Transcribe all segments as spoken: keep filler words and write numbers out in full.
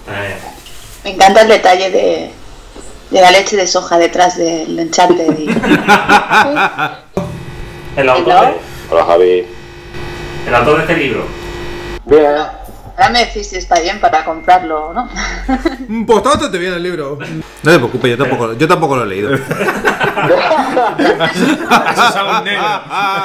Eh. Me encanta el detalle de, de la leche de soja detrás del Uncharted. Y... el autor de... Hola, Javi. El autor de este libro. Bien. Ahora me decís si está bien para comprarlo, ¿no? Pues está bastante bien el libro. No te preocupes, yo tampoco, yo tampoco lo he leído. Eso es algo negro.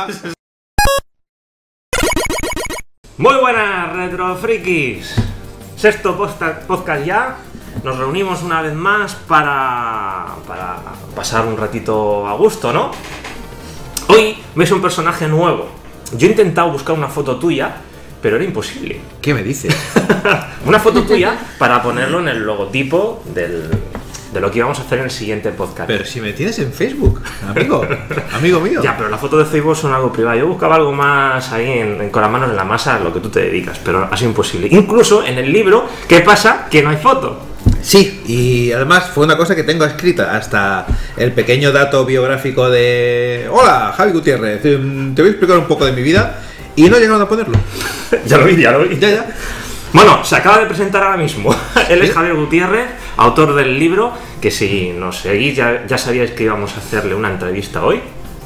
Muy buenas, retro frikis. Sexto posta- podcast ya. Nos reunimos una vez más para, para pasar un ratito a gusto, ¿no? Hoy veis un personaje nuevo. Yo he intentado buscar una foto tuya, pero era imposible. ¿Qué me dices? Una foto tuya para ponerlo en el logotipo del, de lo que íbamos a hacer en el siguiente podcast. Pero si me tienes en Facebook, amigo, amigo mío. Ya, pero la foto de Facebook son algo privado. Yo buscaba algo más ahí en, en- con las manos en la masa, a lo que tú te dedicas, pero ha sido imposible. Incluso en el libro, ¿qué pasa? Que no hay foto. Sí, y además fue una cosa que tengo escrita, hasta el pequeño dato biográfico de... Hola, Javi Gutiérrez, em, te voy a explicar un poco de mi vida, y no llegaron a ponerlo. Ya lo vi, ya lo vi. Ya, ya. Bueno, se acaba de presentar ahora mismo. Él es Javier Gutiérrez, autor del libro, que si nos seguís ya, ya sabíais que íbamos a hacerle una entrevista hoy.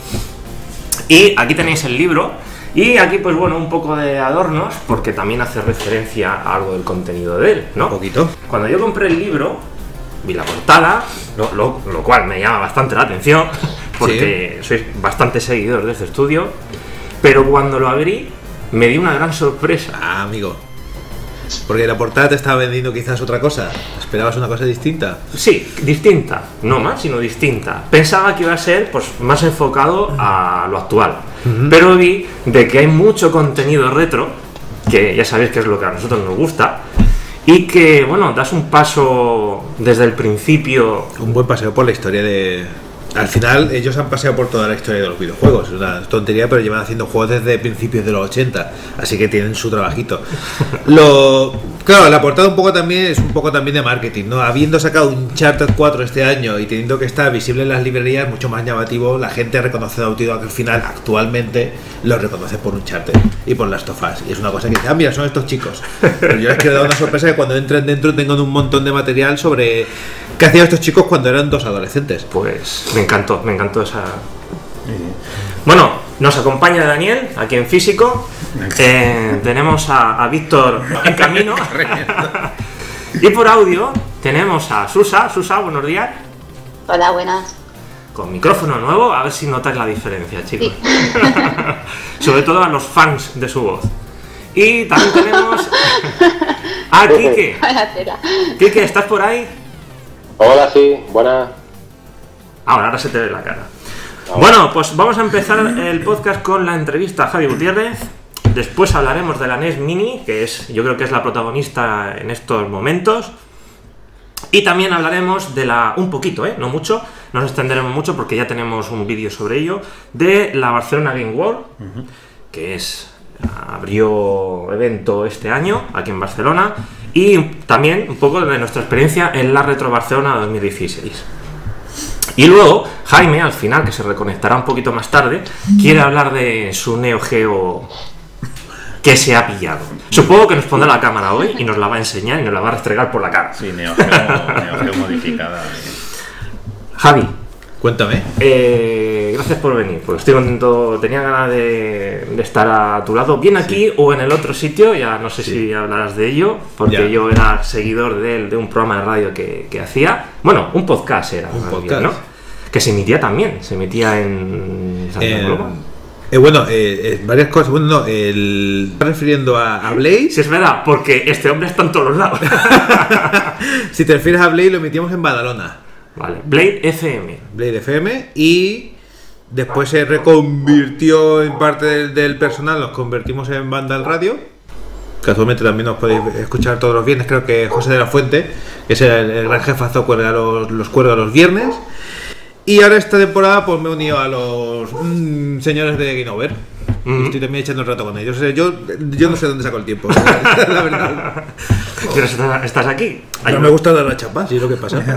Y aquí tenéis el libro. Y aquí, pues bueno, un poco de adornos, porque también hace referencia a algo del contenido de él, ¿no? Un poquito. Cuando yo compré el libro, vi la portada, lo, lo- lo cual me llama bastante la atención, porque sois bastante seguidores de este estudio, pero cuando lo abrí, me di una gran sorpresa. Ah, amigo. Porque la portada te estaba vendiendo quizás otra cosa. ¿Esperabas una cosa distinta? Sí, distinta, no más, sino distinta. Pensaba que iba a ser pues más enfocado a lo actual, Ujú. pero vi de que hay mucho contenido retro, que ya sabéis que es lo que a nosotros nos gusta, y que, bueno, das un paso desde el principio. Un buen paseo por la historia de... Al final, ellos han paseado por toda la historia de los videojuegos. Es una tontería, pero llevan haciendo juegos desde principios de los ochenta. Así que tienen su trabajito. Lo... Claro, la portada un poco también es un poco también de marketing, ¿no? Habiendo sacado un Uncharted cuatro este año y teniendo que estar visible en las librerías, mucho más llamativo, la gente reconoce a Naughty Dog al final, actualmente, lo reconoce por Uncharted y por Last of Us. Y es una cosa que dice, ah, mira, son estos chicos. Pero yo les quiero dar una sorpresa que cuando entren dentro tengan un montón de material sobre qué hacían estos chicos cuando eran dos adolescentes. Pues me encantó, me encantó esa... Bueno, nos acompaña Daniel, aquí en físico. Eh, tenemos a, a Víctor en camino. Y por audio tenemos a Susa. Susa, buenos días. Hola, buenas. Con micrófono nuevo, a ver si notáis la diferencia, chicos. Sí. Sobre todo a los fans de su voz. Y también tenemos a Quique. Vaya tela. Quique, ¿estás por ahí? Hola, sí, buenas. Ahora, ahora se te ve la cara. Bueno, pues vamos a empezar el podcast con la entrevista a Javi Gutiérrez. Después hablaremos de la N E S Mini, que es, yo creo que es la protagonista en estos momentos. Y también hablaremos de la, un poquito, ¿eh? No mucho, no nos extenderemos mucho porque ya tenemos un vídeo sobre ello, de la Barcelona Game World, que es, abrió evento este año aquí en Barcelona, y también un poco de nuestra experiencia en la Retro Barcelona dos mil dieciséis. Y luego, Jaime, al final, que se reconectará un poquito más tarde, quiere hablar de su Neo Geo que se ha pillado. Supongo que nos pondrá la cámara hoy y nos la va a enseñar y nos la va a restregar por la cara. Sí, Neo Geo, Neo Geo modificada. Javi, Cuéntame. eh, gracias por venir, porque estoy contento, tenía ganas de, de estar a tu lado, bien aquí o en el otro sitio, ya no sé si hablarás de ello, porque Ya. yo era seguidor de él, de un programa de radio que, que hacía, bueno, un podcast era, Un más podcast. bien, ¿no? Que se emitía también, se emitía en Santa Eh, Coloma. eh, bueno, eh, eh, varias cosas. Bueno, no, el... ¿Estás refiriendo a, a Blaze? Si es verdad, porque este hombre está en todos los lados. Si te refieres a Blade, lo emitimos en Badalona, Vale, Blade F M. Blade F M, y después se reconvirtió en parte del, del personal, nos convertimos en Vandal Radio. Casualmente también nos podéis escuchar todos los viernes, creo que José de la Fuente, que es el, el gran jefazo, cuelga los, los cuelga los viernes. Y ahora esta temporada pues me he unido a los mm, señores de Game Over. Mm. Y estoy también echando el rato con ellos. O sea, yo, yo no sé dónde saco el tiempo, la, la verdad. Pero estás, estás aquí. No me gusta dar la chapa, sí, es lo que pasa.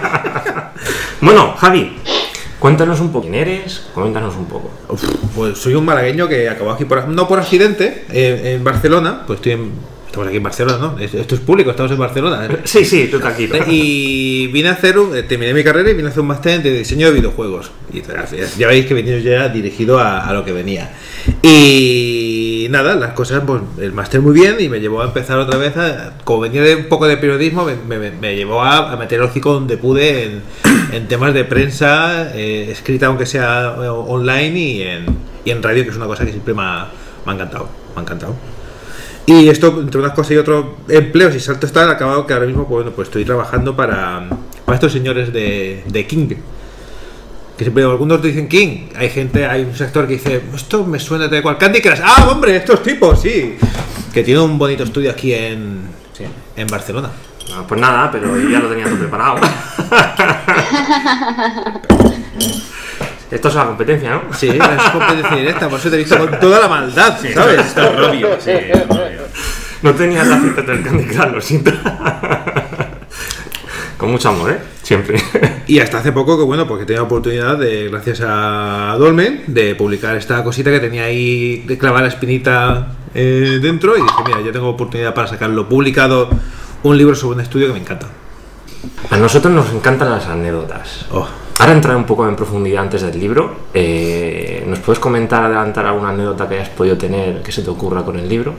Bueno, Javi, cuéntanos un poco quién eres, coméntanos un poco. Uf, pues soy un malagueño que acabó aquí por, no por accidente, eh, en Barcelona, pues estoy en, estamos aquí en Barcelona, ¿no? Esto es público, estamos en Barcelona. ¿eh? Sí, sí, tú tranquilo. Y vine a hacer, un, terminé mi carrera y vine a hacer un máster de diseño de videojuegos. Y ya veis que venía ya dirigido a, a lo que venía. Y nada, las cosas, pues el máster muy bien y me llevó a empezar otra vez, a, como venía de un poco de periodismo, me, me, me llevó a, a meter el hocico donde pude en, en temas de prensa, eh, escrita aunque sea online y en, y en radio, que es una cosa que siempre me ha, me ha encantado, me ha encantado. Y esto, entre unas cosas y otros empleos y saltos tal, ha acabado que ahora mismo pues, bueno, pues estoy trabajando para, para estos señores de, de King. Que siempre algunos dicen King, hay gente, hay un sector que dice, esto me suena de cual Candy Crush. Ah, hombre, estos tipos, sí. Que tiene un bonito estudio aquí en, sí, en Barcelona. No, pues nada, pero ya lo tenía todo preparado. Esto es la competencia, ¿no? Sí, es competencia directa, por eso te he visto con toda la maldad, Sí, ¿sabes? está obvio, sí, obvio. No tenía la cita del Candy Crush, lo siento. Con mucho amor, ¿eh? Siempre. Y hasta hace poco que, bueno, porque tenía la oportunidad de, gracias a Dolmen, de publicar esta cosita que tenía ahí, de clavar la espinita eh, dentro, y dije, mira, yo tengo oportunidad para sacarlo publicado, un libro sobre un estudio que me encanta. A nosotros nos encantan las anécdotas. Oh. Ahora entrar un poco en profundidad antes del libro. Eh, ¿Nos puedes comentar, adelantar alguna anécdota que hayas podido tener que se te ocurra con el libro?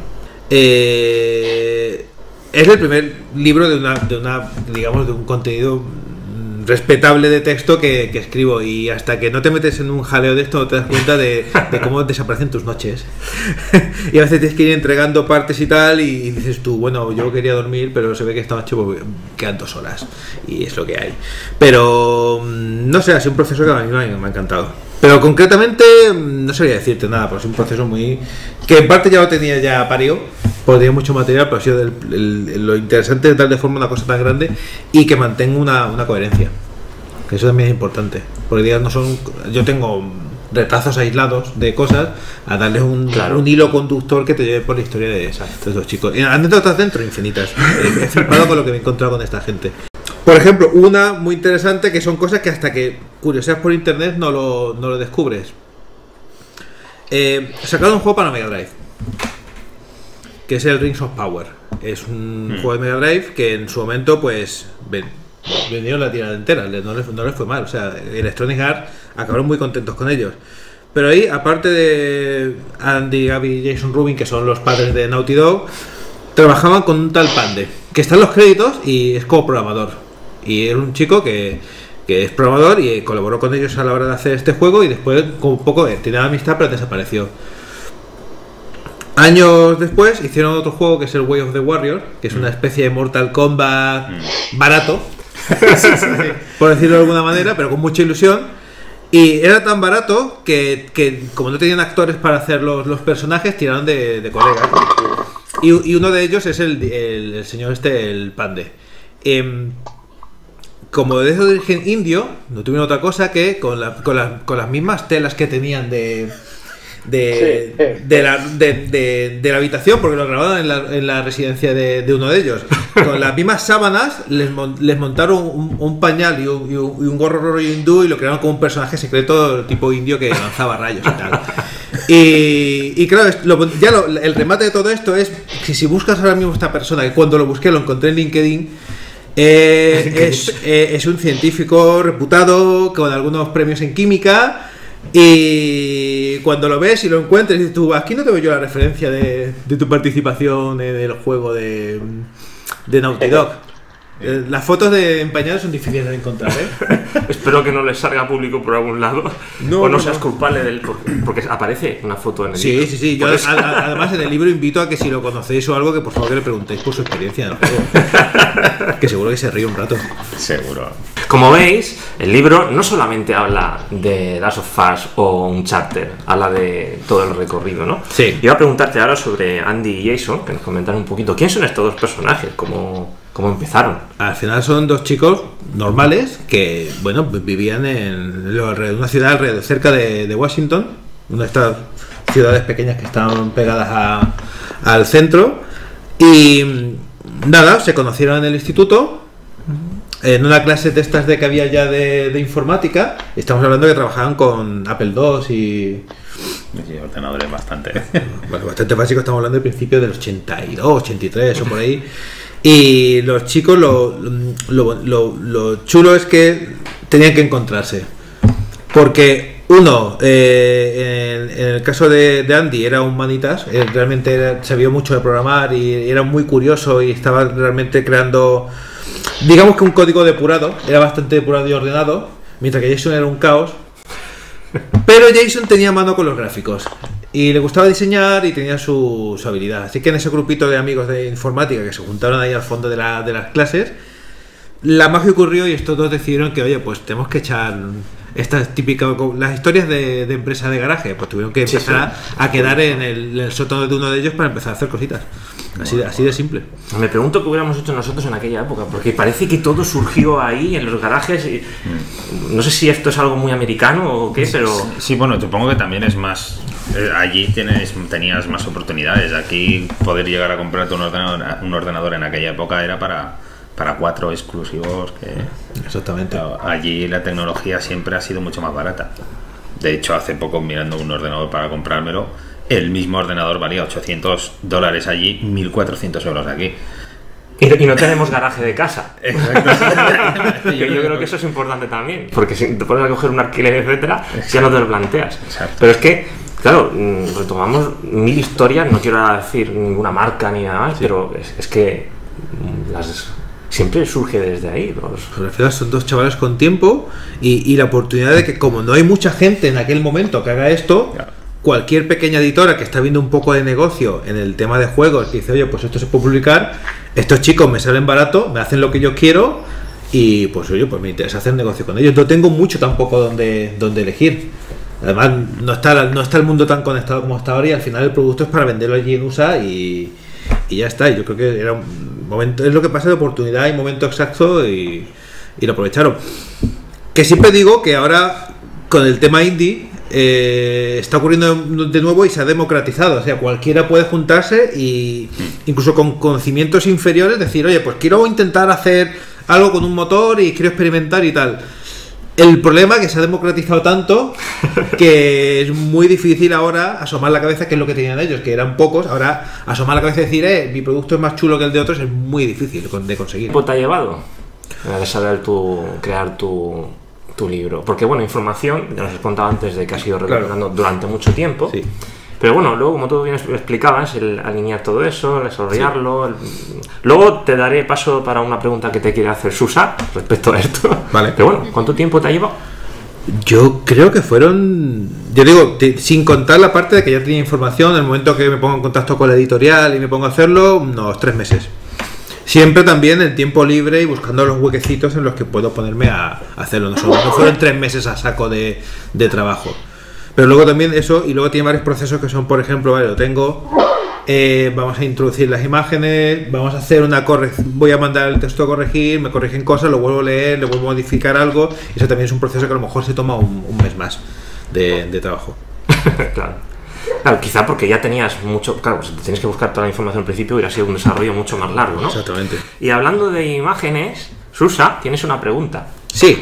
Eh, es el primer libro de una, de una, digamos, de un contenido respetable de texto que, que escribo, y hasta que no te metes en un jaleo de esto no te das cuenta de, de cómo desaparecen tus noches. Y a veces tienes que ir entregando partes y tal, y, y dices tú, bueno, yo quería dormir, pero se ve que esta noche pues, quedan dos horas y es lo que hay. Pero no sé, ha sido un proceso que a mí me ha, me ha encantado. Pero concretamente no sabría decirte nada, porque es un proceso muy... que en parte ya lo tenía ya parido, porque tenía mucho material, pero ha sido el, el, lo interesante de dar de forma una cosa tan grande y que mantenga una, una coherencia. Que eso también es importante, porque digas, no son... yo tengo retazos aislados de cosas, a darles un, claro, un hilo conductor que te lleve por la historia de estos dos chicos. Y anécdotas dentro infinitas. He flipado con lo que me he encontrado con esta gente. Por ejemplo, una muy interesante, que son cosas que hasta que curioseas por internet no lo, no lo descubres. Eh, sacaron un juego para Mega Drive, que es el Rings of Power. Es un mm. juego de Mega Drive que en su momento pues ven, vendieron la tirada entera, no les, no les fue mal. O sea, Electronic Arts acabaron muy contentos con ellos. Pero ahí, aparte de Andy, Gaby y Jason Rubin, que son los padres de Naughty Dog, trabajaban con un tal Pande, que está en los créditos y es como programador. Y era un chico que, que es programador y colaboró con ellos a la hora de hacer este juego, y después con un poco eh, tenía amistad pero desapareció. Años después hicieron otro juego que es el Way of the Warrior, que es una especie de Mortal Kombat barato, por decirlo de alguna manera, pero con mucha ilusión. Y era tan barato que, que como no tenían actores para hacer los, los personajes, tiraron de, de colegas. Y, y uno de ellos es el, el, el señor este, el Pande. Eh, Como de origen indio, no tuvieron otra cosa que con, la, con, la, con las mismas telas que tenían de de, sí. de, la, de, de, de la habitación, porque lo grabaron en la, en la residencia de, de uno de ellos. Con las mismas sábanas les, les montaron un, un pañal y un, y un, y un gorro rollo hindú, y lo crearon como un personaje secreto tipo indio que lanzaba rayos y tal. Y, y claro, lo, ya lo, el remate de todo esto es que si buscas ahora mismo esta persona, que cuando lo busqué lo encontré en LinkedIn, Eh, es, eh, es un científico reputado con algunos premios en química, y cuando lo ves y lo encuentras dices tú, aquí no te veo yo la referencia de, de tu participación en el juego de, de Naughty Dog. Eh, las fotos de empañados son difíciles de encontrar, ¿eh? Espero que no les salga público por algún lado, no, o no, no seas no. culpable del... Porque, porque aparece una foto en el sí, libro. Sí, sí, sí. Yo, a, a, además en el libro invito a que si lo conocéis o algo, que por favor que le preguntéis por su experiencia en el juego. Que seguro que se ríe un rato. Seguro. Como veis, el libro no solamente habla de Last of Us o Uncharted, habla de todo el recorrido, ¿no? Sí. Iba a preguntarte ahora sobre Andy y Jason, que nos comentaran un poquito. ¿Quiénes son estos dos personajes? ¿Cómo, cómo empezaron? Al final son dos chicos normales que, bueno, vivían en una ciudad alrededor, cerca de, de Washington, una de estas ciudades pequeñas que están pegadas a, al centro, y nada, se conocieron en el instituto. en una clase de estas de que había ya de, de informática, estamos hablando de que trabajaban con Apple dos y... Sí, ordenadores bastante. Bueno, bastante básico, estamos hablando del principio del ochenta y dos, ochenta y tres o por ahí. Y los chicos, lo, lo, lo, lo chulo es que tenían que encontrarse. Porque, uno, eh, en, en el caso de, de Andy era un manitas, él realmente era, sabía mucho de programar y era muy curioso y estaba realmente creando, digamos que un código depurado, era bastante depurado y ordenado, mientras que Jason era un caos. Pero Jason tenía mano con los gráficos y le gustaba diseñar y tenía su, su habilidad. Así que en ese grupito de amigos de informática que se juntaron ahí al fondo de, la, de las clases, la magia ocurrió y estos dos decidieron que, oye, pues tenemos que echar estas típicas, las historias de, de empresa de garaje, pues tuvieron que empezar sí, sí. A, a quedar en el, en el sótano de uno de ellos para empezar a hacer cositas. Así, bueno, así de simple. Me pregunto qué hubiéramos hecho nosotros en aquella época, porque parece que todo surgió ahí en los garajes y no sé si esto es algo muy americano o qué, pero... Sí, sí, bueno, supongo que también es más... Eh, allí tienes, tenías más oportunidades. Aquí poder llegar a comprarte un ordenador, un ordenador en aquella época era para... para cuatro exclusivos que exactamente. Allí la tecnología siempre ha sido mucho más barata. De hecho, hace poco mirando un ordenador para comprármelo, el mismo ordenador valía ochocientos dólares allí, mil cuatrocientos euros aquí. Y, y no tenemos garaje de casa. Exacto. yo, yo creo que eso es importante también, porque si te pones a coger un alquiler, etcétera, ya no te lo planteas. Exacto. Pero es que, claro, retomamos mil historias, no quiero decir ninguna marca ni nada más, sí. Pero es, es que las... siempre surge desde ahí. Los... Son dos chavales con tiempo y, y la oportunidad de que, como no hay mucha gente en aquel momento que haga esto, claro. Cualquier pequeña editora que está viendo un poco de negocio en el tema de juegos, que dice, oye, pues esto se puede publicar, estos chicos me salen barato, me hacen lo que yo quiero y pues oye, pues me interesa hacer negocio con ellos. No tengo mucho tampoco donde, donde elegir. Además, no está, no está el mundo tan conectado como está ahora y al final el producto es para venderlo allí en U S A y, y ya está. Yo creo que era un momento, es lo que pasa de oportunidad y momento exacto y, y lo aprovecharon. Que siempre digo que ahora con el tema indie eh, está ocurriendo de nuevo y se ha democratizado, o sea, cualquiera puede juntarse y incluso con conocimientos inferiores decir, oye, pues quiero intentar hacer algo con un motor y quiero experimentar y tal. El problema es que se ha democratizado tanto que es muy difícil ahora asomar la cabeza, que es lo que tenían ellos, que eran pocos. Ahora asomar la cabeza y decir, eh, mi producto es más chulo que el de otros, es muy difícil de conseguir. ¿Cuánto te ha llevado a saber tu, crear tu, tu libro? Porque bueno, información, ya nos has contado antes de que has ido recopilando claro. durante mucho tiempo. Sí. Pero bueno, luego, como tú bien explicabas, el alinear todo eso, el desarrollarlo. Sí. El... Luego te daré paso para una pregunta que te quiere hacer Susa respecto a esto. Vale. Pero bueno, ¿cuánto tiempo te ha llevado? Yo creo que fueron, yo digo, te, sin contar la parte de que ya tenía información, en el momento que me pongo en contacto con la editorial y me pongo a hacerlo, unos tres meses. Siempre también en tiempo libre y buscando los huequecitos en los que puedo ponerme a, a hacerlo. No, solo, no fueron tres meses a saco de, de trabajo. Pero luego también eso, y luego tiene varios procesos que son, por ejemplo, vale, lo tengo, eh, vamos a introducir las imágenes, vamos a hacer una corrección, voy a mandar el texto a corregir, me corrigen cosas, lo vuelvo a leer, le vuelvo a modificar algo, y eso también es un proceso que a lo mejor se toma un, un mes más de, de trabajo. Claro. Claro, quizá porque ya tenías mucho, claro, pues tienes que buscar toda la información al principio, hubiera sido un desarrollo mucho más largo, ¿no? Exactamente. Y hablando de imágenes, Susa, tienes una pregunta. Sí.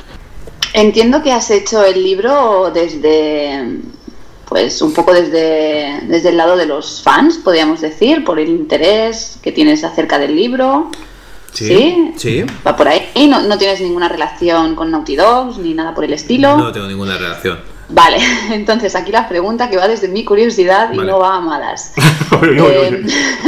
Entiendo que has hecho el libro desde, pues un poco desde, desde el lado de los fans, podríamos decir, por el interés que tienes acerca del libro. Sí, sí. sí. Va por ahí. ¿No, no tienes ninguna relación con Naughty Dogs ni nada por el estilo? No tengo ninguna relación. Vale, entonces aquí la pregunta que va desde mi curiosidad y vale. no va a malas. eh,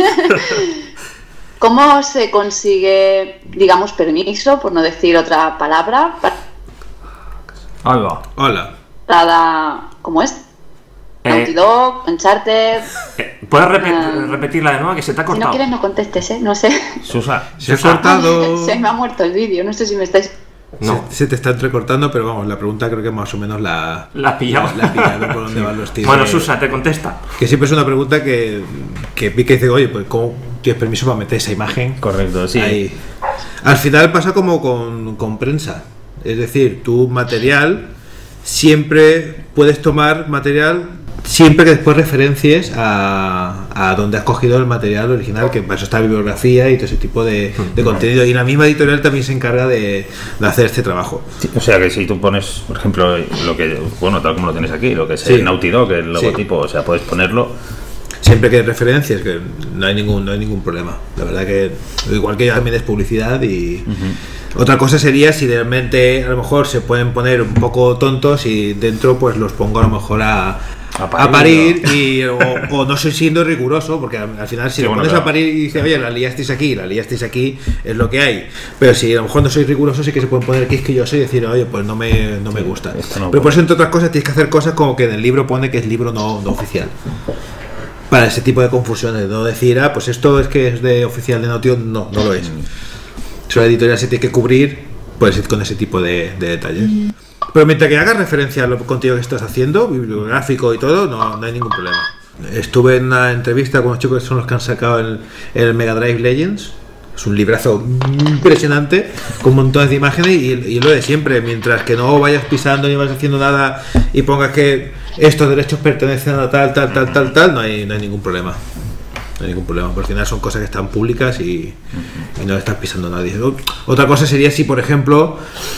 ¿Cómo se consigue, digamos, permiso, por no decir otra palabra, para... Hola. Hola. Cada... ¿Cómo es? Eh, Naughty Dog, Uncharted... Eh, ¿Puedes repet- uh, repetirla de nuevo? Que se te ha cortado. Si no quieres no contestes, ¿eh? No sé. Susa, se ha cortado... Se me ha muerto el vídeo, no sé si me estáis... No. Se, se te está entrecortando, pero vamos, la pregunta creo que más o menos la... La has pillado. La, la pillado por dónde van los tiros. Bueno, Susa, te contesta. Que siempre es una pregunta que... Que pica y dice, oye, pues ¿cómo tienes permiso para meter esa imagen? Correcto, sí. Ahí. Al final pasa como con, con prensa. Es decir, tu material... Siempre puedes tomar material siempre que después referencies a, a dónde has cogido el material original, que para eso está la bibliografía y todo ese tipo de, de contenido. Y la misma editorial también se encarga de, de hacer este trabajo. Sí, o sea que si tú pones, por ejemplo, lo que, bueno, tal como lo tienes aquí, lo que es Sí. el Naughty Dog, el Sí. logotipo, o sea, puedes ponerlo. Siempre que hay referencias, que no hay ningún no hay ningún problema. La verdad que igual que también es publicidad y uh-huh. Otra cosa sería si realmente a lo mejor se pueden poner un poco tontos y dentro pues los pongo a lo mejor a, a parir, a parir ¿no? y, o, o no soy siendo riguroso, porque al, al final si sí, lo bueno, pones claro. a parir y dices, oye, la liasteis aquí, la liasteis aquí, es lo que hay. Pero si a lo mejor no sois riguroso, sí que se pueden poner quisquillosos y decir, oye, pues no me, no me gusta. No Pero por eso, entre otras cosas, tienes que hacer cosas como que en el libro pone que es libro no, no oficial. Para ese tipo de confusiones, no decir, ah, pues esto es que es de oficial de Naughty Dog, no, no lo es. Si la editorial se tiene que cubrir, puedes ir con ese tipo de, de detalles. Pero mientras que hagas referencia a lo contenido que estás haciendo, bibliográfico y todo, no, no hay ningún problema. Estuve en una entrevista con los chicos que son los que han sacado el, el Mega Drive Legends. Es un librazo impresionante con montones de imágenes y, y lo de siempre, mientras que no vayas pisando ni vayas haciendo nada y pongas que estos derechos pertenecen a tal, tal, tal, tal, tal, no hay, no hay ningún problema. No hay ningún problema, porque al final son cosas que están públicas y, y no estás pisando a nadie. Otra cosa sería si, por ejemplo,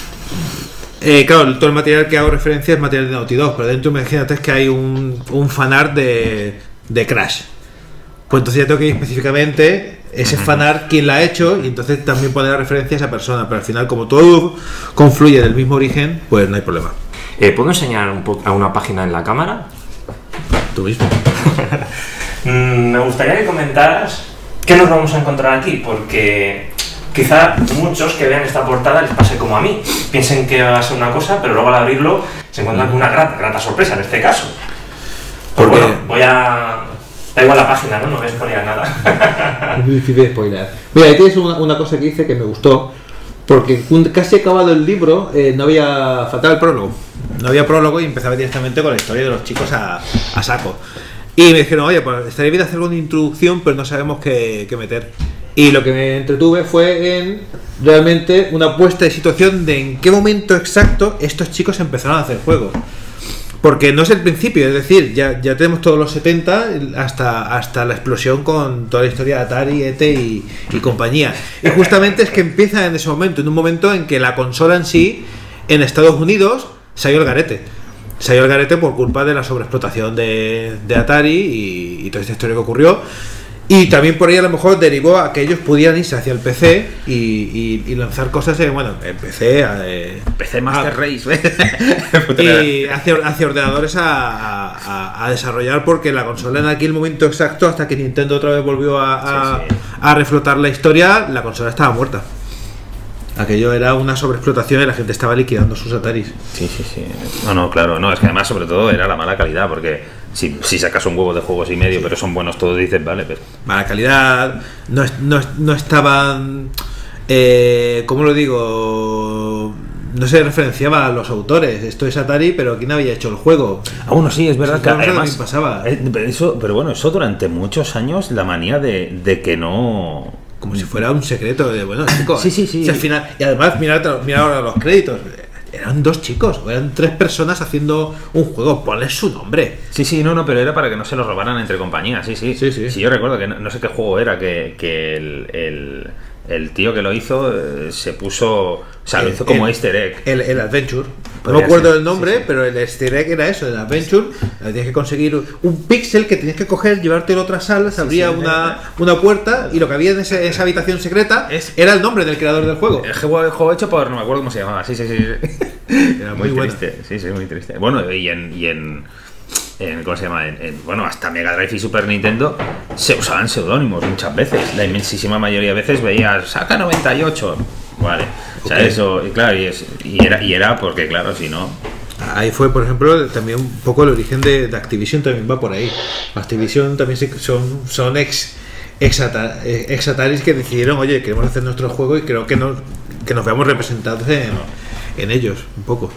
eh, claro, todo el material que hago referencia es material de Naughty Dog, pero dentro imagínate que hay un, un fanart de, de Crash. Pues entonces ya tengo que ir específicamente ese fanart quién la ha hecho y entonces también poner la referencia a esa persona, pero al final como todo confluye del mismo origen, pues no hay problema. Eh, ¿Puedo enseñar un po- a una página en la cámara? Tú mismo. Me gustaría que comentaras qué nos vamos a encontrar aquí, porque quizá muchos que vean esta portada les pase como a mí, piensen que va a ser una cosa, pero luego al abrirlo se encuentran con una grata, grata sorpresa en este caso. Pues bueno, voy a... Da igual la página, ¿no? No voy a spoilear nada. Es muy difícil de spoilear. Mira, ahí tienes una, una cosa que dice que me gustó, porque casi acabado el libro eh, no había... faltaba el prólogo. No había prólogo y empezaba directamente con la historia de los chicos a, a saco. Y me dijeron, oye, pues estaría bien hacer una introducción, pero no sabemos qué, qué meter. Y lo que me entretuve fue en realmente una puesta de situación de en qué momento exacto estos chicos empezaron a hacer juegos. Porque no es el principio, es decir, ya, ya tenemos todos los setenta hasta, hasta la explosión con toda la historia de Atari, E T y, y compañía. Y justamente es que empieza en ese momento, en un momento en que la consola en sí, en Estados Unidos, salió el garete. Salió el garete por culpa de la sobreexplotación de, de Atari y, y toda esta historia que ocurrió. Y también por ahí a lo mejor derivó a que ellos pudieran irse hacia el P C y, y, y lanzar cosas en, bueno, en P C, eh, P C Master a, Race y hacia, hacia ordenadores a, a, a desarrollar, porque la consola en aquel momento exacto, hasta que Nintendo otra vez volvió a, a, sí, sí. a reflotar la historia, la consola estaba muerta. Aquello era una sobreexplotación y la gente estaba liquidando sus Ataris. Sí, sí, sí. No, no, claro. No, es que además, sobre todo, era la mala calidad, porque si, si sacas un huevo de juegos y medio, sí. pero son buenos todos, dices, vale, pues... Mala calidad, no, no, no estaban... Eh, ¿Cómo lo digo? No se referenciaba a los autores. Esto es Atari, pero ¿quién había hecho el juego? Ah, bueno, sí, es verdad que además pasaba. Eso, pero bueno, eso durante muchos años, la manía de, de que no... Como si fuera un secreto de, bueno, chicos. Sí, sí, sí. Si al final, y además, mirad, mirad ahora los créditos. Eran dos chicos, eran tres personas haciendo un juego. Ponle su nombre. Sí, sí, no, no, pero era para que no se lo robaran entre compañías. Sí, sí. Sí, sí. Sí, yo recuerdo que no, no sé qué juego era, que, que el, el, el tío que lo hizo eh, se puso. O sea, el, lo hizo como el, easter egg. El, el Adventure. No me acuerdo del nombre, sí, sí. pero el easter egg era eso, el Adventure. Tienes que conseguir un píxel que tienes que coger, llevártelo a otra sala, se abría sí, sí, una, una puerta y lo que había en ese, esa habitación secreta es, era el nombre del creador del juego. El juego, el juego hecho por, no me acuerdo cómo se llamaba. Sí, sí, sí. Era muy, muy triste. Bueno. Sí, sí, muy triste. Bueno, y en... Y en En, ¿cómo se llama? En, en, bueno, hasta Mega Drive y Super Nintendo se usaban seudónimos muchas veces. La inmensísima mayoría de veces veías saca noventa y ocho. Vale. O sea, okay. eso, y claro, y, es, y, era, y era porque, claro, si no. Ahí fue, por ejemplo, también un poco el origen de, de Activision, también va por ahí. Activision también son, son ex, ex, ex Ataris que decidieron, oye, queremos hacer nuestro juego y creo que nos, que nos veamos representados en, en ellos, un poco.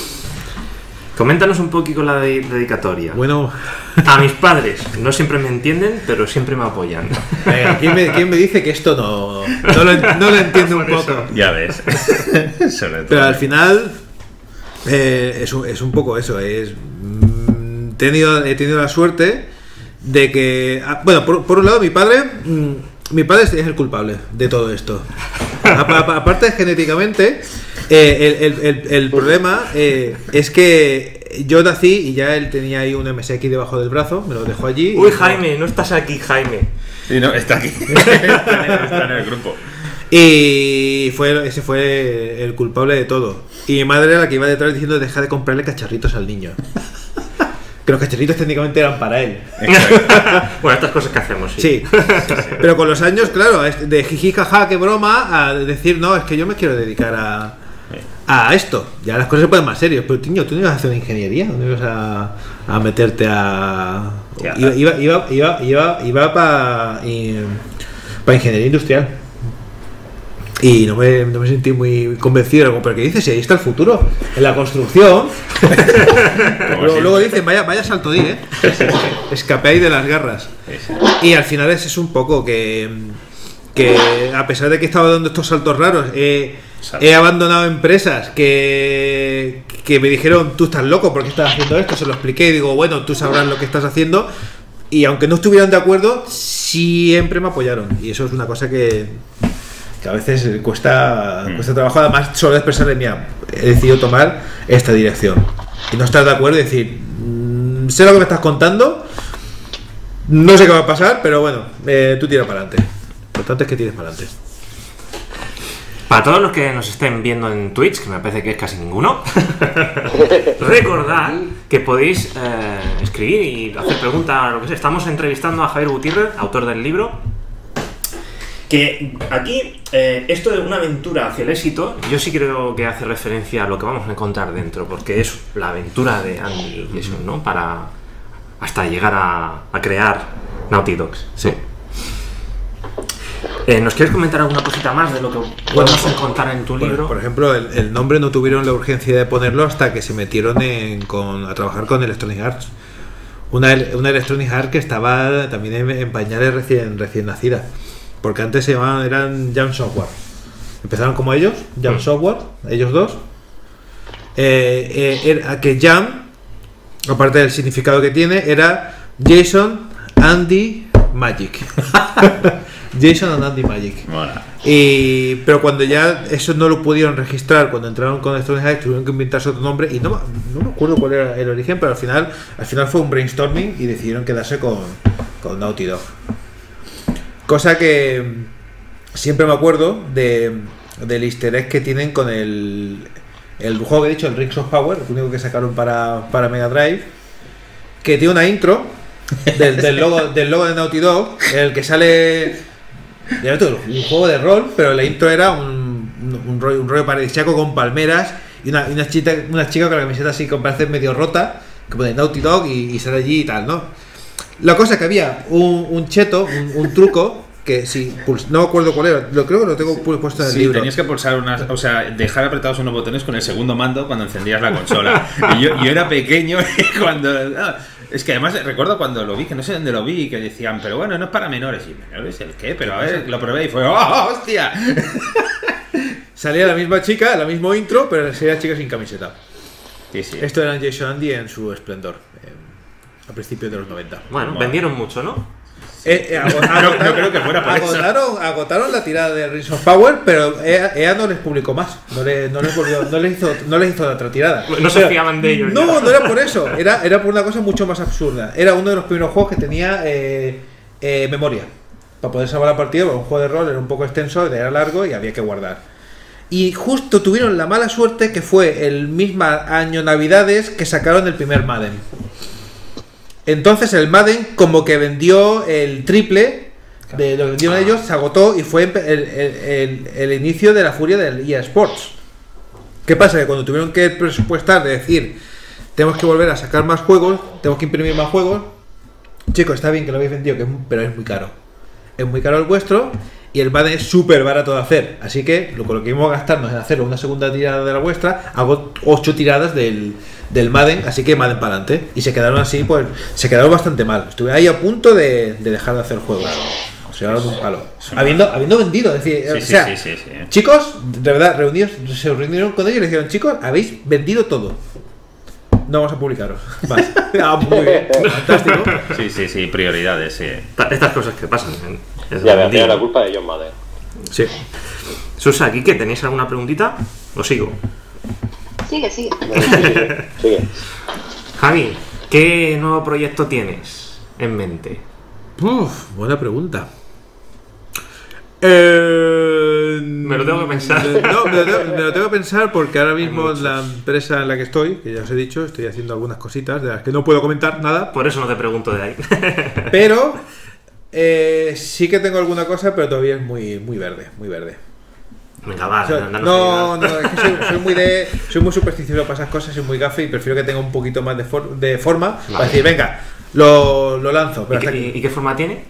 Coméntanos un poquito la de- dedicatoria. Bueno, a mis padres, no siempre me entienden, pero siempre me apoyan. Venga, ¿quién, me, ¿quién me dice que esto no, no, lo, no lo entiendo un poco? Eso. Ya ves. Sobre todo. Pero al final eh, es, un, es un poco eso. Es, mm, tenido, he tenido la suerte de que... ah, bueno, por, por un lado, mi padre... Mmm, mi padre es el culpable de todo esto. Aparte, genéticamente, eh, el, el, el, el problema eh, es que yo nací y ya él tenía ahí un M S X debajo del brazo, me lo dejó allí. Uy, Jaime, no estás aquí, Jaime. Sí, no, está aquí. Está en el grupo. Y fue, ese fue el culpable de todo. Y mi madre era la que iba detrás diciendo deja de comprarle cacharritos al niño. Que los cacharritos técnicamente eran para él. Bueno, estas cosas que hacemos, sí. Sí. Pero con los años, claro, de jiji, jaja, qué broma, a decir, no, es que yo me quiero dedicar a, a esto. Ya las cosas se ponen más serias. Pero, tío, tú no ibas a hacer ingeniería, no ibas a, a meterte a... Iba, iba, iba, iba, iba, iba para para ingeniería industrial. Y no me, no me sentí muy convencido. Pero ¿qué dices? Si ahí está el futuro, en la construcción. luego, luego dicen, vaya, vaya salto di, ¿eh? Escapé ahí de las garras. Y al final es, es un poco que, que a pesar de que estaba dando estos saltos raros, eh, he abandonado empresas que, que me dijeron, tú estás loco, ¿por qué estás haciendo esto? Se lo expliqué y digo, bueno, tú sabrás lo que estás haciendo. Y aunque no estuvieran de acuerdo, siempre me apoyaron. Y eso es una cosa que... que a veces cuesta, cuesta trabajo, además solo expresarle, mira, he decidido tomar esta dirección y no estar de acuerdo y decir, mmm, sé lo que me estás contando, no sé qué va a pasar, pero bueno, eh, tú tira para adelante. Lo importante es que tires para adelante. Para todos los que nos estén viendo en Twitch, que me parece que es casi ninguno, recordad que podéis eh, escribir y hacer preguntas, lo que sea. Estamos entrevistando a Javier Gutiérrez, autor del libro. Que aquí, eh, esto de una aventura hacia el éxito, yo sí creo que hace referencia a lo que vamos a encontrar dentro, porque es la aventura de Andy Jason, ¿no? Para hasta llegar a, a crear Naughty Dogs. Sí. Eh, ¿Nos quieres comentar alguna cosita más de lo que podemos encontrar en tu Por, libro? por ejemplo, el, el nombre no tuvieron la urgencia de ponerlo hasta que se metieron en, con, a trabajar con Electronic Arts. Una, una Electronic Arts que estaba también en, en pañales recién, recién nacida. Porque antes se llamaban, eran Jam Software. Empezaron como ellos, Jam Software, ellos dos. Eh, eh, era, que Jam, aparte del significado que tiene, era Jason, Andy, Magic. Jason and Andy Magic. Bueno. Y, pero cuando ya eso no lo pudieron registrar, cuando entraron con Electronic Arts, tuvieron que inventarse otro nombre. Y no, no me acuerdo cuál era el origen, pero al final, al final fue un brainstorming y decidieron quedarse con, con Naughty Dog. Cosa que siempre me acuerdo de, del easter egg que tienen con el, el juego que he dicho, el Rings of Power, el único que sacaron para, para Mega Drive, que tiene una intro del, del, logo, del logo de Naughty Dog, en el que sale un juego de rol, pero la intro era un, un rollo, un rollo paradisíaco con palmeras y una, y una, chica, una chica con la camiseta así que parece medio rota, que pone Naughty Dog y, y sale allí y tal, ¿no? La cosa es que había un, un cheto, un, un truco, que si puls, no me acuerdo cuál era, lo creo que lo tengo puesto en el sí, libro. Tenías que pulsar unas, o sea, dejar apretados unos botones con el segundo mando cuando encendías la consola. Y yo, yo era pequeño y cuando... No, es que además recuerdo cuando lo vi, que no sé dónde lo vi, que decían, pero bueno, no es para menores. Y menores, ¿el qué? Pero a ver, lo probé y fue, ¡oh, hostia! Salía la misma chica, la mismo intro, pero sería chica sin camiseta. Sí, sí. Esto era Jason Andy en su esplendor, eh, a principios de los noventa. Bueno, Bueno. vendieron mucho, ¿no? Eh, eh, agotaron, No creo que fuera por eso. agotaron, agotaron la tirada de Rings of Power, pero E A, E A no les publicó más. No, le, no, les volvió, no, les hizo, no les hizo otra tirada. No se Pero- fiaban de ellos. No, ya. no era por eso. Era, era por una cosa mucho más absurda. Era uno de los primeros juegos que tenía eh, eh, memoria. Para poder salvar la partida, porque un juego de rol era un poco extenso, era largo y había que guardar. Y justo tuvieron la mala suerte que fue el mismo año Navidades que sacaron el primer Madden. Entonces el Madden como que vendió el triple de lo que vendieron ellos, se agotó y fue el, el, el, el inicio de la furia del E A Sports. ¿Qué pasa? Que cuando tuvieron que presupuestar de decir, tenemos que volver a sacar más juegos, tenemos que imprimir más juegos, chicos, está bien que lo habéis vendido, que es, pero es muy caro. Es muy caro el vuestro y el Madden es súper barato de hacer. Así que lo, con lo que íbamos a gastarnos en hacer una segunda tirada de la vuestra, hago ocho tiradas del, del Madden, así que Madden para adelante. Y se quedaron así, pues se quedaron bastante mal. Estuve ahí a punto de, de dejar de hacer juegos. Se llevaron un palo. Habiendo, habiendo vendido, es decir, Sí, o sí, sea, sí, sí, sí. chicos, de verdad, reunidos, se reunieron con ellos y le dijeron, chicos, habéis vendido todo. no vamos a publicaros. Más. Ah, muy bien, fantástico. Sí, sí, sí, prioridades, sí. Estas cosas que pasan. Es Ya me hacía la culpa de John Madden. Sí. Susa, ¿aquí qué? ¿Tenéis alguna preguntita? ¿O sigo? Sigue, sigue. Sigue, sigue. Javi, ¿qué nuevo proyecto tienes en mente? Uf, buena pregunta. Eh, Me lo tengo que pensar. No, me lo, tengo, me lo tengo que pensar porque ahora mismo la empresa en la que estoy, que ya os he dicho, estoy haciendo algunas cositas de las que no puedo comentar nada. Por eso no te pregunto de ahí. Pero eh, sí que tengo alguna cosa, pero todavía es muy, muy verde, muy verde. Venga, va, O sea, danos no, ayuda. no, es que soy, soy muy de, soy muy supersticioso para esas cosas, soy muy gafe y prefiero que tenga un poquito más de, for, de forma Vale. para decir, venga, lo, lo lanzo. Pero ¿Y, hasta qué, aquí. y- y qué forma tiene?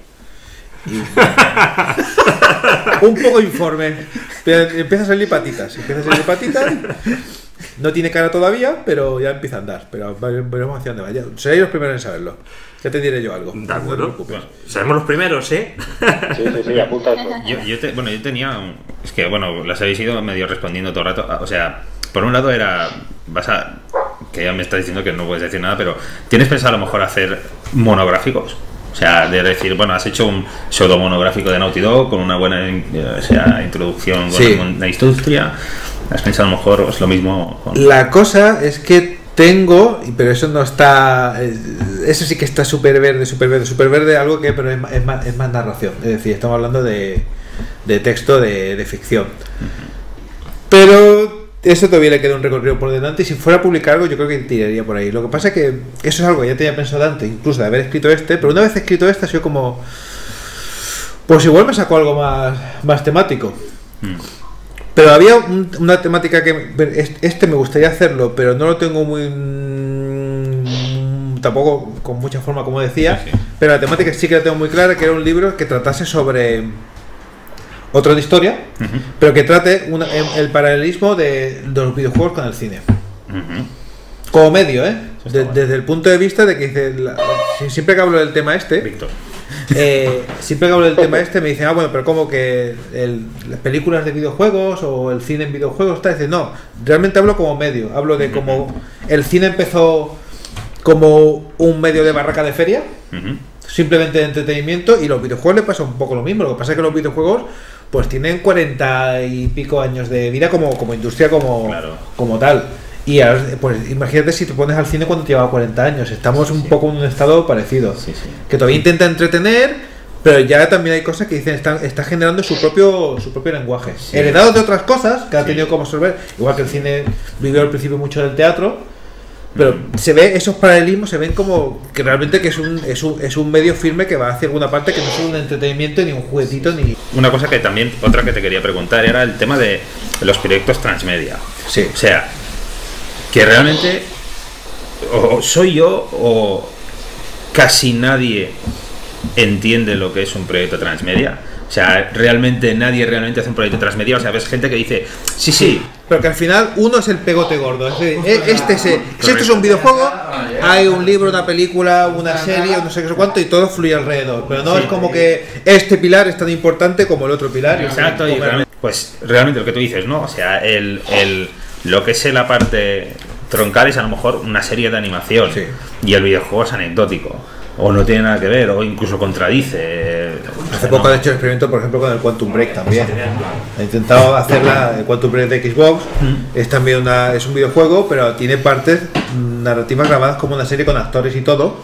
Un poco informe. Pero empieza a salir patitas. Empieza a salir patitas. No tiene cara todavía, pero ya empieza a andar. Pero veremos hacia dónde vaya. Seréis los primeros en saberlo. Ya te diré yo algo. De No te acuerdo. preocupes. Seremos los primeros, ¿eh? Sí, sí, sí, apunta eso. Yo, yo te- bueno, yo tenía. un- Es que, bueno, las habéis ido medio respondiendo todo el rato. O sea, por un lado era. Vas a. Que ya me estás diciendo que no puedes decir nada, pero ¿tienes pensado a lo mejor hacer monográficos? O sea, de decir, bueno, has hecho un pseudo monográfico de Naughty Dog con una buena eh, o sea, introducción con Sí. la industria. ¿Has pensado a lo mejor es lo mismo con... La cosa es que tengo, pero eso no está. eh, Eso sí que está súper verde, súper verde, súper verde. Algo que, pero es más, es más, es más narración. Es decir, estamos hablando de, de texto de, de ficción. Pero eso todavía le queda un recorrido por delante. Y si fuera a publicar algo, yo creo que tiraría por ahí. Lo que pasa es que eso es algo que ya tenía pensado antes, incluso de haber escrito este. Pero una vez escrito este, ha sido como. Pues igual me sacó algo más, más temático. Mm. Pero había un- una temática que este me gustaría hacerlo, pero no lo tengo muy mm, tampoco con mucha forma como decía, Sí, sí. pero la temática sí que la tengo muy clara, que era un libro que tratase sobre otra de historia, Ujú, pero que trate una- el, el paralelismo de, de los videojuegos con el cine. ujú. Como medio, ¿eh? Eso está De- guay. desde el punto de vista de que dice, la- si- siempre que hablo del tema este, Víctor. eh, siempre que hablo del tema este me dicen, ah, bueno, pero como que el- las películas de videojuegos o el cine en videojuegos, tal, dice, no, realmente hablo como medio, hablo de cómo el cine empezó como un medio de barraca de feria, Ujú. simplemente de entretenimiento, y los videojuegos le pasa un poco lo mismo. Lo que pasa es que los videojuegos pues tienen cuarenta y pico años de vida como, como industria, como, Claro. como tal. Y ahora, pues imagínate si te pones al cine cuando llevaba cuarenta años. Estamos Sí, un sí. poco en un estado parecido. Sí, sí. Que todavía intenta entretener, pero ya también hay cosas que dicen están está generando su propio su propio lenguaje. Sí. Heredados de otras cosas que ha Sí. tenido como absorber. Igual que el cine vivió al principio mucho del teatro. Pero se ve esos paralelismos, se ven como que realmente que es un, es un, es un medio firme que va hacia alguna parte, que no es un entretenimiento ni un juguetito ni. Una cosa que también, otra que te quería preguntar era el tema de los proyectos transmedia. Sí. O sea, que realmente o soy yo o casi nadie entiende lo que es un proyecto transmedia. O sea, realmente nadie realmente hace un proyecto transmedia. O sea, ves gente que dice, sí, sí, Pero que al final uno es el pegote gordo. Es decir, e- este es el- si esto es un videojuego, hay un libro, una película, una serie, no sé qué sé cuánto, y todo fluye alrededor. Pero no Sí. es como que este pilar es tan importante como el otro pilar. y exacto. Y como- realmente, pues realmente lo que tú dices, ¿no? O sea, el, el, lo que es la parte troncal es a lo mejor una serie de animación. Sí. Y el videojuego es anecdótico. O no tiene nada que ver, o incluso contradice. Hace ¿no? poco han hecho el experimento, por ejemplo, con el Quantum Break también. He intentado hacerla, el Quantum Break de Xbox. Es también una, es un videojuego, pero tiene partes narrativas grabadas como una serie con actores y todo.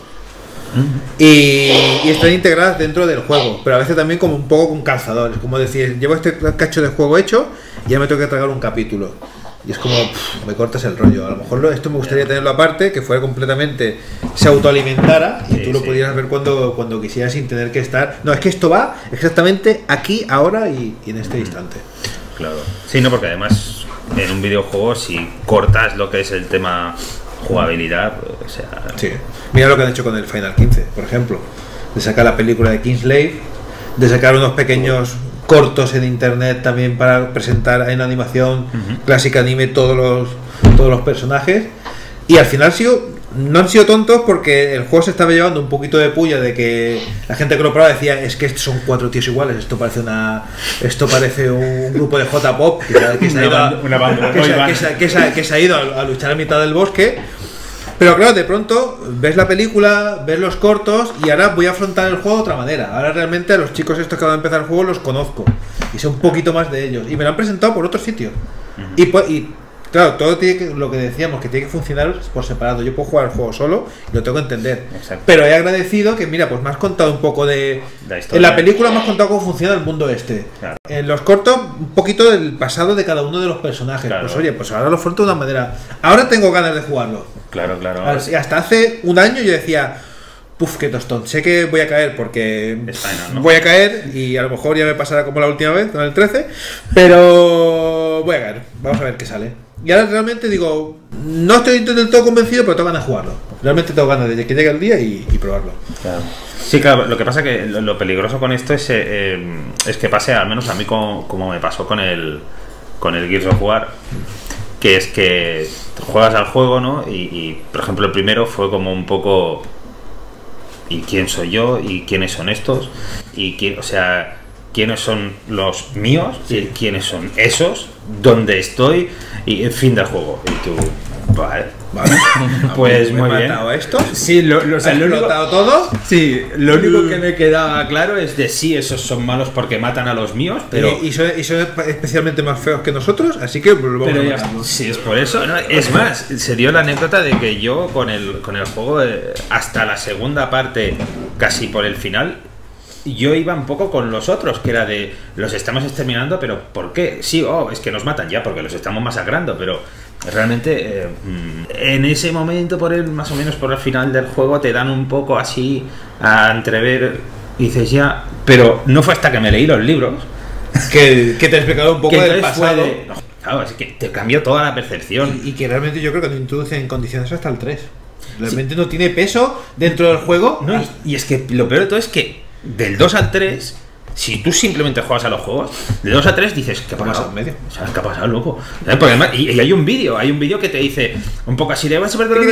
Y, y están integradas dentro del juego, pero a veces también como un poco con calzadores. Como decir, llevo este cacho de juego hecho y ya me tengo que tragar un capítulo. Y es como, pff, me cortas el rollo. A lo mejor lo- esto me gustaría tenerlo aparte, que fuera completamente, se autoalimentara y Sí, tú lo sí. pudieras ver cuando, cuando quisieras sin tener que estar. No, es que esto va exactamente aquí, ahora y, y en este instante. Claro. Sí, no, porque además en un videojuego si cortas lo que es el tema jugabilidad, o sea, Sí. Mira lo que han hecho con el Final quince, por ejemplo. De sacar la película de Kingslave, de sacar unos pequeños cortos en internet también para presentar en animación Ujú. clásica anime todos los todos los personajes. Y al final sido, no han sido tontos porque el juego se estaba llevando un poquito de puya de que la gente que lo probaba decía, es que estos son cuatro tíos iguales, esto parece una esto parece un grupo de J-pop que, se ha- que se ha Una ido a- banda- una banda, que se ha- boy band. que se ha- que se ha- que se ha ido a, a luchar a mitad del bosque. Pero claro, de pronto ves la película, ves los cortos y ahora voy a afrontar el juego de otra manera. Ahora realmente a los chicos estos que van a empezar el juego los conozco y sé un poquito más de ellos. Y me lo han presentado por otro sitio. Uh-huh. Y, y claro, todo tiene que, lo que decíamos, que tiene que funcionar por separado. Yo puedo jugar el juego solo y lo tengo que entender. Exacto. Pero he agradecido que, mira, pues me has contado un poco de... La historia. En la película me has contado cómo funciona el mundo este. Claro. En los cortos, un poquito del pasado de cada uno de los personajes. Claro. Pues oye, pues ahora lo afronto de una manera... Ahora tengo ganas de jugarlo. Claro, claro. Hasta hace un año yo decía... Puf, qué tostón. Sé que voy a caer porque final, ¿no? voy a caer y a lo mejor ya me pasará como la última vez con el trece, pero voy a caer. Vamos a ver qué sale. Y ahora realmente digo, no estoy del todo convencido, pero tengo ganas de jugarlo. Realmente tengo ganas de que llegue el día y, y probarlo. Claro. Sí, claro. Lo que pasa que lo, lo peligroso con esto es, eh, es que pase, al menos a mí como, como me pasó con el con el Gears of War, que es que juegas al juego, ¿no? Y, y por ejemplo el primero fue como un poco... ¿Y quién soy yo? ¿Y quiénes son estos? ¿Y quién, o sea, quiénes son los míos? ¿Y quiénes son esos? ¿Dónde estoy? Y el fin del juego. Y tú, vale, vale. Pues muy bien. ¿He matado a estos? Sí, lo, lo, o sea, ¿Has lo explotado único, todo? Sí, lo único que me quedaba claro es de sí, esos son malos porque matan a los míos, pero... Y, y, son, y son especialmente más feos que nosotros, así que lo vamos pero a matar. Sí, es por eso, ¿no? Es más, se dio la anécdota de que yo con el, con el juego, eh, hasta la segunda parte, casi por el final, yo iba un poco con los otros, que era de, los estamos exterminando, pero ¿por qué? Sí, oh, es que nos matan ya, porque los estamos masacrando, pero... Realmente eh, en ese momento, por el, más o menos por el final del juego, te dan un poco así a entrever y dices ya, pero no fue hasta que me leí los libros que, que te explicaron un poco del pasado de, no, claro, es que te cambió toda la percepción y, y que realmente yo creo que no introducen en condiciones hasta el tres. Realmente sí. No tiene peso dentro del juego. No, y, y es que lo peor de todo es que del dos al tres, si tú simplemente juegas a los juegos, de dos a tres dices, ¿qué ha pasado? Medio. ¿Sabes qué ha pasado, loco? Porque además, y, y hay un vídeo, hay un vídeo que te dice un poco así de,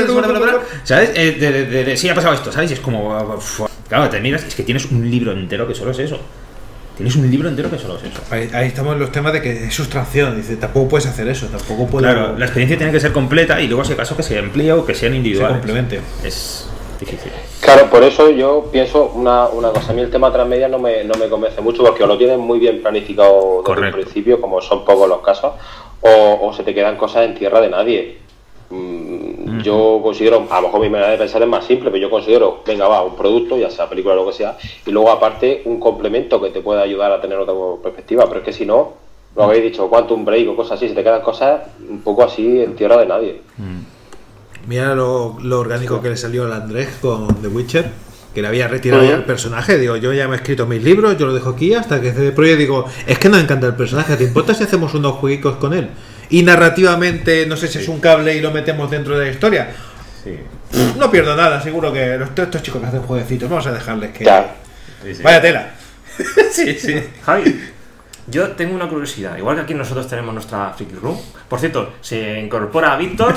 ¿sabes? De, de, de, de, de sí, ha pasado esto, ¿sabes? Y es como, claro, te miras, es que tienes un libro entero que solo es eso. Tienes un libro entero que solo es eso. Ahí, ahí estamos en los temas de que es sustracción. Dice, tampoco puedes hacer eso, tampoco puedes... Claro, la experiencia tiene que ser completa y luego, si acaso, que se emplee o que sean individuales. Se complemente. Es difícil. Claro, por eso yo pienso una, una cosa. A mí el tema transmedia no me, no me convence mucho porque o lo tienen muy bien planificado desde el principio, como son pocos los casos, o, o se te quedan cosas en tierra de nadie. Mm, uh-huh. Yo considero, a lo mejor mi manera de pensar es más simple, pero yo considero, venga, va, un producto, ya sea película o lo que sea, y luego aparte un complemento que te pueda ayudar a tener otra perspectiva, pero es que si no, lo habéis dicho, Quantum Break o cosas así, se te quedan cosas un poco así en tierra de nadie. Uh-huh. Mira lo, lo orgánico que le salió al Andrés con The Witcher, que le había retirado uh-huh. ya el personaje. Digo, yo ya me he escrito mis libros, yo lo dejo aquí hasta que C D Projekt digo, es que nos encanta el personaje, ¿te importa si hacemos unos jueguitos con él? Y narrativamente, no sé si sí. es un cable y lo metemos dentro de la historia. Sí. No pierdo nada, seguro que los, estos chicos que hacen jueguecitos, vamos a dejarles que... Claro. Sí, sí. Vaya tela. Sí, sí. Javi, yo tengo una curiosidad. Igual que aquí nosotros tenemos nuestra Freaky Room. Por cierto, se incorpora a Víctor.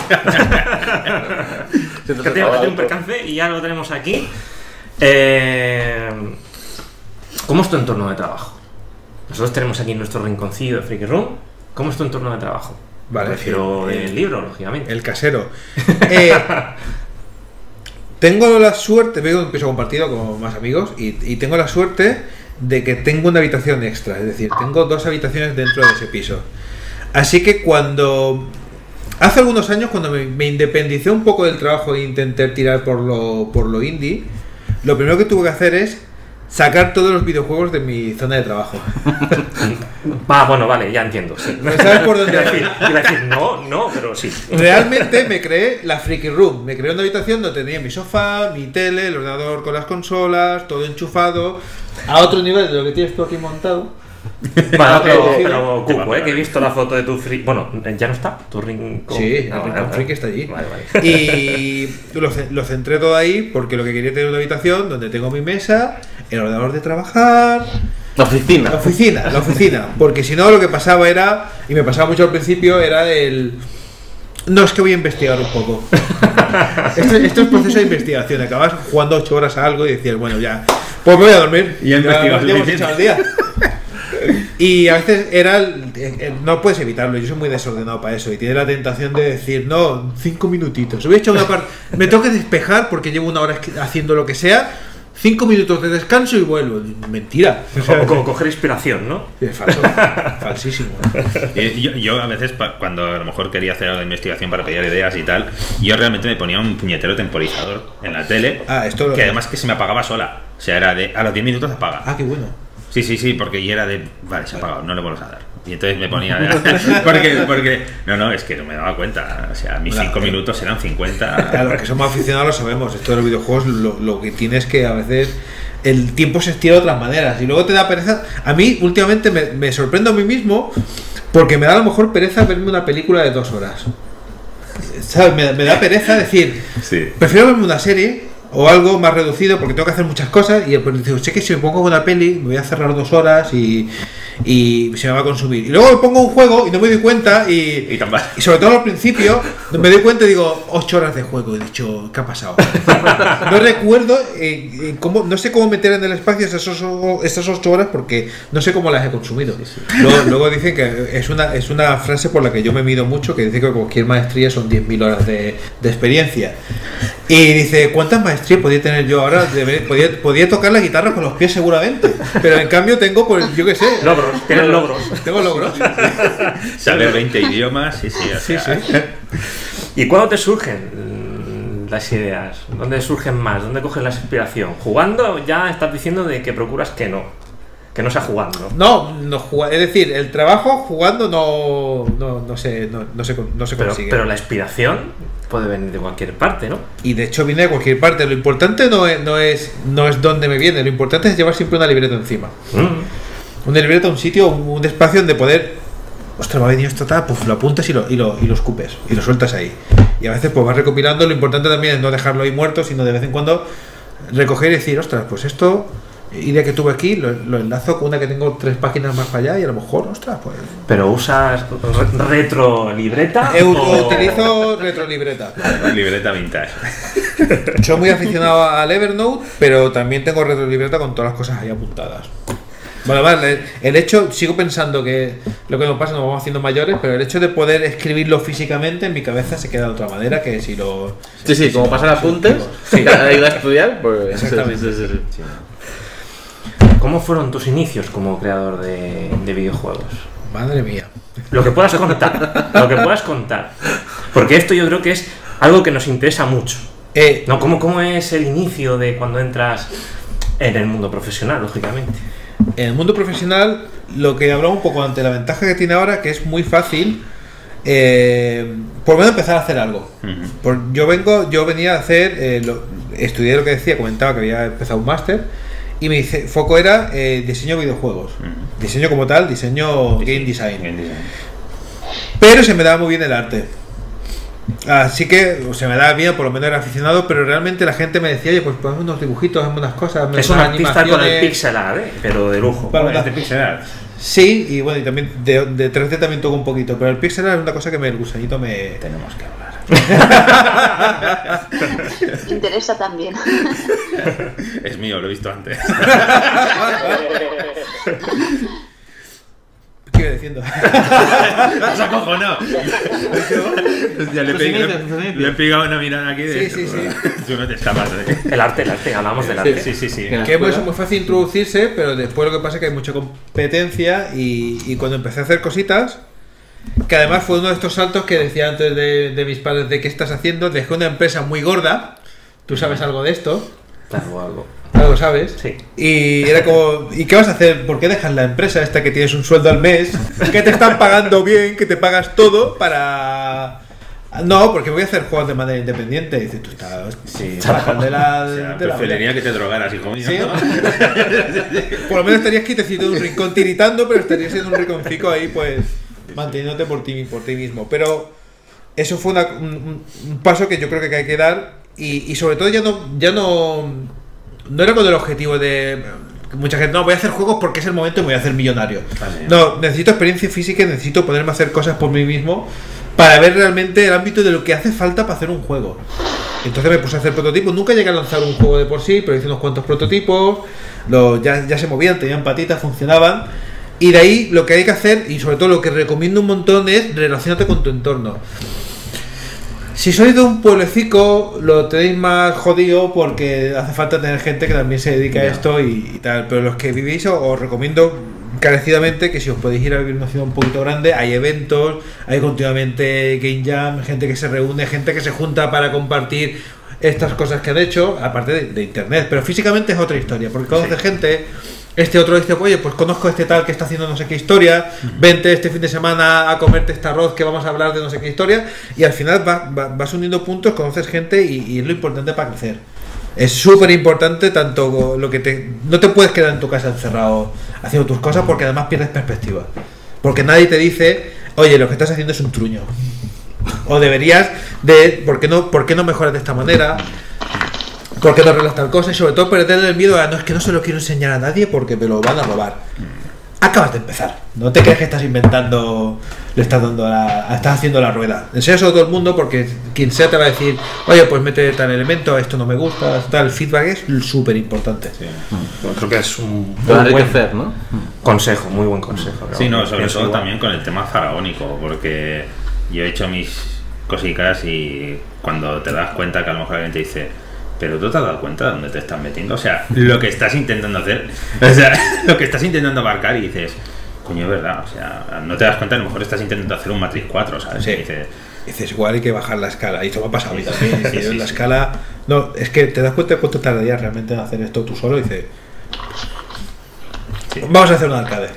que tiene un percance y ya lo tenemos aquí. Eh, ¿Cómo es tu entorno de trabajo? Nosotros tenemos aquí nuestro rinconcillo de Freaky Room. ¿Cómo es tu entorno de trabajo? Vale, prefiero el, el libro, lógicamente. El casero. Eh, tengo la suerte, veo un piso compartido con más amigos y, y tengo la suerte de que tengo una habitación extra, es decir, tengo dos habitaciones dentro de ese piso. Así que cuando... Hace algunos años, cuando me, me independicé un poco del trabajo e intenté tirar por lo, por lo indie, lo primero que tuve que hacer es sacar todos los videojuegos de mi zona de trabajo. Ah, bueno, vale, ya entiendo. Sí. ¿Sabes por dónde iba a decir? Iba a decir, no, no, pero sí. Realmente me creé la Freaky Room. Me creé una habitación donde tenía mi sofá, mi tele, el ordenador con las consolas, todo enchufado, a otro nivel de lo que tienes tú aquí montado. Bueno, pero, pero Cuco, eh, que he visto la foto de tu Freaky... Bueno, ¿ya no está? ¿Tu rincón? Sí, el no, rincón vale, Freaky está allí. Vale, vale. Y lo, lo centré todo ahí porque lo que quería tener una habitación donde tengo mi mesa, el ordenador de trabajar... La oficina. La oficina, la oficina. Porque si no, lo que pasaba era, y me pasaba mucho al principio, era el... No, es que voy a investigar un poco. esto, esto es proceso de investigación. Acabas jugando ocho horas a algo y decías, bueno, ya, pues me voy a dormir. Y ya investigas ya hemos echado el día. Y a veces era el- el- no puedes evitarlo, yo soy muy desordenado para eso y tienes la tentación de decir, no, cinco minutitos, voy a echar una parte, me tengo que despejar porque llevo una hora esqui- haciendo lo que sea, cinco minutos de descanso y vuelvo. Mentira. O sea, O como coger inspiración, ¿no? es falso, falsísimo. Y Yo, yo a veces, pa- cuando a lo mejor quería hacer algo de investigación para pillar ideas y tal, yo realmente me ponía un puñetero temporizador en la tele, Ah, esto lo- que además que se me apagaba sola. O sea, era de a los diez minutos apaga. Ah, qué bueno. Sí, sí, sí, porque yo era de, vale, se ha apagado, no le vuelvas a dar. Y entonces me ponía, porque, porque, no, no, es que no me daba cuenta. O sea, mis cinco minutos eran cincuenta. Claro, los que somos aficionados lo sabemos. Esto de los videojuegos lo, lo que tiene es que a veces el tiempo se estira de otras maneras y luego te da pereza. A mí últimamente me, me sorprendo a mí mismo porque me da a lo mejor pereza verme una película de dos horas. ¿Sabes? Me, me da pereza decir, Sí. prefiero verme una serie o algo más reducido porque tengo que hacer muchas cosas y pues digo, sé que si me pongo una peli me voy a cerrar dos horas y, y se me va a consumir. Y luego me pongo un juego y no me doy cuenta y, Y tan mal. y sobre todo al principio me doy cuenta y digo, ocho horas de juego. He dicho, ¿qué ha pasado? No recuerdo eh, eh, cómo, no sé cómo meter en el espacio esas ocho, esas ocho horas porque no sé cómo las he consumido. Luego, luego dicen que es una, es una frase por la que yo me mido mucho, que dice que cualquier maestría son diez mil horas de, de experiencia. Y dice, ¿cuántas maestrías podía tener yo ahora? Debe- podía, podía tocar la guitarra con los pies seguramente. Pero en cambio tengo, pues, yo qué sé. Logros, tienes logros. Tengo logros. Saber veinte idiomas, sí, sí, o Sí, sea, sí. ¿Y cuándo te surgen mm, las ideas? ¿Dónde surgen más? ¿Dónde coges la inspiración? ¿Jugando? Ya estás diciendo de que procuras que no. Que no sea jugando. No, no juga- es decir, el trabajo jugando no, no, no, se, no, no se, con- no se Pero, consigue. pero la inspiración puede venir de cualquier parte, ¿no? Y de hecho viene de cualquier parte. Lo importante no es, no es, no es dónde me viene, lo importante es llevar siempre una libreta encima. Mm. Una libreta, un sitio, un, un espacio donde poder. Ostras, me ha venido esto tal, pues lo apuntas y lo, y, lo, y lo escupes y lo sueltas ahí. Y a veces pues vas recopilando. Lo importante también es no dejarlo ahí muerto, sino de vez en cuando recoger y decir, ostras, pues esto, idea que tuve aquí, lo, lo enlazo con una que tengo tres páginas más para allá y a lo mejor, ostras, pues. ¿Pero usas re- retro libreta? Eu- o- Utilizo retrolibreta. libreta vintage. Soy muy aficionado al Evernote, pero también tengo retrolibreta con todas las cosas ahí apuntadas. Bueno, vale, el hecho, sigo pensando que lo que nos pasa, nos vamos haciendo mayores, pero el hecho de poder escribirlo físicamente en mi cabeza se queda de otra manera que si lo... Sí, sí, como pasan apuntes, Sí. ayuda a estudiar, pues. Exactamente. Sí, sí, sí. ¿Cómo fueron tus inicios como creador de, de videojuegos? Madre mía. Lo que puedas contar. Lo que puedas contar. Porque esto yo creo que es algo que nos interesa mucho. Eh, ¿No? ¿Cómo, ¿Cómo es el inicio de cuando entras en el mundo profesional, lógicamente? En el mundo profesional, lo que hablaba un poco antes, la ventaja que tiene ahora, que es muy fácil, eh, por lo menos empezar a hacer algo. Ujú. Por- yo vengo, yo venía a hacer, eh, lo- estudié lo que decía, comentaba que había empezado un máster y mi dice- foco era eh, diseño de videojuegos, Ujú. diseño como tal, diseño game design. Game design. Pero se me daba muy bien el arte. Así que o se me daba bien, por lo menos era aficionado, pero realmente la gente me decía, oye, pues ponme unos dibujitos, hazme unas cosas, hazme Es un unas artista con el animaciones". pixel art, ¿eh? Pero de lujo. Vale. Bueno, es de pixel art. Sí, y bueno, y también de, de tres D también toco un poquito, pero el pixel art es una cosa que me, el gusanito me... Tenemos que hablar. Me interesa también. Es mío, lo he visto antes. ¿Qué iba diciendo? ¡Has acojonado! Ya le, he Pues pegado, inicio, pues inicio. le he pegado una mirada aquí de... Sí, sí, sí. Tú no te escapas de... El arte, el arte, hablamos del arte. Sí, sí, sí. Que- Que es muy fácil introducirse, pero después lo que pasa es que hay mucha competencia y, y cuando empecé a hacer cositas, que además fue uno de estos saltos que decía antes de, de mis padres de qué estás haciendo, dejé una empresa muy gorda, tú sabes algo de esto, Claro, algo. algo sabes, Sí. y era como, ¿y qué vas a hacer? ¿Por qué dejas la empresa esta que tienes un sueldo al mes, que te están pagando bien, que te pagas todo para... No, porque voy a hacer juegos de manera independiente. Y dices, tú estás Sí. trabajando de la... O sea, de la- preferiría que te drogaras, hijo mío. Sí. ¿no? Por lo menos estarías quietecito en un rincón tiritando, pero estarías en un rinconcito ahí, pues, manteniéndote por ti, por ti mismo. Pero eso fue una- un, un paso que yo creo que hay que dar y, y sobre todo ya no, ya no, no era con el objetivo de... Mucha gente, no, voy a hacer juegos porque es el momento y me voy a hacer millonario. Vale. No, necesito experiencia física y necesito poderme hacer cosas por mí mismo para ver realmente el ámbito de lo que hace falta para hacer un juego. Entonces me puse a hacer prototipos. Nunca llegué a lanzar un juego de por sí, pero hice unos cuantos prototipos. Los, ya, ya se movían, tenían patitas, funcionaban. Y de ahí lo que hay que hacer, y sobre todo lo que recomiendo un montón, es relacionarte con tu entorno. Si sois de un pueblecico, lo tenéis más jodido porque hace falta tener gente que también se dedica yeah. a esto y, y tal. Pero los que vivís, os recomiendo encarecidamente que si os podéis ir a vivir en una ciudad un poquito grande, hay eventos, hay continuamente game jam, gente que se reúne, gente que se junta para compartir estas cosas que han hecho, aparte de, de internet. Pero físicamente es otra historia, porque conoces sí. gente. Este otro dice, oye, pues conozco a este tal que está haciendo no sé qué historia, vente este fin de semana a comerte este arroz que vamos a hablar de no sé qué historia, y al final va, va, vas uniendo puntos, conoces gente y, y es lo importante para crecer. Es súper importante tanto lo que te... No te puedes quedar en tu casa encerrado haciendo tus cosas porque además pierdes perspectiva. Porque nadie te dice, oye, lo que estás haciendo es un truño. O deberías de... ¿Por qué no, por qué no mejoras de esta manera? ¿Por qué no arreglas tal cosa? Y sobre todo perder el miedo a no es que no se lo quiero enseñar a nadie porque me lo van a robar. Acabas de empezar. No te creas que estás inventando, le estás dando la, estás haciendo la rueda. Enséñaselo a todo el mundo porque quien sea te va a decir, oye, pues mete tal elemento, esto no me gusta, tal. El feedback es súper importante. Sí. Bueno, creo que es un muy buen hacer, ¿no? consejo, muy buen consejo. Sí, no, sobre todo también con el tema faraónico, porque yo he hecho mis cositas y cuando te das cuenta que a lo mejor alguien te dice, pero tú te has dado cuenta de dónde te estás metiendo, o sea, lo que estás intentando hacer, o sea, lo que estás intentando abarcar y dices, coño, es verdad, o sea, no te das cuenta, a lo mejor estás intentando hacer un Matrix cuatro, ¿sabes? Sí. Y dices, dices, igual hay que bajar la escala, y esto me ha pasado a mí también, sí, sí, la sí. escala, no, es que te das cuenta de cuánto tardarías realmente en hacer esto tú solo, y dices, sí. vamos a hacer un arcade.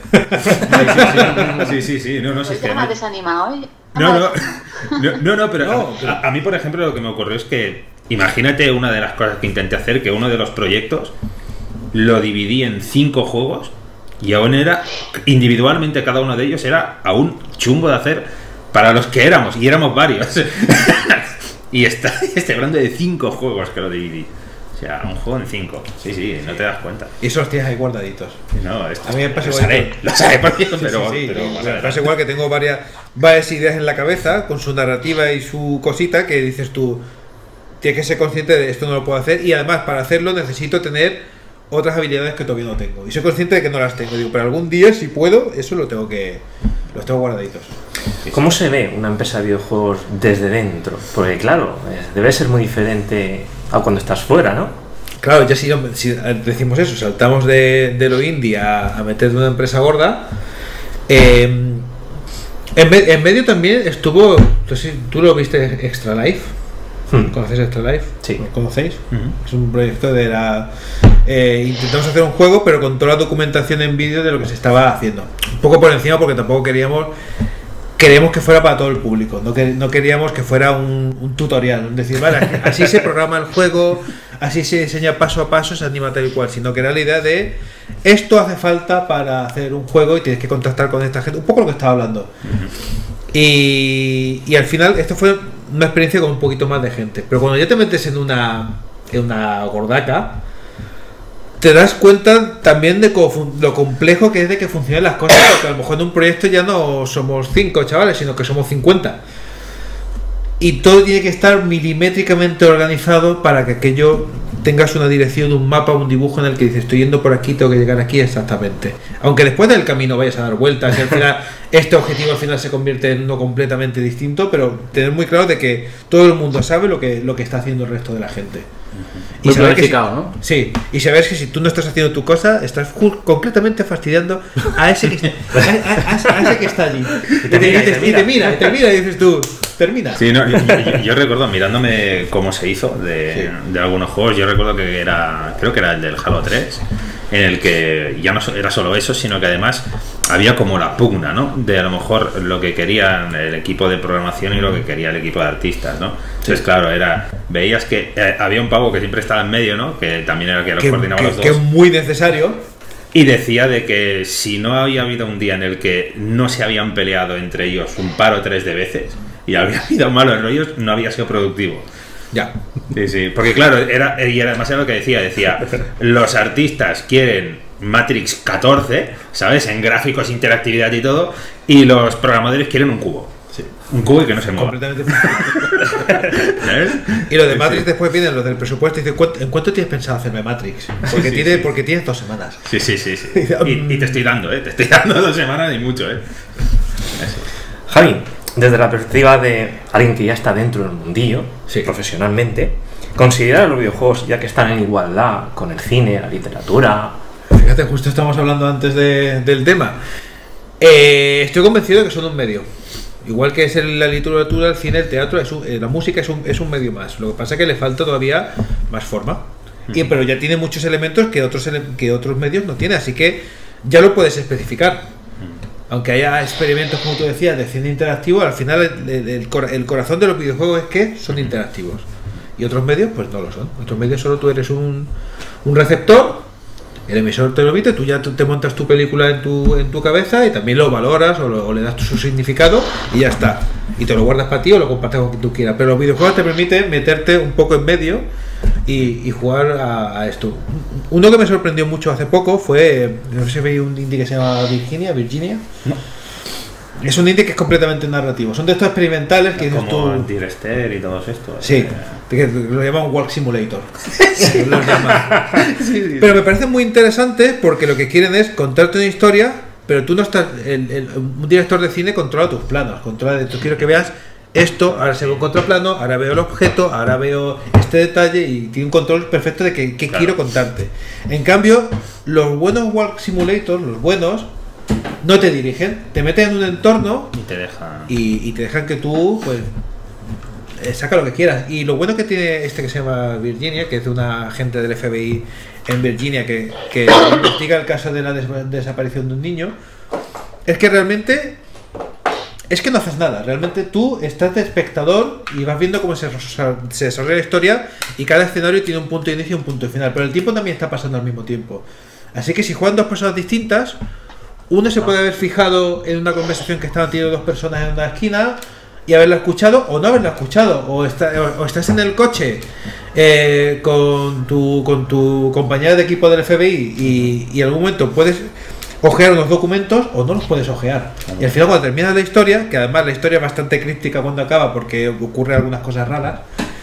Sí, sí, sí, sí, no, no sé. ¿Te has desanimado hoy? No, no, no, no, no, pero, no, pero... A, a mí, por ejemplo, lo que me ocurrió es que imagínate una de las cosas que intenté hacer, que uno de los proyectos lo dividí en cinco juegos y aún era, individualmente cada uno de ellos era aún chungo de hacer para los que éramos, y éramos varios. Y está, estoy hablando de cinco juegos que lo dividí. O sea, un juego en cinco. Sí, sí, no te das cuenta. Y esos tienes ahí guardaditos. No, esto, a mí me pasa lo igual. Haré, lo haré por Dios, pero, sí, sí, pero, sí. pero Me pasa igual que tengo varias, varias ideas en la cabeza con su narrativa y su cosita que dices tú, tienes que ser consciente de esto no lo puedo hacer, y además para hacerlo necesito tener otras habilidades que todavía no tengo. Y soy consciente de que no las tengo. Digo, pero algún día si puedo, eso lo tengo que... Los tengo guardaditos. ¿Cómo se ve una empresa de videojuegos desde dentro? Porque claro, debe ser muy diferente a cuando estás fuera, ¿no? Claro, ya si, si decimos eso, saltamos de, de lo indie a, a meter de una empresa gorda. Eh, en, me, en medio también estuvo, no sé, ¿tú lo viste Extra Life? Hmm. ¿Conoces Extra Life? Sí. ¿Lo conocéis? Uh-huh. Es un proyecto de la... Eh, intentamos hacer un juego, pero con toda la documentación en vídeo de lo que se estaba haciendo. Un poco por encima porque tampoco queríamos... Queríamos que fuera para todo el público, no, que, no queríamos que fuera un, un tutorial, es decir, vale, así se programa el juego, así se enseña paso a paso, se anima tal y cual, sino que era la idea de esto hace falta para hacer un juego y tienes que contactar con esta gente, un poco lo que estaba hablando. Uh-huh. Y, y al final esto fue una experiencia con un poquito más de gente, pero cuando ya te metes en una, en una gordaca, te das cuenta también de lo complejo que es de que funcionen las cosas, porque a lo mejor en un proyecto ya no somos cinco chavales, sino que somos cincuenta. Y todo tiene que estar milimétricamente organizado para que aquello tengas una dirección, un mapa, un dibujo en el que dices, estoy yendo por aquí, tengo que llegar aquí exactamente. Aunque después del camino vayas a dar vueltas y al final este objetivo al final se convierte en uno completamente distinto, pero tener muy claro de que todo el mundo sabe lo que, lo que está haciendo el resto de la gente. Y muy planificado, si, ¿no? Sí, y sabes que si tú no estás haciendo tu cosa, estás concretamente fastidiando a ese que, a, a, a, a ese que está allí. Y te, mira, y, te, y, te, y te mira, y te mira y dices tú, termina. Sí, no, yo, yo, yo recuerdo mirándome cómo se hizo de, sí. de algunos juegos, yo recuerdo que era, creo que era el del Halo tres, en el que ya no era solo eso, sino que además había como la pugna, ¿no? De a lo mejor lo que querían el equipo de programación y lo que quería el equipo de artistas, ¿no? Entonces, sí. claro, era veías que eh, había un pavo que siempre estaba en medio, ¿no? Que también era el que los que, coordinaba que, los dos. Que es muy necesario. Y decía de que si no había habido un día en el que no se habían peleado entre ellos un par o tres de veces y había habido malos rollos, no había sido productivo. Ya. Sí, sí, porque claro, era, y además era lo que decía, decía, los artistas quieren Matrix catorce, ¿sabes? En gráficos, interactividad y todo, y los programadores quieren un cubo. Sí. Un cubo y que no se mueva. Completamente ¿sabes? Y lo de Matrix sí. Después vienen los del presupuesto y dicen, ¿en cuánto tienes pensado hacerme Matrix? Porque, sí, tiene, sí. porque tienes dos semanas. Sí, sí, sí. sí. Y, y te estoy dando, ¿eh? Te estoy dando dos semanas y mucho, ¿eh? Eso. Javi, desde la perspectiva de alguien que ya está dentro del mundillo, sí. profesionalmente, ¿considera los videojuegos ya que están en igualdad con el cine, la literatura? Fíjate, justo estamos hablando antes de, del tema. Eh, estoy convencido de que son un medio. Igual que es el, la literatura, el cine, el teatro, es un, eh, la música es un, es un medio más. Lo que pasa es que le falta todavía más forma. Y, pero ya tiene muchos elementos que otros, ele que otros medios no tienen. Así que ya lo puedes especificar. Aunque haya experimentos, como tú decías, de cine interactivo, al final el, el, el, el corazón de los videojuegos es que son interactivos. Y otros medios, pues no lo son. Otros medios solo tú eres un, un receptor. El emisor te lo emite, tú ya te montas tu película en tu, en tu cabeza y también lo valoras o, lo, o le das su significado y ya está. Y te lo guardas para ti o lo compartes con quien tú quieras. Pero los videojuegos te permiten meterte un poco en medio y, y jugar a, a esto. Uno que me sorprendió mucho hace poco fue, no sé si veis un indie que se llama Virginia, Virginia. No. Es un indie que es completamente narrativo. Son de estos experimentales que dices tú... Como Anti-Rester y todos estos. Sí, que lo llaman Walk Simulator. Sí, lo llaman. Sí, sí. Pero me parece muy interesante porque lo que quieren es contarte una historia, pero tú no estás... El, el, un director de cine controla tus planos. Controla, tú quiero que veas esto, ahora se ve un contraplano, ahora veo el objeto, ahora veo este detalle y tiene un control perfecto de qué claro. quiero contarte. En cambio, los buenos Walk Simulator, los buenos... no te dirigen, te meten en un entorno y te dejan y, y te dejan que tú pues eh, saca lo que quieras. Y lo bueno que tiene este que se llama Virginia, que es de una agente del F B I en Virginia que, que investiga el caso de la des desaparición de un niño, es que realmente es que no haces nada, realmente tú estás de espectador y vas viendo cómo se, se desarrolla la historia y cada escenario tiene un punto de inicio y un punto de final, pero el tiempo también está pasando al mismo tiempo. Así que si juegan dos personas distintas, uno se puede haber fijado en una conversación que estaban teniendo dos personas en una esquina y haberla escuchado o no haberla escuchado, o, está, o, o estás en el coche eh, con, tu, con tu compañera de equipo del F B I y, y en algún momento puedes ojear unos documentos o no los puedes ojear. Y al final cuando terminas la historia, que además la historia es bastante críptica cuando acaba porque ocurre algunas cosas raras,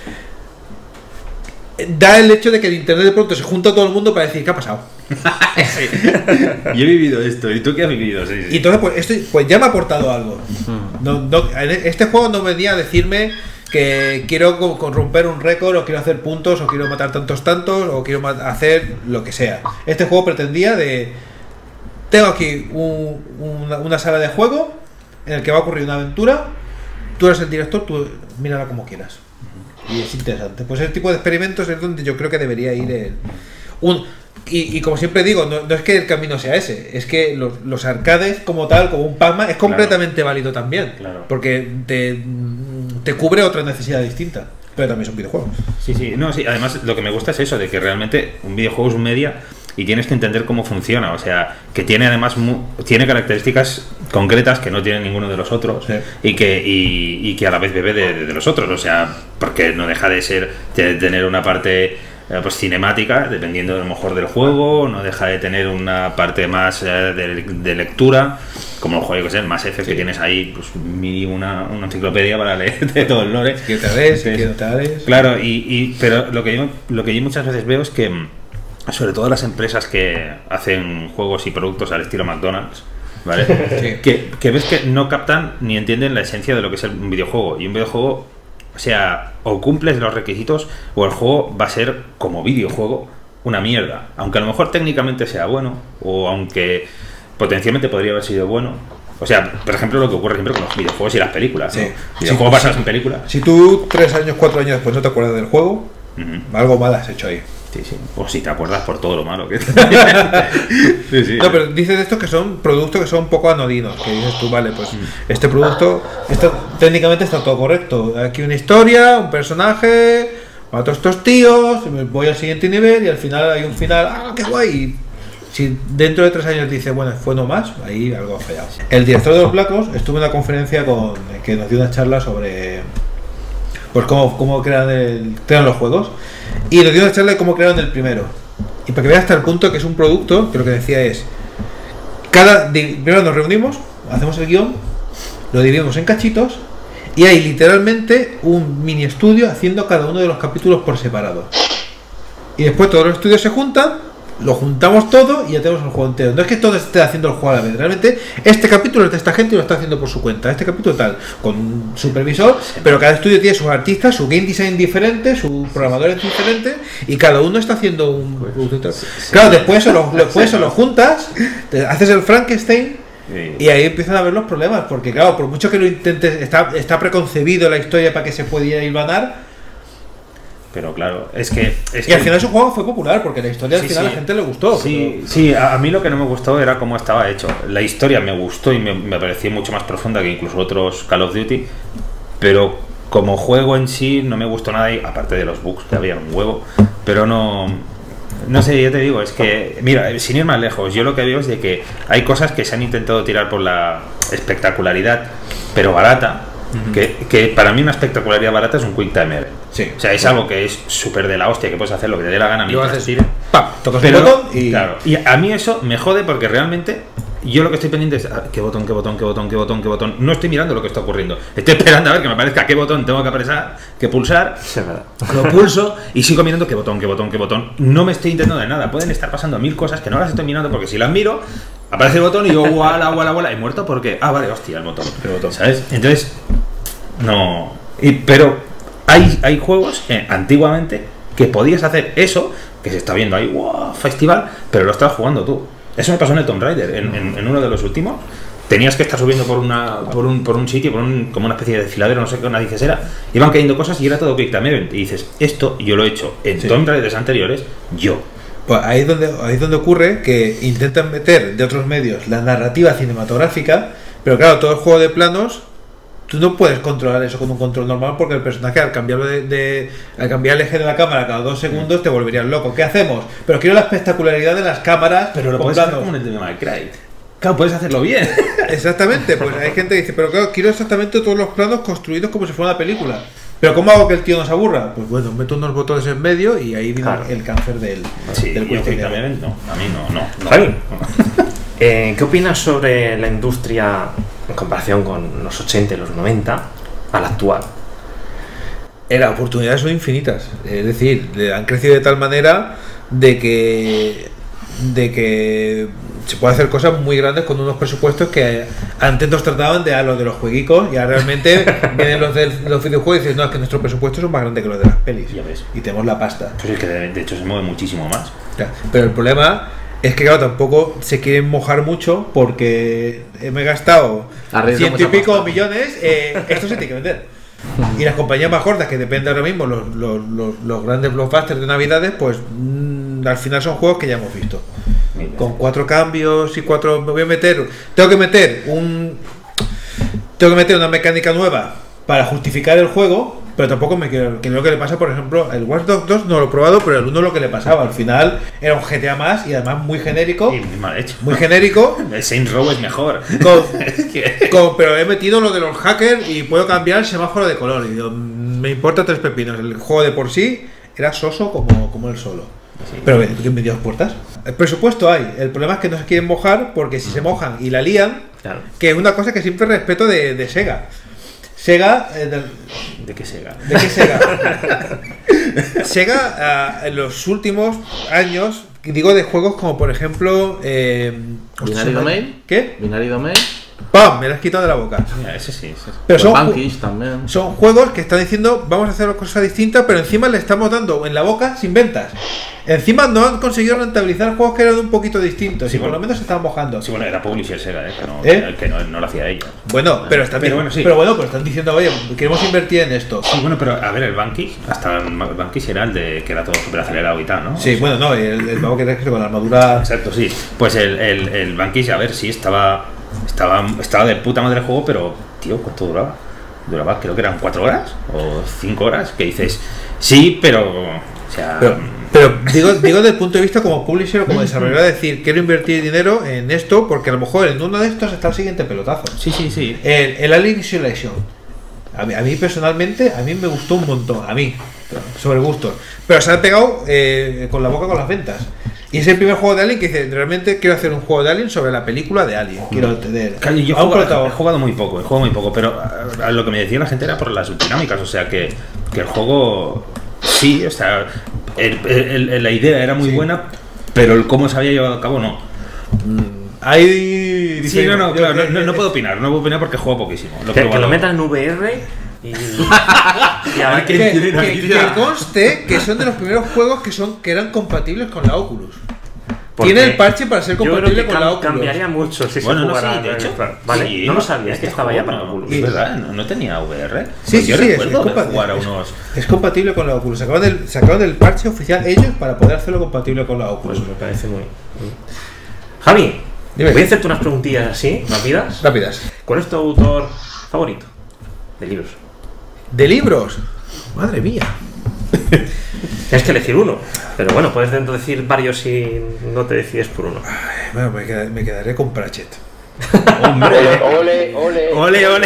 da el hecho de que en internet de pronto se junta todo el mundo para decir ¿qué ha pasado? Sí. Yo he vivido esto, ¿y tú qué has vivido? Sí, sí. Y entonces pues, esto, pues ya me ha aportado algo. No, no, este juego no venía a decirme que quiero corromper un récord o quiero hacer puntos o quiero matar tantos tantos o quiero hacer lo que sea. Este juego pretendía de... Tengo aquí un, una, una sala de juego en el que va a ocurrir una aventura, tú eres el director, tú mírala como quieras. Y es interesante. Pues ese tipo de experimentos es donde yo creo que debería ir el, un, y, y como siempre digo, no, no es que el camino sea ese, es que los, los arcades como tal, como un Pac-Man, es completamente claro. válido también. Claro. Porque te, te cubre otra necesidad distinta. Pero también son videojuegos. Sí, sí, no, sí. Además, lo que me gusta es eso, de que realmente un videojuego es un media y tienes que entender cómo funciona. O sea, que tiene además mu tiene características concretas que no tiene ninguno de los otros, sí. y que y, y que a la vez bebe de, de, de los otros. O sea, porque no deja de ser de tener una parte pues cinemática, dependiendo a lo mejor del juego, no deja de tener una parte más eh, de, de lectura, como el juego que sé, el Mass Effect, sí. que tienes ahí pues mínimo una, una enciclopedia para leerte todo el lore. Que te ves, que te ves. Claro, y, y pero lo que yo lo que yo muchas veces veo es que sobre todo las empresas que hacen juegos y productos al estilo McDonald's, ¿vale? Sí. que, que ves que no captan ni entienden la esencia de lo que es un videojuego. Y un videojuego, o sea, o cumples los requisitos o el juego va a ser como videojuego una mierda. Aunque a lo mejor técnicamente sea bueno, o aunque potencialmente podría haber sido bueno. O sea, por ejemplo, lo que ocurre siempre con los videojuegos y las películas, ¿no? Sí. Videojuegos sí, basados sí. en películas. Si tú tres años, cuatro años después no te acuerdas del juego, uh-huh. algo mal has hecho ahí. Sí, sí. O si te acuerdas por todo lo malo que sí, sí. No, pero dices de estos que son productos que son un poco anodinos, que dices tú, vale, pues este producto está, técnicamente está todo correcto. Aquí una historia, un personaje, mato a estos tíos, voy al siguiente nivel y al final hay un final, ¡ah, qué guay! Y si dentro de tres años dice, bueno, fue no más, ahí algo ha fallado. El director de los Black Ops estuvo en una conferencia con que nos dio una charla sobre pues cómo, cómo crean, el, crean los juegos. Y nos dio una charla de cómo crearon el primero. Y para que veas hasta el punto que es un producto, que lo que decía es, cada primero nos reunimos, hacemos el guión, lo dividimos en cachitos, y hay literalmente un mini estudio haciendo cada uno de los capítulos por separado. Y después todos los estudios se juntan, lo juntamos todo y ya tenemos el juego entero. No es que todo esté haciendo el juego a la vez. Realmente este capítulo es de esta gente y lo está haciendo por su cuenta. Este capítulo tal, con un supervisor, pero cada estudio tiene sus artistas, su game design diferente, sus programadores diferentes, y cada uno está haciendo un... Claro, después eso lo, después eso lo juntas, te haces el Frankenstein, y ahí empiezan a ver los problemas. Porque claro, por mucho que lo intentes, está, está preconcebido la historia para que se pudiera hilvanar. Pero claro, es que... Es y al que... final su juego fue popular, porque la historia al sí, final sí. a la gente le gustó. Sí, pero... sí, a, a mí lo que no me gustó era cómo estaba hecho. La historia me gustó y me, me pareció mucho más profunda que incluso otros Call of Duty, pero como juego en sí no me gustó nada, y, aparte de los bugs que había un huevo, pero no... No sé, yo te digo, es que... Mira, sin ir más lejos, yo lo que veo es de que hay cosas que se han intentado tirar por la espectacularidad, pero barata. Uh-huh. que, que para mí una espectacularidad barata es un Quick Time Event. Sí. O sea, es algo que es súper de la hostia, que puedes hacer lo que te dé la gana mientras tires. ¡Pam! Tocas Pero, un botón y... Claro, y a mí eso me jode porque realmente yo lo que estoy pendiente es ah, qué botón, qué botón, qué botón, qué botón, qué botón. No estoy mirando lo que está ocurriendo. Estoy esperando a ver que me aparezca qué botón tengo que apresar, que pulsar. Sí, verdad. Lo pulso y sigo mirando qué botón, qué botón, qué botón. No me estoy intentando de nada. Pueden estar pasando mil cosas que no las estoy mirando, porque si las miro, aparece el botón y yo, guala, guala, guala, he muerto porque... Ah, vale, hostia, el botón, el botón, ¿sabes? Entonces... No, y, pero hay, hay juegos eh, antiguamente que podías hacer eso, que se está viendo ahí, wow, festival, pero lo estás jugando tú. Eso me pasó en el Tomb Raider, en, en, en uno de los últimos. Tenías que estar subiendo por una por un, por un sitio, por un, como una especie de desfiladero, no sé qué una dices era. Iban cayendo cosas y era todo Quick Time Event. Y dices, esto yo lo he hecho en sí. Tomb Raiders anteriores, yo. Pues ahí es donde, ahí es donde ocurre que intentan meter de otros medios la narrativa cinematográfica, pero claro, todo el juego de planos... Tú no puedes controlar eso con un control normal, porque el personaje al cambiarlo de, de al cambiar el eje de la cámara cada dos segundos te volverías loco. ¿Qué hacemos? Pero quiero la espectacularidad de las cámaras. Pero lo puedes hacer como en el de My Cry. Claro, puedes hacerlo bien. Exactamente, pues hay gente que dice, pero claro, quiero exactamente todos los planos construidos como si fuera una película. Pero ¿cómo hago que el tío no se aburra? Pues bueno, meto unos botones en medio y ahí viene claro. el cáncer del, sí, del cuento. No, a mí no, no. no. Javi, eh, ¿qué opinas sobre la industria en comparación con los ochenta y los noventa a la actual? Las oportunidades son infinitas, es decir, han crecido de tal manera de que de que se puede hacer cosas muy grandes con unos presupuestos que antes nos trataban de a los de los jueguicos, y ahora realmente vienen los de los videojuegos y dicen, no, es que nuestros presupuestos son más grandes que los de las pelis, ya ves. Y tenemos la pasta. Pues es que de, de hecho se mueve muchísimo más. Claro, pero el problema es que claro, tampoco se quieren mojar mucho, porque me he gastado ciento y pico pasta. millones, eh, esto se tiene que vender. Y las compañías más gordas, que dependen ahora mismo, los, los, los, los grandes blockbusters de Navidades, pues mmm, al final son juegos que ya hemos visto. Mira. Con cuatro cambios y cuatro... Me voy a meter... Tengo que meter un... Tengo que meter una mecánica nueva para justificar el juego, pero tampoco me quiero... Que lo que le pasa, por ejemplo, el Watch Dogs dos no lo he probado, pero el uno lo que le pasaba. Al final era un G T A más y además muy genérico. Y muy mal hecho. Muy genérico. El Saints Row es mejor. Con, es que... con, pero he metido lo de los hackers y puedo cambiar el semáforo de color. Y digo, me importa tres pepinos. El juego de por sí era soso como, como el solo. Sí. Pero ¿qué me dio las puertas? El presupuesto hay. El problema es que no se quieren mojar, porque si se mojan y la lían, claro. Que es una cosa que siempre respeto de, de Sega. Sega... Eh, de, ¿De qué Sega? ¿De qué Sega? Sega, uh, en los últimos años, digo de juegos como por ejemplo... Eh, ¿Binary Domain? ¿Qué? ¿Binary Domain? ¡Pam! Me lo has quitado de la boca. Mira, ese sí. Ese. Pero son, Vanquish también. Son juegos que están diciendo, vamos a hacer cosas distintas, pero encima le estamos dando en la boca sin ventas. Encima no han conseguido rentabilizar juegos que eran un poquito distintos, sí, y bueno, por lo menos se estaban mojando. Sí, bueno, era publisher Sega, ¿eh? Que, no, ¿Eh? que no, no lo hacía ella. Bueno, pero está bien. Pero bueno, sí. Pero bueno, pues están diciendo, oye, queremos invertir en esto. Sí, bueno, pero a ver, el Vanquish, hasta el Vanquish era el de que era todo súper acelerado y tal, ¿no? Sí, o sea, bueno, no, el, el vago que era con la armadura. Exacto, sí. Pues el, el, el Vanquish, a ver, sí, estaba, estaba, estaba de puta madre el juego, pero, tío, ¿cuánto duraba? Duraba, creo que eran cuatro horas o cinco horas, que dices, sí, pero, o sea... Pero, pero digo, digo desde el punto de vista como publisher o como desarrollador, decir, quiero invertir dinero en esto, porque a lo mejor en uno de estos está el siguiente pelotazo. Sí, sí, sí. El, el Alien Isolation. A mí, a mí personalmente, a mí me gustó un montón, a mí, sobre gustos. Pero se ha pegado eh, con la boca con las ventas. Y es el primer juego de Alien que dice, realmente quiero hacer un juego de Alien sobre la película de Alien. Quiero tener... Claro, yo he jugado, he jugado muy poco, he jugado muy poco, pero a, a lo que me decía la gente era por las dinámicas, o sea que, que el juego sí, o sea, el, el, el, la idea era muy sí. buena, pero el cómo se había llevado a cabo no. Hay... Sí, no, no, claro, no, no, no puedo opinar, no puedo opinar porque juego poquísimo. Lo que, que lo metan en V R y... y a ver, que, que, que, que conste que son de los primeros juegos que son que eran compatibles con la Oculus. Porque tiene el parche para ser compatible con la Oculus. Cambiaría mucho si bueno, se no, jugara. Sí, de hecho, vale, sí, no lo sabía, es que estaba ya para no, Oculus. Es verdad, no, no tenía V R. Sí, pues sí, yo sí, recuerdo es, de jugar a unos... es compatible con la Oculus. Sacaron del, sacaron del parche oficial ellos para poder hacerlo compatible con la Oculus. Pues me parece muy... Javi, dime. Voy a hacerte unas preguntillas así, rápidas. Rápidas. ¿Cuál es tu autor favorito de libros? ¿De libros? Madre mía. Tienes que elegir uno. Pero bueno, puedes dentro decir varios si no te decides por uno. Ay, bueno, me quedaré, me quedaré con Pratchett. ¡Hombre! ¡Ole, ole! ¡Ole, ole!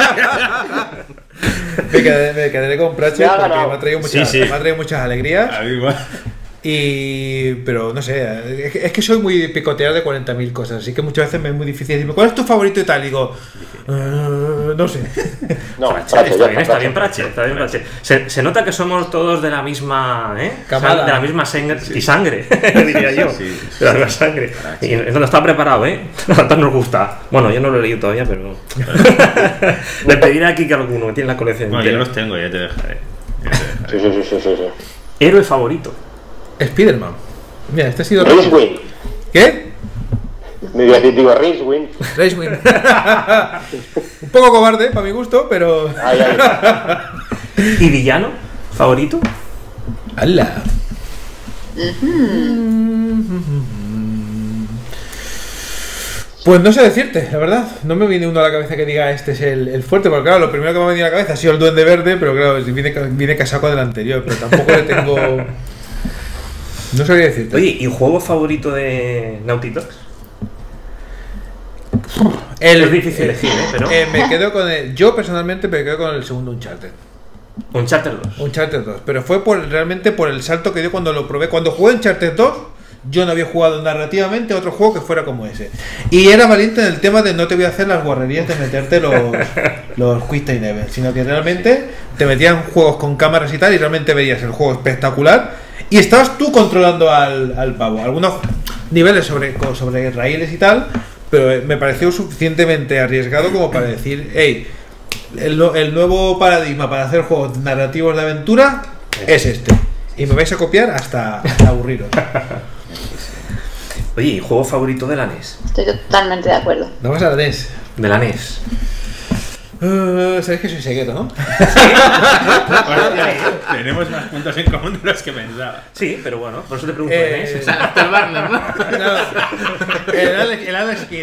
me, quedaré, me quedaré con Pratchett porque me ha traído muchas, sí, sí. me ha traído muchas alegrías. A mí igual. Y... pero no sé, es que, es que soy muy picoteado de cuarenta mil cosas, así que muchas veces me es muy difícil decirme ¿cuál es tu favorito y tal? Y digo, uh, no sé. No, Pratchett, Pratchett, está, bien, está bien Pratchett, está bien Pratchett. Se, se nota que somos todos de la misma, ¿eh? Camada. De la misma sangre, sí. y sangre, diría yo. Sí, sí, de la misma sangre. Y no está preparado, ¿eh? A nosotros nos gusta. Bueno, yo no lo he leído todavía, pero... Le pediré aquí que alguno tiene la colección. Bueno, yo los tengo, ya te dejaré. Ya te dejaré. Sí, sí, sí, sí, sí. Héroe favorito. Spiderman. Mira, este ha sido... Rincewind. ¿Qué? Me iba a decir, digo, Rincewind. Rincewind. Un poco cobarde, para mi gusto, pero... Ay, ay. ¿Y villano favorito? ¡Hala! Pues no sé decirte, la verdad. No me viene uno a la cabeza que diga este es el, el fuerte, porque claro, lo primero que me ha venido a la cabeza ha sido el Duende Verde, pero claro, viene, viene casado con el anterior, pero tampoco le tengo... No sabría decirte. Oye, ¿y juego favorito de Naughty Dog? El, es difícil elegir, ¿eh? Pero... Eh, me quedo con el, yo personalmente me quedo con el segundo Uncharted. Uncharted dos. Uncharted dos, pero fue por realmente por el salto que dio cuando lo probé. Cuando jugué Uncharted dos, yo no había jugado narrativamente a otro juego que fuera como ese. Y era valiente en el tema de no te voy a hacer las guarrerías de meterte los, los Quick Time Events, sino que realmente te metían juegos con cámaras y tal, y realmente veías el juego espectacular. Y estabas tú controlando al, al pavo. Algunos niveles sobre, sobre raíles y tal, pero me pareció suficientemente arriesgado como para decir, hey, el, el nuevo paradigma para hacer juegos narrativos de aventura es este. Y me vais a copiar hasta, hasta aburriros. Oye, ¿y juego favorito de la N E S? Estoy totalmente de acuerdo. ¿No vas a la N E S? De la N E S. Uh, Sabéis que soy secreto, ¿no? Tenemos más puntos en común de los que pensaba. Sí, pero bueno, por eso te pregunto Eh, de N E S. O sea, Afterburner, ¿no? No, el Alex, el Alex Kidd.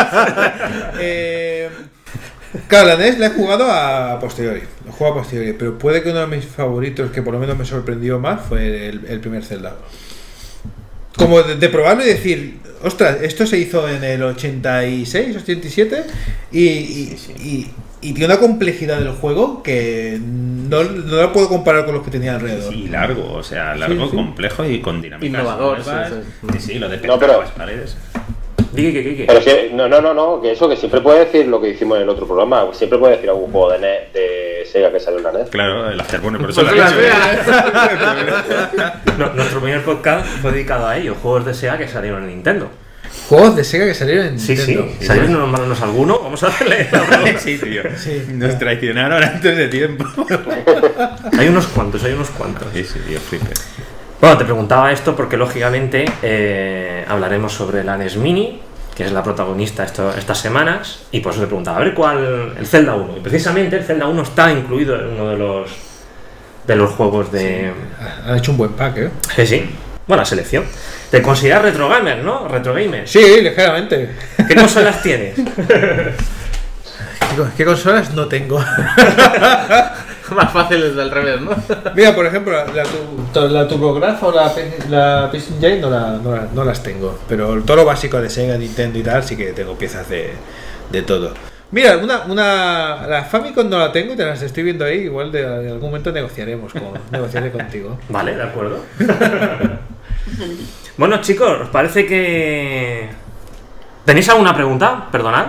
eh, claro, la N E S la he jugado a posteriori. Lo he jugado a posteriori, pero puede que uno de mis favoritos, que por lo menos me sorprendió más, fue el, el primer Zelda. Como de, de probarlo y decir, ostras, esto se hizo en el ochenta y seis, ochenta y siete y, y, y, y tiene una complejidad del juego que no, no la puedo comparar con los que tenía alrededor. Sí, largo, o sea, largo, Sí, sí. complejo y con dinámicas Innovador, nuevas. sí, Sí, sí, lo de No, pegar pero- las paredes. Digue, que, que, que. Pero que, no, no, no, no, que eso, que siempre puede decir lo que hicimos en el otro programa. Siempre puede decir algún juego de, N E S, de Sega que salió en la N E S. Claro, el Afterburner, por eso Pues lo la he dicho. vea. No, nuestro primer podcast fue dedicado a ello, juegos de Sega que salieron en Nintendo. Juegos de Sega que salieron en Sí, Nintendo. sí, salieron nombrarnos alguno, vamos a hacerle la broma. Sí, tío. Sí. Nos traicionaron antes de tiempo. Hay unos cuantos, hay unos cuantos. Sí, sí, yo flipé. Bueno, te preguntaba esto porque lógicamente eh, hablaremos sobre la N E S Mini, que es la protagonista esto, estas semanas, y por eso te preguntaba, a ver cuál, el Zelda uno. Y precisamente el Zelda uno está incluido en uno de los de los juegos de... Han hecho un buen pack, ¿eh? Sí, sí, buena selección. Te consideras retrogamer, ¿no? Retrogamer. Sí, ligeramente. ¿Qué consolas tienes? ¿Qué, qué consolas no tengo? Más fácil es del revés, ¿no? Mira, por ejemplo, la, la, tu- la TurboGrafx o la, P- la P C Engine no, la, no, la- no las tengo. Pero todo lo básico de Sega, Nintendo y tal, sí que tengo piezas de, de todo. Mira, una, una, la Famicom no la tengo y te las estoy viendo ahí. Igual de, de algún momento negociaremos con, negociaré contigo. Vale, de acuerdo. Bueno, chicos, ¿os parece que... ¿Tenéis alguna pregunta? Perdonad.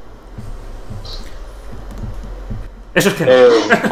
Eso es que no. Eh,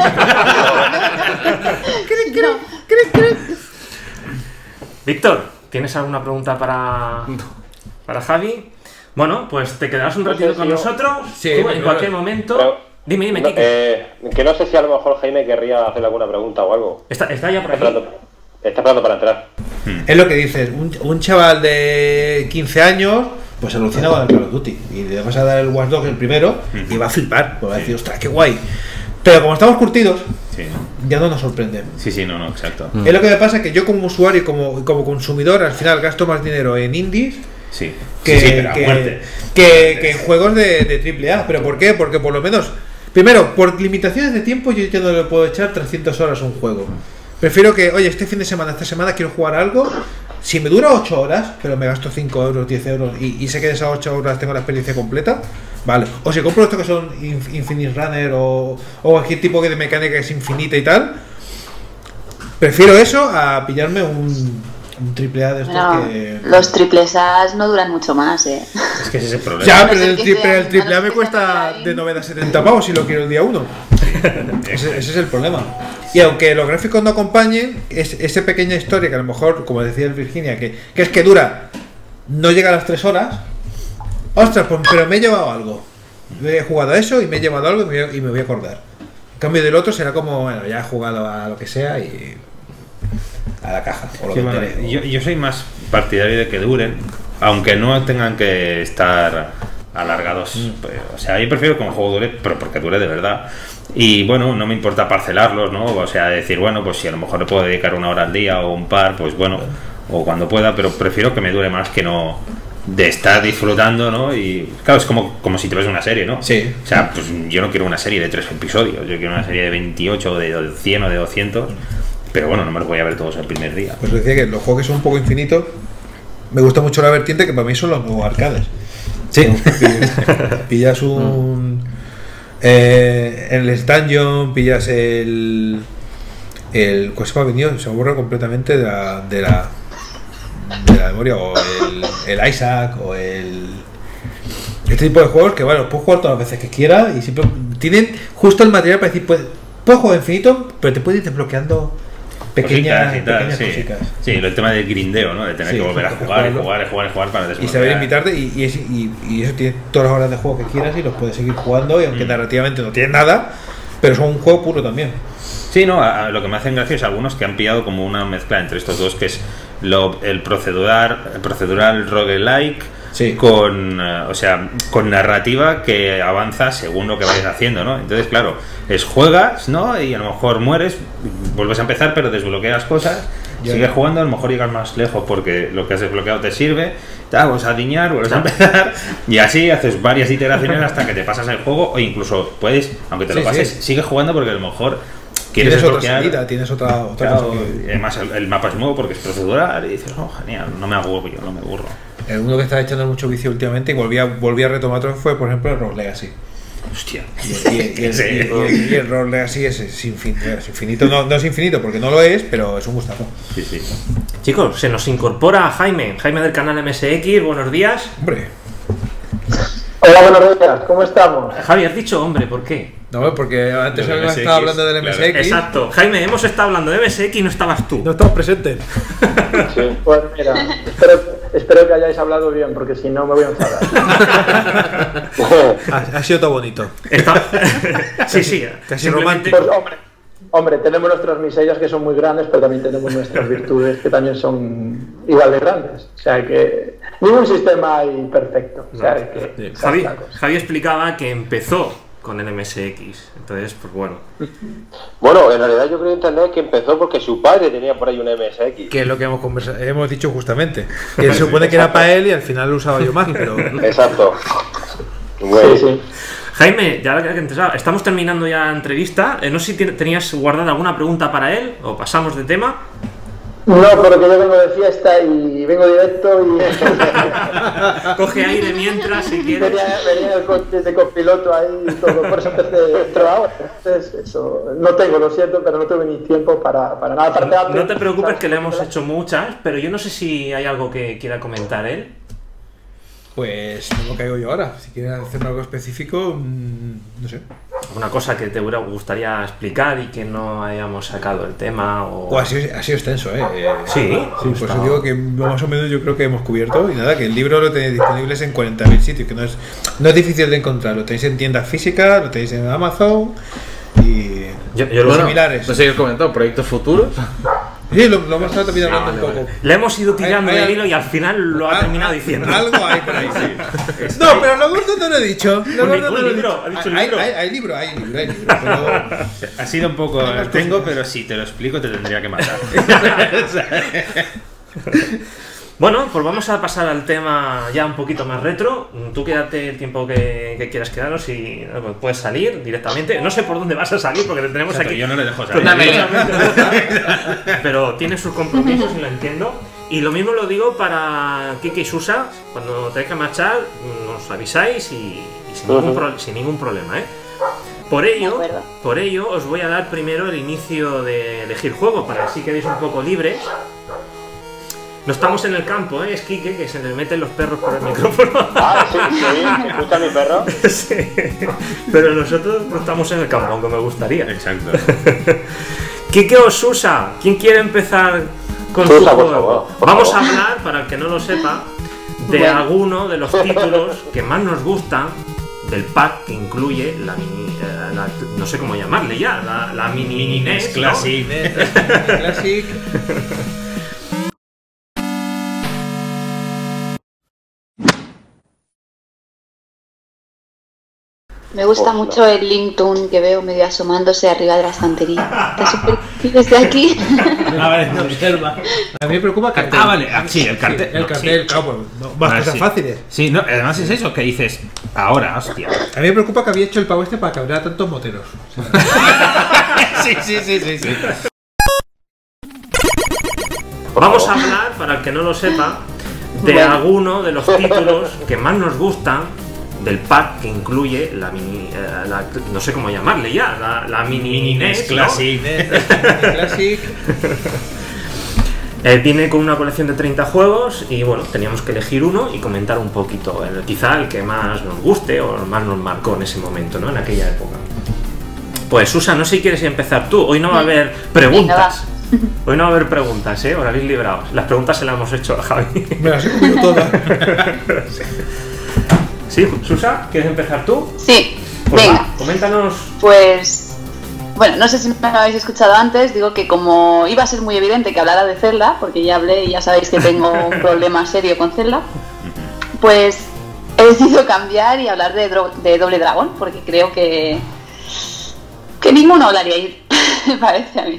Víctor, ¿tienes alguna pregunta para, para Javi? Bueno, pues te quedarás un No ratito sé con si yo- nosotros. Sí, Tú, en pero- cualquier momento. pero- Dime, dime, no, Kike. eh, que no sé si a lo mejor Jaime querría hacerle alguna pregunta o algo. Está, está ya por Está aquí. esperando, está esperando para entrar. Es lo que dices, un, un chaval de quince años pues se alucina con el Call of Duty y le vas a dar el Watch Dogs el primero y va a flipar, pues va a decir, ostras, qué guay. Pero como estamos curtidos, Sí, ya no nos sorprende. sí, sí, no, no, exacto. Es lo que me pasa que yo como usuario y como, como consumidor al final gasto más dinero en indies Sí, que, sí, sí, pero a que, muerte. que- que en juegos de, de triple A. ¿Pero por qué? Porque por lo menos, primero, por limitaciones de tiempo yo ya no le puedo echar trescientas horas a un juego. Prefiero que, oye, este fin de semana, esta semana quiero jugar algo. Si me dura ocho horas, pero me gasto cinco euros, diez euros y, y sé que de esas ocho horas tengo la experiencia completa, vale. O si compro esto que son Inf- Infinite Runner o, o cualquier tipo de mecánica que es infinita y tal, prefiero eso a pillarme un, un triple A de estos Bueno, que... los triples A no duran mucho más, ¿eh? Es que ese es el problema. Ya, A no pero ser el que triple, sea- el triple A a no me ser que cuesta sea online. de noventa a setenta pavos si lo quiero el día uno. Ese, ese es el problema. Y aunque los gráficos no acompañen, es, esa pequeña historia que a lo mejor, como decía el Virginia, que, que es que dura, no llega a las tres horas. Ostras, pues, pero me he llevado algo. He jugado a eso y me he llevado algo y me, voy- y me voy a acordar. En cambio del otro será como, bueno, ya he jugado a lo que sea y a la caja. O lo Sí, que bueno, entere. yo, yo soy más partidario de que duren, aunque no tengan que estar alargados. Pues, o sea, yo prefiero que un juego dure, pero porque dure de verdad. Y bueno, no me importa parcelarlos, ¿no? O sea, decir, bueno, pues si a lo mejor le puedo dedicar una hora al día o un par, pues bueno, o cuando pueda, pero prefiero que me dure más que no de estar disfrutando, ¿no? Y claro, es como, como si te ves una serie, ¿no? Sí. O sea, pues yo no quiero una serie de tres episodios, yo quiero una serie de veintiocho, o de cien o de doscientos, pero bueno, no me los voy a ver todos el primer día. Pues decía que los juegos que son un poco infinitos, me gusta mucho la vertiente que para mí son los nuevos arcades. Sí. Pillas un. Eh, el Dungeon, pillas el. El. ¿Cuál se me ha venido? Se me borra completamente de la. De la, de la memoria. O el, el Isaac, o el. Este tipo de juegos que, bueno, puedes jugar todas las veces que quieras y siempre tienen justo el material para decir, pues, puedes jugar infinito, pero te puedes ir desbloqueando pequeñas, Cositas y tal, pequeñas sí. cositas. Sí, el tema del grindeo, ¿no? De tener Sí, que volver a jugar, jugar y jugarlo. jugar y jugar y jugar para Y desbloquear. saber invitarte y, y, es- y- y eso tiene todas las horas de juego que quieras y los puedes seguir jugando y aunque Mm. narrativamente no tiene nada, pero son un juego puro también. Sí, no, a- a lo que me hacen gracia es algunos que han pillado como una mezcla entre estos dos, que es lo, el procedural, el procedural roguelike Sí. con, eh, o sea, con narrativa que avanza según lo que vayas haciendo, ¿no? Entonces, claro, es juegas, ¿no? Y a lo mejor mueres, vuelves a empezar, pero desbloqueas cosas, Ya. sigues jugando, a lo mejor llegas más lejos porque lo que has desbloqueado te sirve, te vuelves a diñar, vuelves a empezar, y así haces varias iteraciones hasta que te pasas el juego, o incluso puedes, aunque te lo Sí, pases, sí. sigues jugando porque a lo mejor quieres Tienes otra desbloquear. salida, tienes otra, otra Claro, cosa y que- además el, el mapa es nuevo porque es procedural y dices, oh, genial, no me aburro, yo no me aburro. El uno que estaba echando mucho vicio últimamente y volví a, volví a retomar otro fue, por ejemplo, el Rogue Legacy. Hostia. Y, y- y el, Sí. y el- y el- y el Rogue Legacy es, es infin- es infinito. No, no es infinito porque no lo es, pero es un gustazo. Sí, sí. Chicos, se nos incorpora Jaime, Jaime del canal M S X, buenos días. Hombre, Hola, buenos días, ¿cómo estamos? Javi, has dicho hombre, ¿por qué? no, porque antes Del habíamos M S X, estado hablando del M S X. claro. Exacto, Jaime, hemos estado hablando de M S X y no estabas tú. No estamos presentes. Sí. Pues mira, espero, espero que hayáis hablado bien, porque si no me voy a enfadar. Ha, ha sido todo bonito. Está- sí, sí, casi simplemente- Pues hombre, hombre, tenemos nuestras miserias que son muy grandes, pero también tenemos nuestras virtudes que también son igual de grandes. O sea que ningún sistema hay perfecto. O sea que esa es Javi, la cosa. Javi explicaba que empezó con el M S X, entonces, pues bueno. Bueno, en realidad yo creo entender que empezó porque su padre tenía por ahí un M S X. Que es lo que hemos conversado, hemos dicho justamente. Que se supone que era para él y al final lo usaba yo más, pero. Exacto. Sí, Bueno, sí. Jaime, ya que empezaba, estamos terminando ya la entrevista. Eh, no sé si te- tenías guardada alguna pregunta para él o pasamos de tema. No, porque yo vengo de fiesta y vengo directo y... Coge aire mientras, si quieres. Venía, venía el coche de copiloto ahí y todo, por eso empecé esto ahora. Entonces, eso, no tengo, lo siento, pero no tuve ni tiempo para, para nada. Aparte, No, no te preocupes, que le hemos hecho muchas, pero yo no sé si hay algo que quiera comentar él. Pues no lo caigo yo ahora. Si quieres hacer algo específico, mmm, no sé. Una cosa que te hubiera- gustaría explicar y que no hayamos sacado el tema o... O ha sido, ha sido extenso, ¿eh? Eh, Sí, Sí, por está- eso digo que más o menos yo creo que hemos cubierto. Y nada, que el libro lo tenéis disponible en cuarenta mil sitios, que no es, no es difícil de encontrar. Lo tenéis en tiendas físicas, lo tenéis en Amazon y Yo- yo lo- los Bueno, similares. no sé qué has comentado, proyectos futuros. Sí, lo, lo hemos estado también Ah, hablando vale, un poco. vale. Le hemos ido tirando Hay- hay- el hilo y al final lo ha Ah, terminado ah, diciendo. Algo hay por ahí, sí. No, pero lo gordo no lo he dicho. Lo Un- gordo un no lo he libro, dicho. ha dicho Hay, libro. hay, hay libro, hay libro, hay libro. Pero Ha sido un poco. Hay más Tengo, cositas. pero si te lo explico te tendría que matar. Bueno, pues vamos a pasar al tema ya un poquito más retro. Tú quédate el tiempo que, que quieras quedarnos y no, pues puedes salir directamente. No sé por dónde vas a salir porque te tenemos Exacto, aquí. yo no le dejo salir. Totalmente. Pero tiene sus compromisos y lo entiendo. Y lo mismo lo digo para Kike y Susa. Cuando tengáis que marchar, nos avisáis y, y sin, ningún pro- sin ningún problema, ¿eh? Por De ello, acuerdo. por ello, os voy a dar primero el inicio de elegir juego para que así quedéis un poco libres. No estamos en el campo, ¿eh? Es Kike que se le meten los perros por el micrófono. Ah, sí, sí, ¿se escucha mi perro? Sí. Pero nosotros no estamos en el campo, aunque me gustaría. Exacto. Kike o Susa, ¿quién quiere empezar con Susa, su por juego? favor, por Vamos favor. a hablar, para el que no lo sepa, de Bueno. alguno de los títulos que más nos gustan del pack que incluye la mini... eh, la- no sé cómo llamarle ya, la, la mini, mini N E S, ¿no? Classic. Classic. Me gusta Ostras. mucho el Linktoon que veo medio asomándose arriba de la estantería. Está súper difícil desde aquí. Ah, vale. Me observa. A mí me preocupa que Ah, vale. Ah, sí, el cartel. el No, cartel, sí. claro, pues, no, más Vale, cosas sí. fáciles. Sí, no, además es eso que dices. Ahora, hostia. A mí me preocupa que había hecho el pavo este para que habría tantos moteros. Sí, sí, sí, sí, sí. Vamos a hablar, para el que no lo sepa, de Bueno. alguno de los títulos que más nos gustan del pack que incluye la mini... eh, la- no sé cómo llamarle ya, la, la mini, Mini N E N E S, S ¿no? Classic. Classic. Eh, viene con una colección de treinta juegos y bueno, teníamos que elegir uno y comentar un poquito, el- quizá el que más nos guste o el más nos marcó en ese momento, ¿no? En aquella época. Pues Susa, no sé si quieres empezar tú, hoy no va a haber preguntas. Hoy no va a haber preguntas, ¿eh? Os habéis librado. Las preguntas se las hemos hecho a Javi. Me las he comido todas. ¿Sí, Susa? ¿Quieres empezar tú? Sí, Pues venga. va, coméntanos. Pues, bueno, no sé si me habéis escuchado antes, digo que como iba a ser muy evidente que hablara de Zelda, porque ya hablé y ya sabéis que tengo un problema serio con Zelda, pues he decidido cambiar y hablar de, Dro- de Doble Dragón, porque creo que, que ninguno hablaría ahí, me parece a mí.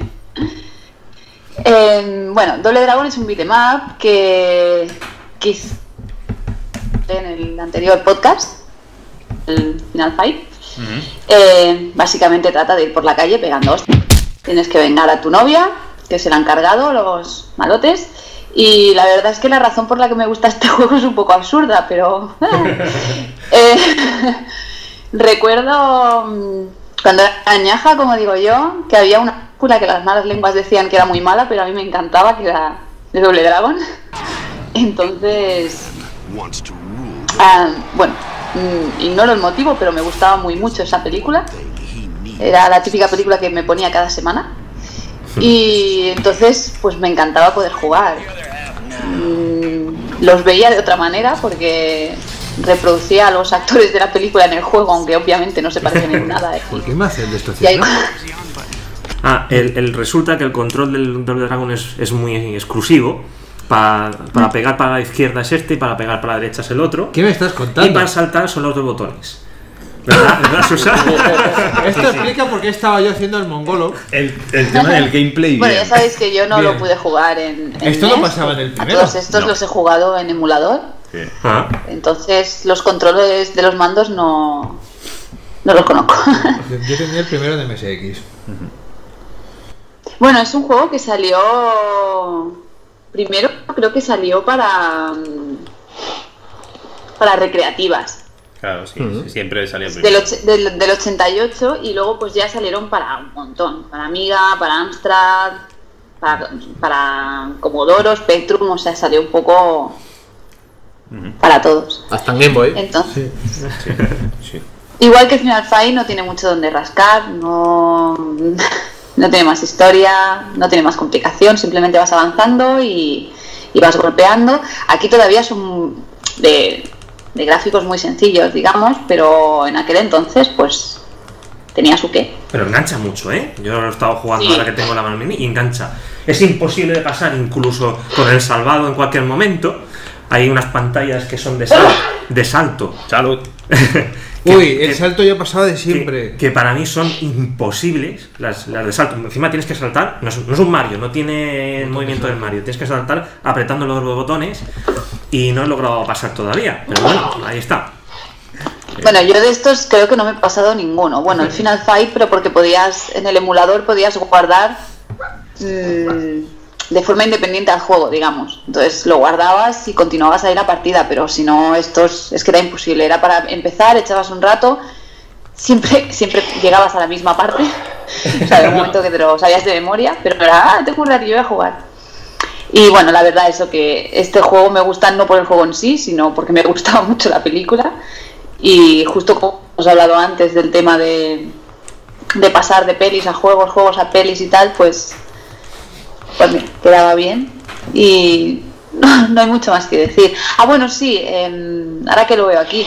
Eh, bueno, Doble Dragón es un beat'em up que, que hice en el anterior podcast, el Final Fight. Eh, básicamente trata de ir por la calle pegando hostias. Tienes que vengar a tu novia, que se la han cargado los malotes. Y la verdad es que la razón por la que me gusta este juego es un poco absurda, pero... eh, recuerdo mm, cuando era añaja, como digo yo, que había una película que las malas lenguas decían que era muy mala, pero a mí me encantaba, que era de Doble Dragón. Entonces... ah, bueno, mm, ignoro el motivo, pero me gustaba muy mucho esa película. Era la típica película que me ponía cada semana. Y entonces, pues me encantaba poder jugar. Mm, los veía de otra manera porque reproducía a los actores de la película en el juego, aunque obviamente no se parecen en nada. ¿eh? ¿Por qué me hacen de esto? Y ahí- Ah, el, el- resulta que el control del Doble Dragón es, es muy exclusivo. Pa- para pegar para la izquierda es este y para pegar para la derecha es el otro. ¿Qué me estás Y contando? para saltar son los dos botones. ¿Verdad, ¿verdad Susa? Esto explica por qué estaba yo haciendo el mongolo. El, el tema del gameplay. Bueno, ya bien. sabéis que yo no Bien. lo pude jugar en, en Esto no N E S. pasaba en el A primero. todos estos No. los he jugado en emulador. Sí. Ah, Entonces los controles de los mandos no, no los conozco. Yo, yo tenía el primero de M S X. Bueno, es un juego que salió... Primero creo que salió para... Para recreativas. Claro, sí, uh-huh. siempre salía del, och- del, del ochenta y ocho y luego pues ya salieron para un montón. Para Amiga, para Amstrad, para, para Commodore, Spectrum, o sea, salió un poco uh-huh. para todos. Hasta en Game Boy. Entonces, sí. Sí. Sí. Igual que Final Fight no tiene mucho donde rascar, no, no tiene más historia, no tiene más complicación, simplemente vas avanzando y, y vas golpeando. Aquí todavía son de... de gráficos muy sencillos, digamos, pero en aquel entonces, pues, tenía su qué. Pero engancha mucho, ¿eh? Yo lo he estado jugando sí. ahora que tengo la mano mini y engancha. Es imposible de pasar incluso con el salvado en cualquier momento. Hay unas pantallas que son de, sal- de salto. Salud. que, Uy, el que, salto ya pasaba de siempre. Que, que para mí son imposibles las, las de salto. Encima tienes que saltar, no es, no es un Mario, no tiene el movimiento del Mario. Tienes que saltar apretando los dos botones y no he logrado pasar todavía. Pero bueno, ahí está. Bueno, yo de estos creo que no me he pasado ninguno. Bueno, el Final Fight, pero porque podías, en el emulador podías guardar mmm, de forma independiente al juego, digamos. Entonces lo guardabas y continuabas ahí la partida, pero si no, estos es que era imposible. Era para empezar, echabas un rato, siempre siempre llegabas a la misma parte. O sea, de un momento que te lo sabías de memoria, pero era, ah, tengo un ratillo, voy a jugar. Y bueno, la verdad eso que este juego me gusta no por el juego en sí, sino porque me gustaba mucho la película. Y justo como hemos hablado antes del tema de, de pasar de pelis a juegos, juegos a pelis y tal, pues, pues mira, quedaba bien. Y no, no hay mucho más que decir. Ah, bueno, sí, eh, ahora que lo veo aquí,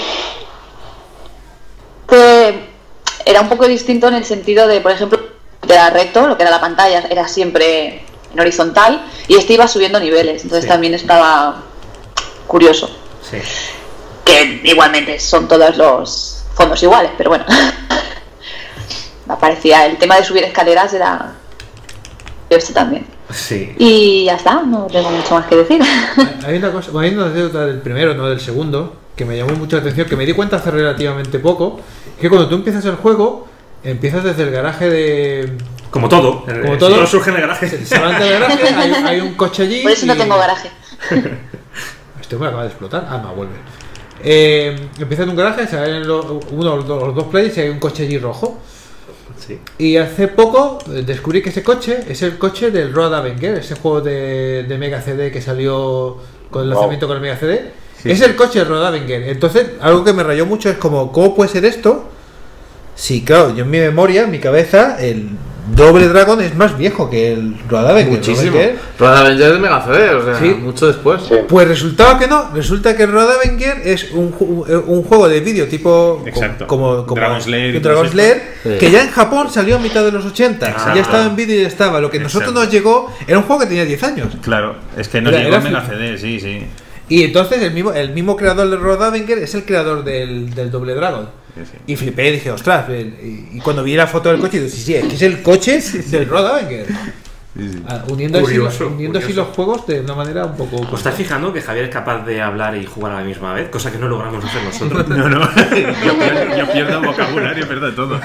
que era un poco distinto en el sentido de, por ejemplo, era recto, lo que era la pantalla era siempre en horizontal y este iba subiendo niveles, entonces sí. También estaba curioso. Sí. Que igualmente son todos los fondos iguales, pero bueno. Me parecía el tema de subir escaleras era este también. Sí. Y ya está, no tengo mucho más que decir. Hay una cosa, hay una anécdota del primero, no del segundo, que me llamó mucho la atención, que me di cuenta hace relativamente poco, que cuando tú empiezas el juego, empiezas desde el garaje de... Como todo, como el, todo, todo surge en el garaje. Se levanta el garaje, hay, hay un coche allí. Por eso no y... tengo garaje. Este me acaba de explotar. Ah, no, vuelve. Eh, empieza en un garaje, se ven los, uno, los, dos, los dos players y hay un coche allí rojo. Sí. Y hace poco descubrí que ese coche es el coche del Road Avenger, ese juego de, de Mega C D que salió con el lanzamiento wow. con el Mega C D. Sí, es sí. el coche del Road Avenger. Entonces, algo que me rayó mucho es como, ¿cómo puede ser esto? Sí, claro, yo en mi memoria, en mi cabeza, el Double Dragon es más viejo que el Road Avenger. Muchísimo. Road Avenger es Mega C D, o sea, ¿sí? Mucho después. Sí. Pues resultaba que no. Resulta que el Road Avenger es un, un juego de vídeo tipo Exacto. como, como Dragon Slayer, Dragon Slayer sí. que ya en Japón salió a mitad de los ochenta. Exacto. Ya estaba en vídeo y ya estaba. Lo que a nosotros nos llegó era un juego que tenía diez años. Claro, es que no llegó en Mega C D, sí, sí. Y entonces el mismo, el mismo creador del Road Avenger es el creador del, del Double Dragon. Sí, sí. Y flipé y dije, ostras, y, y cuando vi la foto del coche, dije, sí, sí, es que es el coche sí, sí. del Road Avenger. Sí, sí. Ah, uniendo curioso, así, uniendo así los juegos de una manera un poco... ¿Os estáis fijando que Javier es capaz de hablar y jugar a la misma vez? Cosa que no logramos hacer nosotros. No, no, yo pierdo, yo pierdo vocabulario, pierdo todo.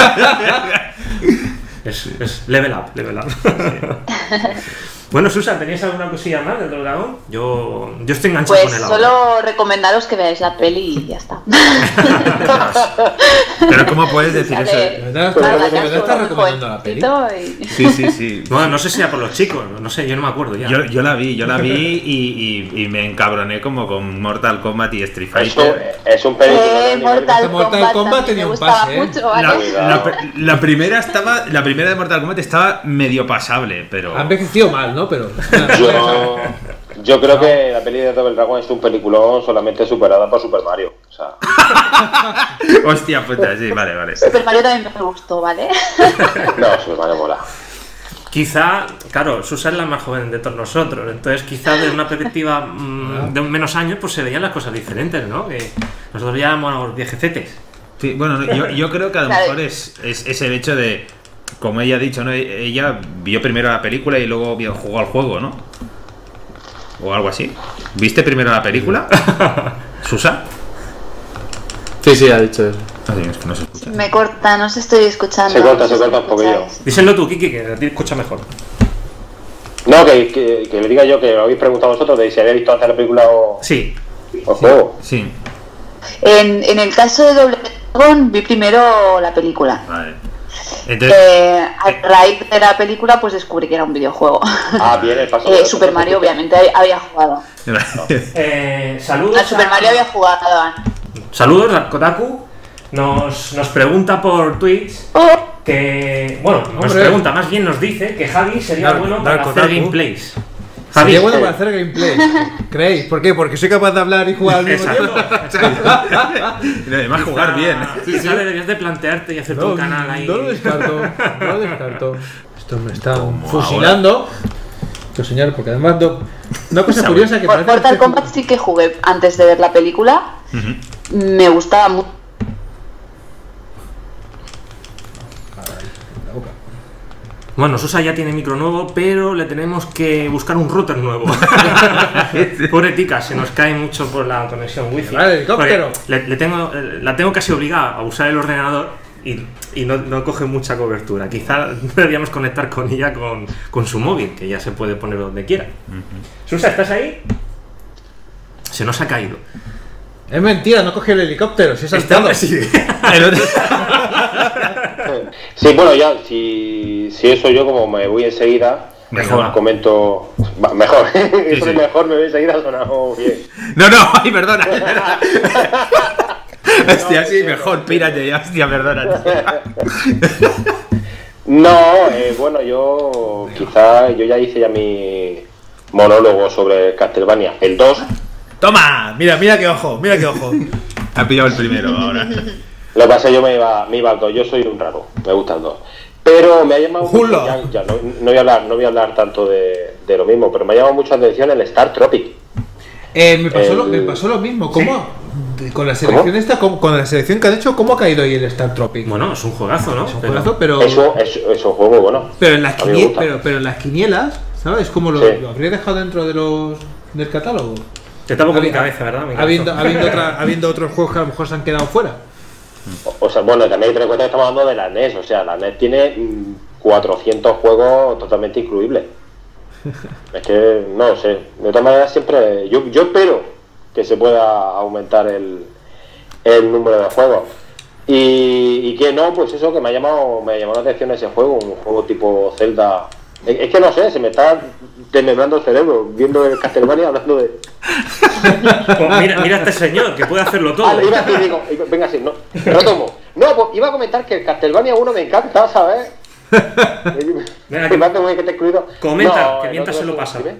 Es, es level up, level up. Sí. Bueno, Susan, ¿teníais alguna cosilla más del Dragón? Yo, yo estoy enganchado pues con el Pues solo ahora. Recomendaros que veáis la peli y ya está. Pero ¿cómo puedes decir vale. eso? ¿De verdad, ¿De verdad, ¿verdad estás recomendando la peli? Y... Sí, sí, sí. Bueno, no sé si era por los chicos, no sé, yo no me acuerdo ya. Yo, yo la vi, yo la vi y, y, y me encabroné como con Mortal Kombat y Street Fighter. Eso, es un película. Eh, Mortal, Mortal Kombat tenía un pase, ¿eh? mucho, ¿vale? la, la, la primera estaba, la primera de Mortal Kombat estaba medio pasable, pero... Ha envejecido mal, ¿no? Pero... Yo, yo creo que la peli de Double Dragon es un peliculón solamente superada por Super Mario. O sea... Hostia puta, sí, vale, vale. Super Mario también me gustó, ¿vale? No, Super Mario mola. Quizá, claro, Susan es la más joven de todos nosotros, entonces quizá desde una perspectiva mmm, de menos años pues se veían las cosas diferentes, ¿no? Que nosotros ya éramos viejecetes. Sí, bueno, yo, yo creo que a lo mejor es, es, es el hecho de... Como ella ha dicho, ¿no? Ella vio primero la película y luego vio, jugó al juego, ¿no? O algo así. ¿Viste primero la película? ¿Susa? Sí, sí, ha dicho eso. Así es que no se escucha. Me corta, no os estoy escuchando. Se corta, no sé se corta si un poquillo. escucháis. Díselo tú, Kiki, que a ti escucha mejor. No, que, que, que le diga yo que lo habéis preguntado vosotros de si habéis visto antes la película o, Sí. o el juego. Sí, En, en el caso de Doble Dragon vi primero la película. vale. Entonces, Eh, a raíz de la película pues descubrí que era un videojuego. Ah, bien, el paso. Eh, Super Mario obviamente había jugado. Eh, saludos. Al Super a- Mario había jugado. Saludos a Kotaku. Nos, nos pregunta por Twitch Oh, que. Bueno, nos Hombre. pregunta, más bien nos dice que Javi sería Dar- bueno dar para hacer Kotaku. gameplays. Javi, Sería bueno para hacer gameplay. ¿Creéis? ¿Por qué? Porque soy capaz de hablar y jugar al mismo Exacto. tiempo. y además jugar bien. Quizá deberías de plantearte y hacerte un canal ahí. no lo descarto, no lo descarto. Esto me está Como fusilando. Quiero señalar, porque además no, una cosa curiosa que Por parece Mortal que- Kombat sí que jugué antes de ver la película. Me gustaba mucho. Bueno, Sosa ya tiene micro nuevo, pero le tenemos que buscar un router nuevo. Pobre tica, se nos cae mucho por la conexión wifi. Vale, helicóptero. Porque Le, le tengo, la tengo casi obligada a usar el ordenador y, y no, no coge mucha cobertura. Quizá deberíamos conectar con ella con, con su móvil, que ya se puede poner donde quiera. Susa, ¿estás ahí? Se nos ha caído. Es mentira, no coge el helicóptero, si es Este saltado. hombre sigue. Sí, bueno, ya, si, si eso yo como me voy enseguida, Mejor. comento. Va, mejor, eso sí. de mejor me voy enseguida ha sonado bien. No, no, ay, perdona. Hostia, sí, mejor, pírate ya, hostia, perdona. No, eh, bueno, yo quizá yo ya hice ya mi monólogo sobre Castlevania, el dos. Toma, mira, mira qué ojo, mira qué ojo. Ha pillado el primero ahora. Lo que pasa es que yo me iba, me iba al dos, yo soy un raro, me gusta el dos. Pero me ha llamado mucho, ¡Jula! ya, ya no, no voy a hablar, no voy a hablar tanto de, de lo mismo, pero me ha llamado mucho la atención el Star Tropic. Eh, me, pasó lo, El- me pasó lo mismo. ¿Cómo? De- Con la selección ¿Cómo? esta, ¿cómo- con la selección que han hecho, ¿cómo ha caído ahí el Star Tropic? Bueno, es un juegazo, ¿no? es un Pero- juegazo, pero, Eso, eso, eso es un juego bueno. pero, en las A mí me quinie- gusta. pero, pero en las quinielas, ¿sabes? ¿Cómo lo, Sí. lo habría dejado dentro de los del catálogo? Te tapo con mi Habi- cabeza, ¿verdad? Mi Habiendo, corazón. habiendo, otra- habiendo otros juegos que a lo mejor se han quedado fuera. O, o sea, bueno, también hay que tener en cuenta que estamos hablando de la N E S, o sea, la N E S tiene mm, cuatrocientos juegos totalmente incluibles. Es que, no lo sé, de todas maneras siempre, yo, yo espero que se pueda aumentar el, el número de juegos. Y, y que no, pues eso que me ha llamado, me ha llamado la atención ese juego, un juego tipo Zelda. Es, es que no sé, se me está desmembrando el cerebro viendo el Castlevania hablando de. Pues mira, mira a este señor, que puede hacerlo todo. Ah, le iba a decir, digo, venga, sí, no, retomo. No, pues iba a comentar que el Castlevania uno me encanta, ¿sabes? Venga, Me hace muy que te excluido. comenta, que el mientras otro se lo es un- pasa. ¿dime?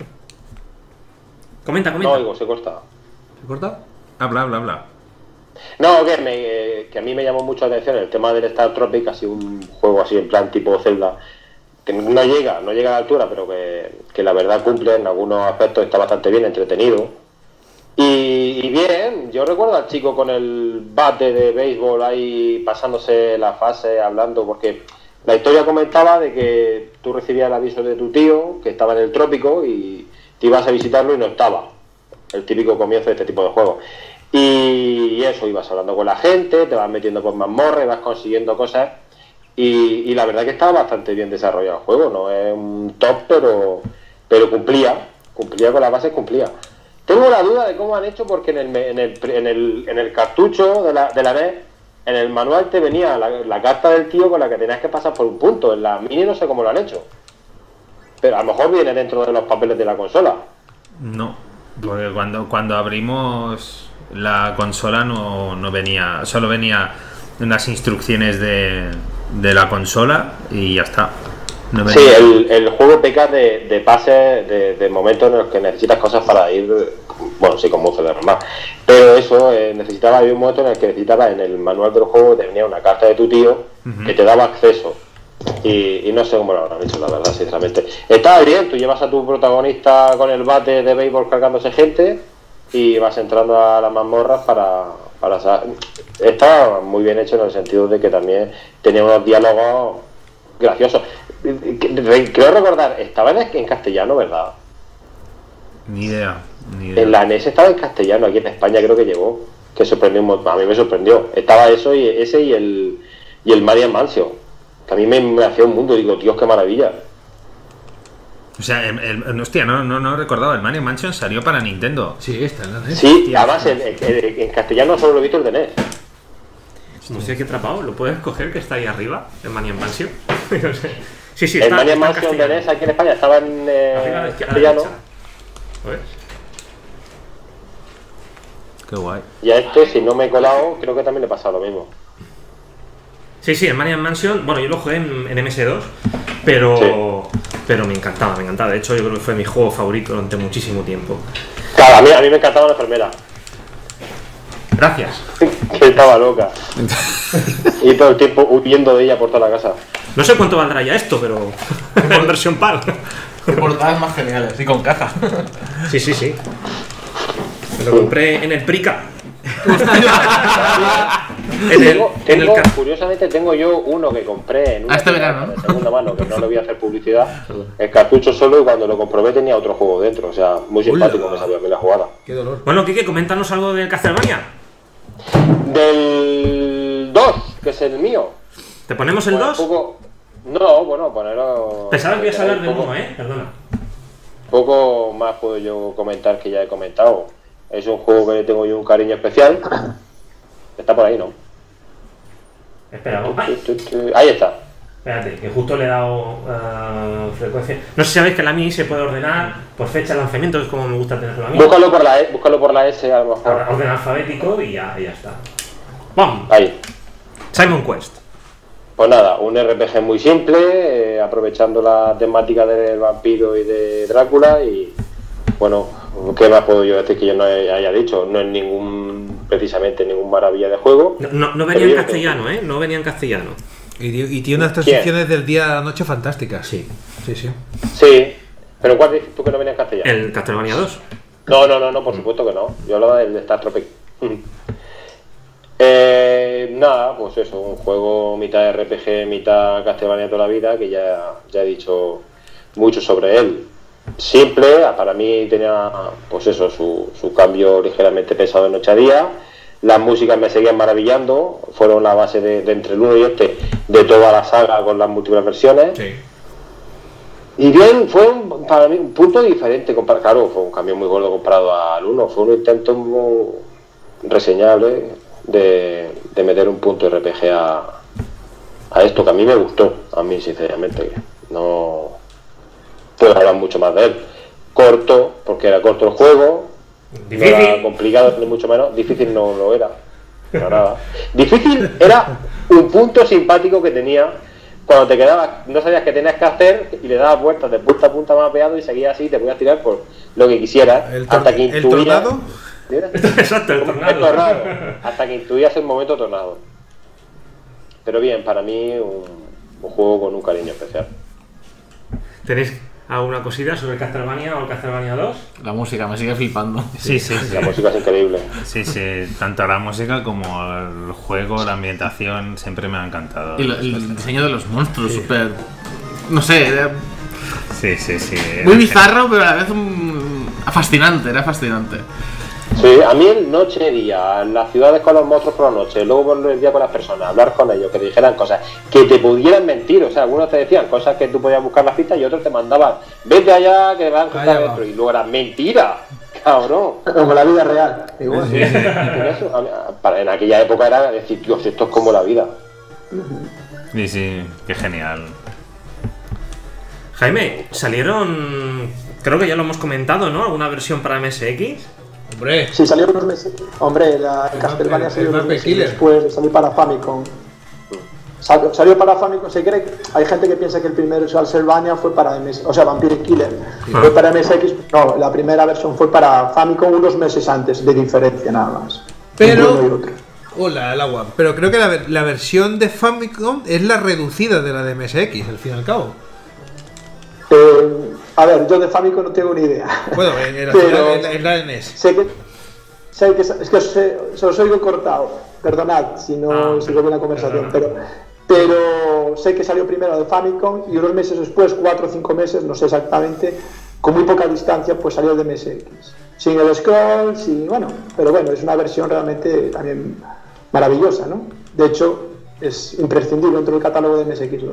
Comenta, No, comenta. digo, se corta. ¿Se corta? Habla, habla, habla. No, que, me, que a mí me llamó mucho la atención el tema del Star Tropic, así un juego así en plan tipo Zelda, que no llega, no llega a la altura, pero que, que la verdad cumple en algunos aspectos, está bastante bien, entretenido. Y, y bien, yo recuerdo al chico con el bate de béisbol ahí pasándose la fase, hablando, porque la historia comentaba de que tú recibías el aviso de tu tío, que estaba en el trópico, y te ibas a visitarlo y no estaba. El típico comienzo de este tipo de juegos. Y eso, ibas hablando con la gente, te vas metiendo por mazmorras, vas consiguiendo cosas. Y, y la verdad que estaba bastante bien desarrollado el juego, no es un top, pero, pero cumplía, cumplía con las bases, cumplía. Tengo la duda de cómo han hecho, porque en el, en el, en el, en el cartucho de la, de la N E S, en el manual te venía la, la carta del tío con la que tenías que pasar por un punto. En la mini no sé cómo lo han hecho, pero a lo mejor viene dentro de los papeles de la consola. No, porque cuando, cuando abrimos la consola no, no venía, solo venía unas instrucciones de, de la consola y ya está. No Sí, venía- el, el juego peca de, de pases, de, de momentos en los que necesitas cosas para ir, bueno, sí, como un C D normal, pero eso, eh, necesitaba, había un momento en el que necesitaba, en el manual del juego te venía una carta de tu tío que te daba acceso, y, y no sé cómo lo habrán hecho, la verdad, sinceramente. Estaba bien, tú llevas a tu protagonista con el bate de béisbol cargándose gente y vas entrando a las mazmorras para... para sa- Estaba muy bien hecho en el sentido de que también tenía unos diálogos graciosos. Creo recordar, estaba en, en castellano, ¿verdad? Ni idea, ni idea. En la N E S estaba en castellano, aquí en España creo que llegó. que sorprendió un montón. A mí me sorprendió. Estaba eso y ese y el y el Marian Mansion, que a mí me, me hacía un mundo. Digo, Dios, qué maravilla. O sea, el, el, hostia, no, no, no recordaba, el Maniac Mansion salió para Nintendo. Sí, está en la N E S. Sí, y además en, en, en castellano solo lo he visto el de N E S. No sé qué atrapado, ¿lo puedes coger que está ahí arriba? El Maniac Mansion. No sé. Sí, sí, El está, Maniac está en Mansion de N E S aquí en España estaba en eh, Arriba a la izquierda, a la castellano. derecha. ¿Lo ves? Qué guay. Y a este, si no me he colado, creo que también le pasa lo mismo. Sí, sí, el Maniac Mansion, bueno, yo lo jugué en, en eme ese dos, pero, sí. pero me encantaba, me encantaba. De hecho, yo creo que fue mi juego favorito durante muchísimo tiempo. Claro, a mí, a mí me encantaba la enfermera. Gracias. Que estaba loca. Y todo el tiempo huyendo de ella por toda la casa. No sé cuánto valdrá ya esto, pero en versión P A L. Qué portadas más geniales, y con caja. Sí, sí, sí. Me lo compré en el Prica. en el, tengo, en tengo, el curiosamente tengo yo uno que compré en una este verano, de segunda mano, que no le voy a hacer publicidad, el cartucho solo, y cuando lo comprobé tenía otro juego dentro. O sea, muy simpático. Hola. Me salió a mí la jugada. Qué dolor. Bueno, Kike, coméntanos algo del Castlevania. Del dos, que es el mío. ¿Te ponemos el Pues dos? Poco... No, bueno, ponerlo... Pensaba que ibas a hablar de poco, uno, ¿eh? Perdona. Poco más puedo yo comentar que ya he comentado. Es un juego que le tengo yo un cariño especial. Está por ahí, ¿no? Espera, vamos. Ahí está. Espérate, que justo le he dado uh, frecuencia. No sé si sabéis que la Mini se puede ordenar por fecha de lanzamiento, que es como me gusta tenerlo a mí. Búscalo por la E, búscalo por la S a lo mejor. Orden alfabético y ya, y ya está. ¡Pum! Ahí. Simon Quest. Pues nada, un R P G muy simple, eh, aprovechando la temática del vampiro y de Drácula. Y bueno, ¿qué más puedo yo decir que yo no haya dicho? No es ningún, precisamente ningún maravilla de juego. No, no, no venía en castellano, ¿eh? No venía en castellano. Y, y tiene unas transiciones del día a la noche fantásticas. Sí, sí, sí. Sí, pero ¿cuál dices tú que no venía en castellano? El Castlevania dos. No, no, no, no, por supuesto que no. Yo hablaba del de Star Tropic. eh, nada, pues eso, un juego mitad R P G, mitad Castlevania toda la vida, que ya, ya he dicho mucho sobre él. Simple, para mí tenía, pues eso, su, su cambio ligeramente pesado de noche a día. Las músicas me seguían maravillando, fueron la base de, de entre el uno y este, de toda la saga con las múltiples versiones. Sí. Y bien, fue un, para mí un punto diferente, claro, fue un cambio muy gordo comparado al uno, fue un intento muy reseñable de, de meter un punto R P G a, a esto, que a mí me gustó, a mí sinceramente, no puedo hablar mucho más de él. Corto, porque era corto el juego. Difícil. No era complicado, ni mucho menos. Difícil no lo era. No nada. Difícil era un punto simpático que tenía cuando te quedabas, no sabías qué tenías que hacer y le dabas vueltas de punta a punta mapeado y seguías así y te podías tirar por lo que quisieras. ¿El, hasta que ¿el tornado? Exacto, el tornado. El tornado. Hasta que intuías el momento tornado. Pero bien, para mí un, un juego con un cariño especial. ¿Tenéis alguna cosita sobre el Castlevania o el Castlevania dos? La música me sigue flipando. Sí, sí, sí. La música es increíble. Sí, sí. Tanto la música como el juego, la ambientación, siempre me ha encantado. Y lo, el diseño de los monstruos, súper... Sí. No sé, era... Sí, sí, sí. Muy bizarro, pero a la vez un... fascinante, era fascinante. Sí, a mí el noche-día, las ciudades con los monstruos por la noche, luego por el día con las personas, hablar con ellos, que te dijeran cosas, que te pudieran mentir, o sea, algunos te decían cosas que tú podías buscar las pistas y otros te mandaban, vete allá que van a encontrar dentro, y luego era mentira, cabrón. Como la vida real, igual. Sí, sí, sí. Eso, a mí, para, en aquella época era decir, Dios, esto es como la vida. Sí, sí, qué genial. Jaime, salieron, creo que ya lo hemos comentado, ¿no? ¿Alguna versión para M S X? Hombre. Sí, salió unos meses. Hombre, la, el Castlevania salió unos meses después de salir para Famicom. Sal, salió para Famicom. Se cree que hay gente que piensa que el primer Castlevania fue para M S, o sea, Vampire Killer. Sí. Fue para M S X. No, la primera versión fue para Famicom unos meses antes, de diferencia nada más. Pero. Hola, el agua. Pero creo que la, la versión de Famicom es la reducida de la de M S X, al fin y al cabo. Eh, a ver, yo de Famicom no tengo ni idea. Bueno, en, en, la, en, la, en la N E S. Sé que, sé que, es que os, se os oigo cortado. Perdonad si no ah, sigo bien la conversación, pero, pero sé que salió primero de Famicom y unos meses después, cuatro o cinco meses, no sé exactamente, con muy poca distancia, pues salió de M S X. sin el scroll, sin, bueno, pero bueno, es una versión realmente también maravillosa, ¿no? De hecho, es imprescindible dentro del catálogo de M S X dos.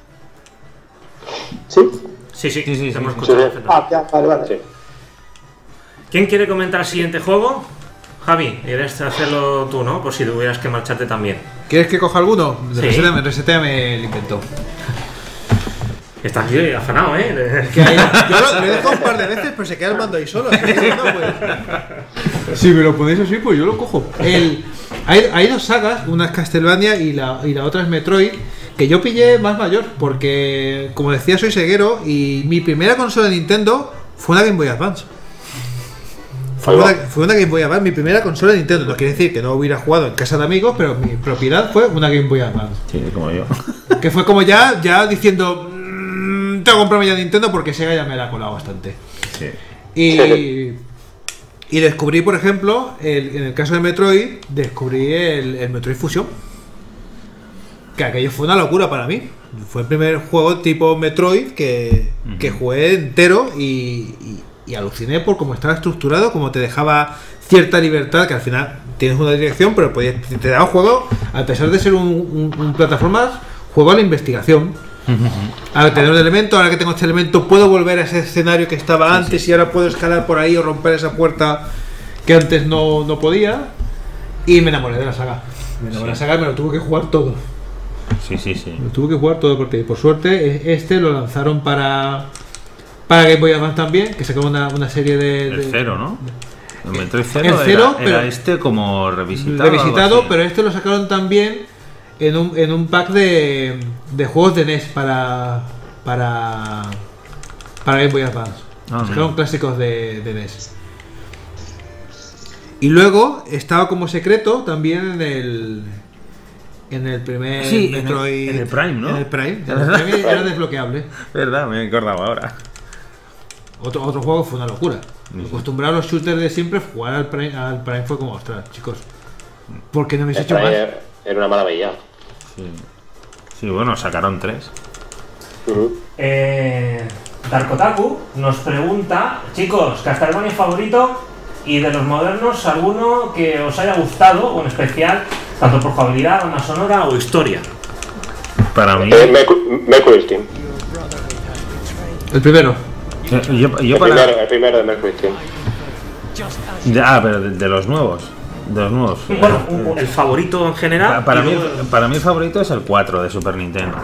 ¿Sí? Sí, sí, sí, sí, te hemos sí, escuchado. Sí. Ah, ya, vale, vale. Sí. ¿Quién quiere comentar el siguiente juego? Javi, quieres hacerlo tú, ¿no? Por si tuvieras que marcharte también. ¿Quieres que coja alguno? Sí. Reseteame, reseteame el invento. Estás aquí afanado, ¿eh? Que hay, yo lo, lo he dejado un par de veces, pero se queda el mando ahí solo. Así que no, pues. Si me lo ponéis así, pues yo lo cojo. El, hay, hay dos sagas, una es Castlevania y la, y la otra es Metroid, que yo pillé más mayor, porque, como decía, soy ceguero y mi primera consola de Nintendo fue una Game Boy Advance. Fue una, fue una Game Boy Advance, mi primera consola de Nintendo. No quiere decir que no hubiera jugado en casa de amigos, pero mi propiedad fue una Game Boy Advance. Sí, como yo. Que fue como ya, ya diciendo, mmm, tengo que comprarme ya Nintendo porque Sega ya me la ha colado bastante. Sí. Y, y descubrí, por ejemplo, el, en el caso de Metroid, descubrí el, el Metroid Fusion. Que aquello fue una locura para mí. Fue el primer juego tipo Metroid que, uh-huh. que jugué entero y, y, y aluciné por cómo estaba estructurado, cómo te dejaba cierta libertad, que al final tienes una dirección, pero podías, te daba juego, a pesar de ser un, un, un plataformas, juego a la investigación. Uh-huh. Al tener un elemento, ahora que tengo este elemento, puedo volver a ese escenario que estaba sí, antes sí. y ahora puedo escalar por ahí o romper esa puerta que antes no, no podía. Y me enamoré de la saga. Me enamoré sí. de la saga y me lo tuve que jugar todo. Sí, sí, sí. Lo tuve que jugar todo porque por suerte este lo lanzaron para para Game Boy Advance también, que sacó una, una serie de, de... El cero, ¿no? El Metroid cero, el cero era, era este como revisitado. Revisitado, pero este lo sacaron también en un, en un pack de, de juegos de N E S para para para Game Boy Advance. Ah, sacaron sí. clásicos de, de N E S. Y luego estaba como secreto también en el en el primer sí, Metroid, en el, en el Prime, ¿no? En el Prime, en el Prime era desbloqueable. Verdad, me he acordado ahora. Otro, otro juego fue una locura. Sí. Acostumbrado a los shooters de siempre, jugar al Prime, al Prime fue como, ostras, chicos, ¿por qué no me habéis hecho más? Era una maravilla. Sí. Sí, bueno, sacaron tres. Uh-huh. eh, Darkotaku nos pregunta, chicos, Castlevania favorito y de los modernos, alguno que os haya gustado, o en especial, tanto por jugabilidad, banda sonora o historia. Para mí... Eh, Mercury Steam. El primero. Yo, yo el, para... primero el primero de Mercury Steam. Ah, pero de, de los nuevos. De los nuevos. Bueno, eh, el favorito en general. Para, para, mí, para mí el favorito es el cuatro de Super Nintendo.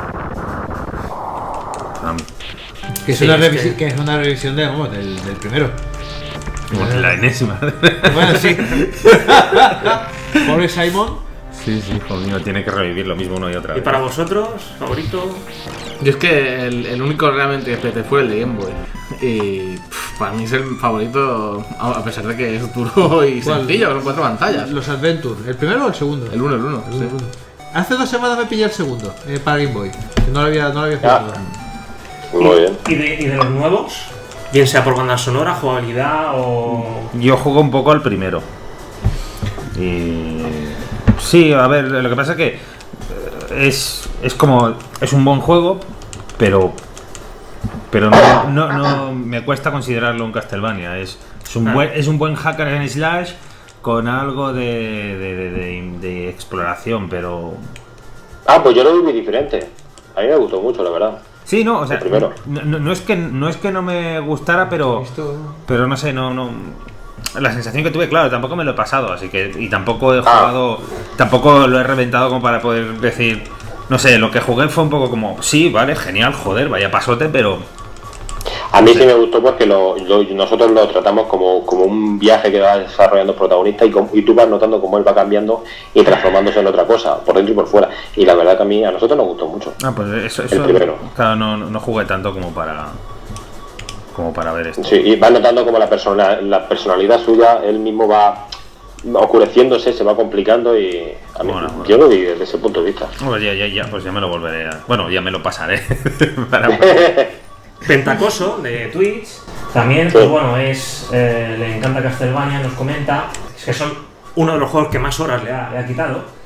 Um, que, es sí, una es que... que es una revisión de, vamos, del, del primero. Bueno, la enésima. Bueno, sí. Pobre Simon. Sí, sí, hijo mío, tiene que revivir lo mismo una y otra vez. ¿Y para vosotros, favorito? Yo es que el, el único realmente que apreté fue el de Game Boy. Y pff, para mí es el favorito, a pesar de que es duro y sencillo, con cuatro pantallas. Los Adventure, ¿el primero o el segundo? El uno, el uno. El sí. uno. Hace dos semanas me pillé el segundo, eh, para Game Boy. No lo había, no lo había jugado. Muy bien. ¿Y de, ¿Y de los nuevos? Bien sea por banda sonora, jugabilidad o... Yo juego un poco al primero. Y... Sí, a ver, lo que pasa es que es, es como... Es un buen juego, pero... Pero no, no, no me cuesta considerarlo un Castlevania. Es, es, un, buen, es un buen hacker en slash con algo de, de, de, de, de exploración, pero... Ah, pues yo lo vi muy diferente. A mí me gustó mucho, la verdad. Sí, no, o sea, no, no, no es que no es que no me gustara, pero pero no sé, no no la sensación que tuve, claro, tampoco me lo he pasado, así que y tampoco he jugado, ah. tampoco lo he reventado como para poder decir, no sé, lo que jugué fue un poco como, sí, vale, genial, joder, vaya pasote, pero a mí sí me gustó porque lo, lo, nosotros lo tratamos como, como un viaje que va desarrollando el protagonista y, con, y tú vas notando cómo él va cambiando y transformándose en otra cosa, por dentro y por fuera. Y la verdad que a mí, a nosotros nos gustó mucho. Ah, pues eso, eso el primero. Claro, no, no jugué tanto como para como para ver esto. Sí, y vas notando como la, persona, la personalidad suya, él mismo va oscureciéndose, se va complicando y a mí, bueno, yo bueno. lo vi desde ese punto de vista. Pues ya, ya, ya, pues ya me lo volveré a... Bueno, ya me lo pasaré. para Pentacoso de Twitch también, pues bueno, es eh, le encanta Castlevania, nos comenta, es que son uno de los juegos que más horas le ha, le ha quitado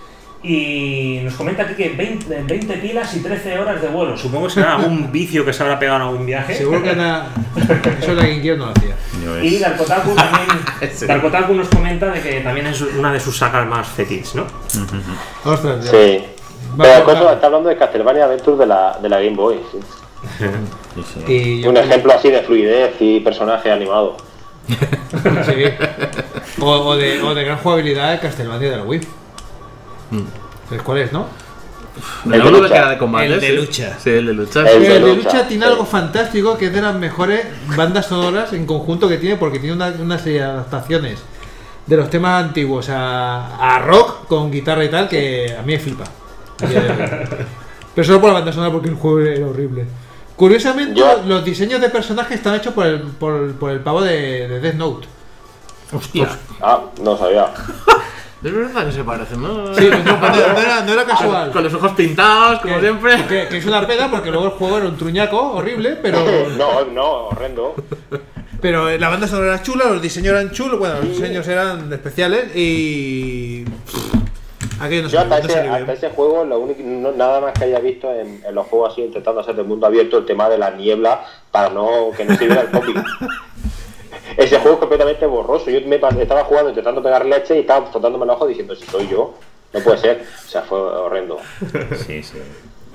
Y nos comenta aquí que veinte, veinte pilas y trece horas de vuelo. Supongo que será algún vicio que se habrá pegado en algún viaje. Seguro que era... eso la GameCube no lo hacía. Y Darkotaku también. Darkotaku nos comenta de que también es una de sus sagas más fetiches, ¿no? Uh-huh. Ostras, sí. Pero Coso está hablando de Castlevania Adventures de la, de la Game Boy. Sí. Sí, sí. Y un ejemplo así de fluidez y personaje animado. Sí. O, o, de, o de gran jugabilidad de Castlevania de la Wii. ¿Sabes cuál es, no? El de lucha. Que era de combate, el de sí. lucha. Sí, el de lucha. El Pero de el de lucha, lucha tiene sí. algo fantástico, que es de las mejores bandas sonoras en conjunto que tiene, porque tiene una, una serie de adaptaciones de los temas antiguos a, a rock con guitarra y tal, que a mí me flipa. Pero solo por la banda sonora, porque el juego era horrible. Curiosamente, Yo... los diseños de personajes están hechos por el, por, por el pavo de, de Death Note. Hostia. Ah, no sabía. Es verdad que se parecen, ¿no? Sí, no, no, no, era, no era casual. Con los ojos pintados, como que, siempre. Que, que es una pena, porque luego el juego era un truñaco horrible, pero... No, no, horrendo. Pero la banda sonora era chula, los diseños eran chulos, bueno, los diseños eran especiales y... Aquello no Yo hasta, no ese, salió hasta bien. ese juego, lo único, no, nada más que haya visto en, en los juegos así, intentando hacer del mundo abierto, el tema de la niebla para no que no se viera el copy. Ese juego es completamente borroso. Yo me estaba jugando intentando pegar leche y estaba frotándome el ojo diciendo, si soy yo, no puede ser. O sea, fue horrendo. Sí, sí.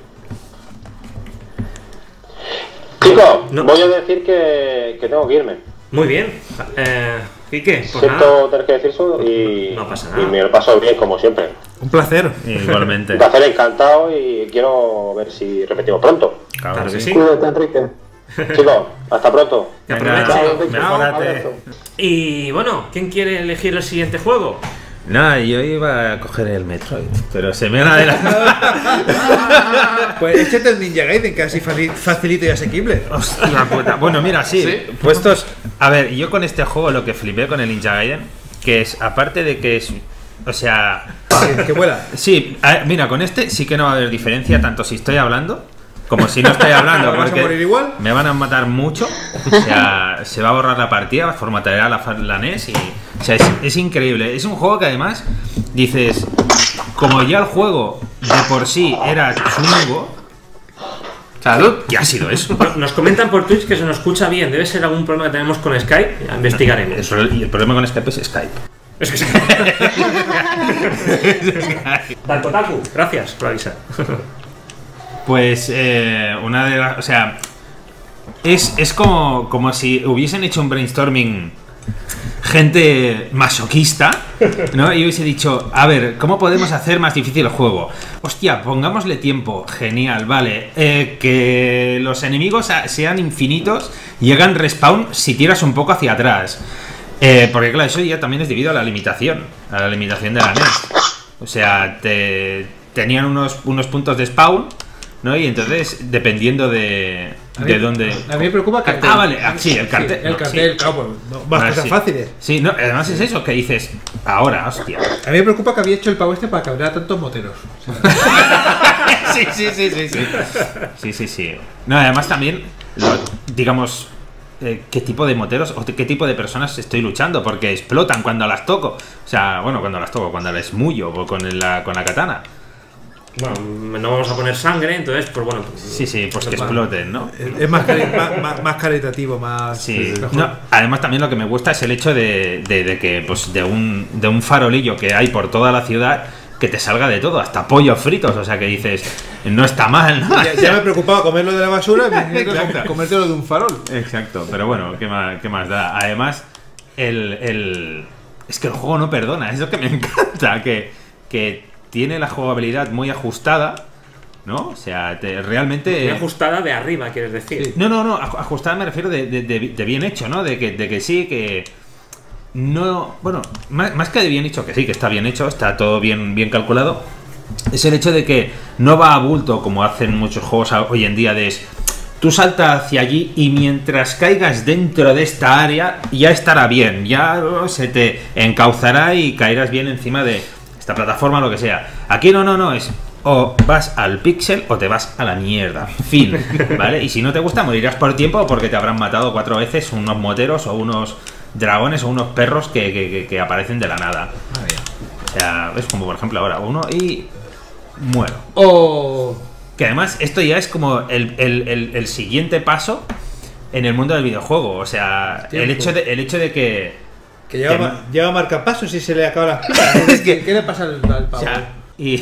Chicos, No. voy a decir que, que tengo que irme. Muy bien. Eh, Quique, pues Siento nada. tener que decir eso y, No pasa nada. y me lo paso bien, como siempre. Un placer. Igualmente. Un placer, encantado y quiero ver si repetimos pronto. Claro que sí. Cuídate, Enrique. Chicos, hasta pronto. Que Venga, aproveche. mejórate. Abrazo. Y bueno, ¿quién quiere elegir el siguiente juego? Nada, yo iba a coger el Metroid, pero se me han adelantado. Pues échate el Ninja Gaiden, que así fali- facilito y asequible. Hostia puta. Bueno, mira, sí, ¿Sí? puestos. A ver, yo con este juego lo que flipé con el Ninja Gaiden, que es, aparte de que es. O sea. Que, que vuela. Sí, a- mira, con este sí que no va a haber diferencia, tanto si estoy hablando como si no estoy hablando. ¿Vas a porque morir igual? me van a matar mucho. O sea, se va a borrar la partida, formateará la, fa- la N E S y. O sea, es, es increíble. Es un juego que además dices. Como ya el juego de por sí era chungo. Salud. ¿Qué ha sido eso? Nos comentan por Twitch que se nos escucha bien. Debe ser algún problema que tenemos con Skype. Ya investigaremos. El pro- y el problema con Skype es Skype. Es que Darkotaku, gracias por avisar. Pues eh, una de las. O sea. Es, es como, como si hubiesen hecho un brainstorming gente masoquista, ¿no? Y hubiese dicho, a ver, ¿cómo podemos hacer más difícil el juego? Hostia, pongámosle tiempo. Genial, vale. Eh, que los enemigos a- sean infinitos y hagan respawn si tiras un poco hacia atrás. Eh, porque claro, eso ya también es debido a la limitación, a la limitación de la N E S. O sea, te, tenían unos, unos puntos de spawn, ¿no? Y entonces, dependiendo de, A mí- de dónde... A mí me preocupa que... Ah, vale, ah, sí, el cartel. el no, cartel, sí. claro, pues, no, más Vale, cosas sí. fáciles. Sí, no, además es eso que dices, ahora, hostia. A mí me preocupa que había hecho el pavo este para cabrear a tantos moteros. O sea, Sí, sí, sí, sí, sí. Sí, sí, sí. No, además también, lo- digamos, eh, qué tipo de moteros o qué tipo de personas estoy luchando, porque explotan cuando las toco. O sea, bueno, cuando las toco, cuando las mullo o con la, con la katana. Bueno, no vamos a poner sangre, entonces, pues bueno. Pues, Sí, sí, pues que exploten, ¿no? es es más, cari- más, más- más caritativo, más... Sí, mejor. no, además también lo que me gusta es el hecho de, de- de que pues de un, de un farolillo que hay por toda la ciudad que te salga de todo, hasta pollos fritos, o sea que dices, no está mal, ¿no? Ya, ya me preocupaba comerlo de la basura y me Exacto. comértelo de un farol. Exacto, pero bueno, ¿qué más, qué más da? Además, el, el- es que el juego no perdona, es lo que me encanta, que, que tiene la jugabilidad muy ajustada, ¿no? O sea, te- realmente... muy ajustada de arriba, quieres decir. Sí. No, no, no, aj- ajustada me refiero de, de- de- de bien hecho, ¿no? De que, de que sí, que no... Bueno, más, más que de bien hecho, que sí, que está bien hecho, está todo bien, bien calculado, es el hecho de que no va a bulto como hacen muchos juegos a- hoy en día de... es, tú salta hacia allí y mientras caigas dentro de esta área ya estará bien, ya oh, se te encauzará y caerás bien encima de esta plataforma, lo que sea. Aquí no, no, no, es o vas al pixel o te vas a la mierda. Fin, ¿vale? Y si no te gusta morirás por tiempo o porque te habrán matado cuatro veces unos moteros o unos dragones o unos perros que, que- que- que aparecen de la nada. O sea, es como por ejemplo ahora uno y muero. O... Que además esto ya es como el, el, el, el siguiente paso en el mundo del videojuego. O sea, el hecho de, el hecho de que... Que lleva, que, ma lleva marcapasos y se le acaban las pilas. Es que, ¿qué le pasa al, al pavo? O sea, y...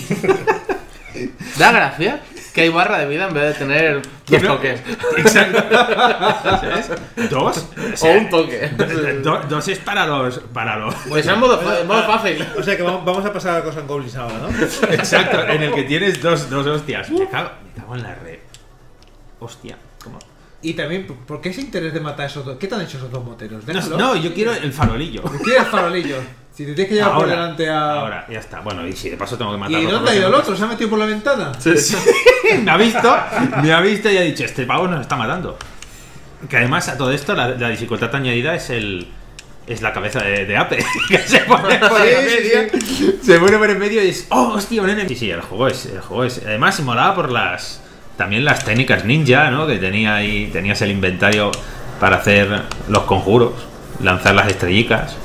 Da gracia que hay barra de vida en vez de tener dos toques. Exacto. ¿Sabes? Dos. O, sea, o un toque. Do, dos es para los. Para los. Pues en modo, en modo fácil. O sea que vamos a pasar a cosas en Goblins ahora, ¿no? Exacto, en el que tienes dos, dos hostias. Me cago, me cago en la red. Hostia, ¿cómo? Y también, ¿por qué ese interés de matar a esos dos? ¿Qué te han hecho esos dos moteros? No, no, yo quiero el farolillo. ¿Quieres el farolillo? Si te tienes que llevar ahora, por delante a... Ahora, ya está. Bueno, y si de paso tengo que matarlo. ¿Y dónde ha ido el otro? ¿Se ha metido por la ventana? Sí, sí. Me ha visto, me ha visto y ha dicho, este pavo nos está matando. Que además a todo esto la, la dificultad añadida es el... Es la cabeza de, de Ape, que se pone por sí, en medio. Sí, sí. Se pone por en medio y es... ¡Oh, hostia, un enemigo! Sí, sí, el juego es... El juego es además, molaba por las... También las técnicas ninja, ¿no? Que tenía ahí... Tenías el inventario para hacer los conjuros. Lanzar las estrellicas.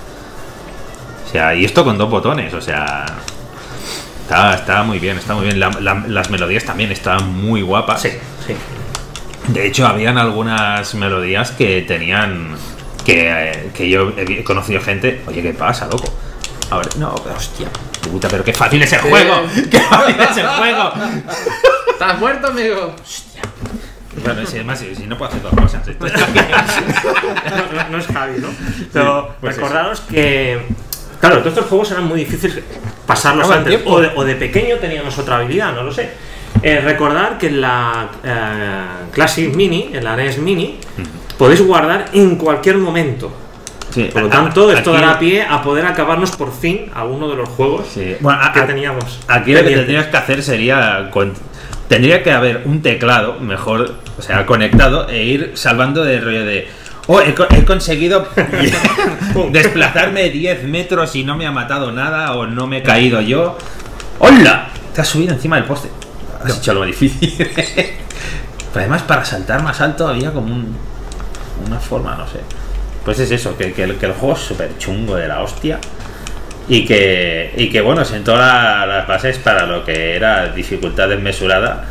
O sea, y esto con dos botones, o sea... Está, está muy bien, está muy bien. La, la, las melodías también estaban muy guapas. Sí, sí. De hecho, habían algunas melodías que tenían... Que, que yo he conocido gente... Oye, ¿qué pasa, loco? Ahora, no, pero hostia, puta, pero qué fácil es el juego. ¡Qué fácil es el juego! ¿Estás muerto, amigo? Hostia. Bueno, si además, si no puedo hacer dos cosas. Esto es... no, no, no es Javi, ¿no? Pero sí, pues recordaros eso. que... Claro, todos estos juegos eran muy difíciles pasarlos no, antes. O de, o de pequeño teníamos otra habilidad, no lo sé. Eh, recordar que en la eh, Classic Mini, en la N E S Mini, uh-huh. podéis guardar en cualquier momento. Sí, por lo tanto, esto dará pie a poder acabarnos por fin alguno de los juegos sí. bueno, a, que teníamos. Aquí lo que tendrías que hacer sería... Con, tendría que haber un teclado mejor, o sea, conectado e ir salvando del rollo de... Oh, he, he conseguido desplazarme diez metros y no me ha matado nada o no me he caído yo. ¡Hola! Te has subido encima del poste. Has no. hecho algo difícil. Pero además, para saltar más alto había como un, una forma, no sé. Pues es eso, que, que, el, que el juego es súper chungo de la hostia. Y que, y que bueno, sentó la, las bases para lo que era dificultad desmesurada.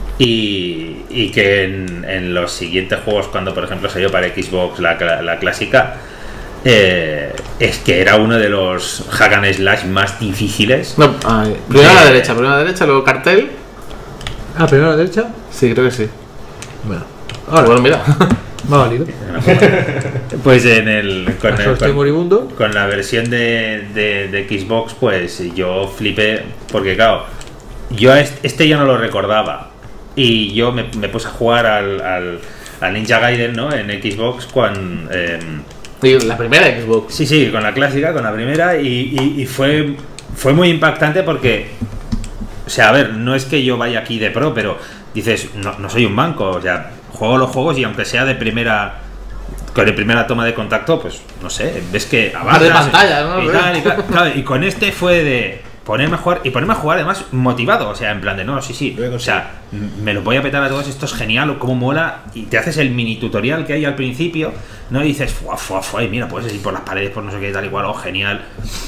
Y, y que en, en los siguientes juegos, cuando por ejemplo salió para Xbox la, la clásica, eh, es que era uno de los hack and slash más difíciles. No, ah, primero a la derecha, primero a la derecha, luego cartel. Ah, primero a la derecha. Sí, creo que sí. Bueno, ahora bueno, mira. Me ha valido. Pues en el con, el, con, moribundo. con la versión de, de, de Xbox, pues yo flipé porque claro, yo este ya no lo recordaba. Y yo me, me puse a jugar al, al, al Ninja Gaiden, ¿no? En Xbox cuando... Eh, la primera Xbox. Sí, sí, con la clásica, con la primera. Y, y, y fue, fue muy impactante porque... O sea, a ver, no es que yo vaya aquí de pro, pero dices, no, no soy un banco. O sea, juego los juegos y aunque sea de primera... Con la primera toma de contacto, pues, no sé, ves que avanzas... De pantalla, ¿no? Y, tal, y, tal, claro, y con este fue de... Ponerme a jugar y ponerme a jugar además motivado, o sea, en plan de no, sí, sí, o sea, me los voy a petar a todos, esto es genial, cómo mola, y te haces el mini tutorial que hay al principio, ¿no? Y dices, fuá, fuá, fuá, y mira, puedes ir por las paredes, por no sé qué, tal igual, oh, genial.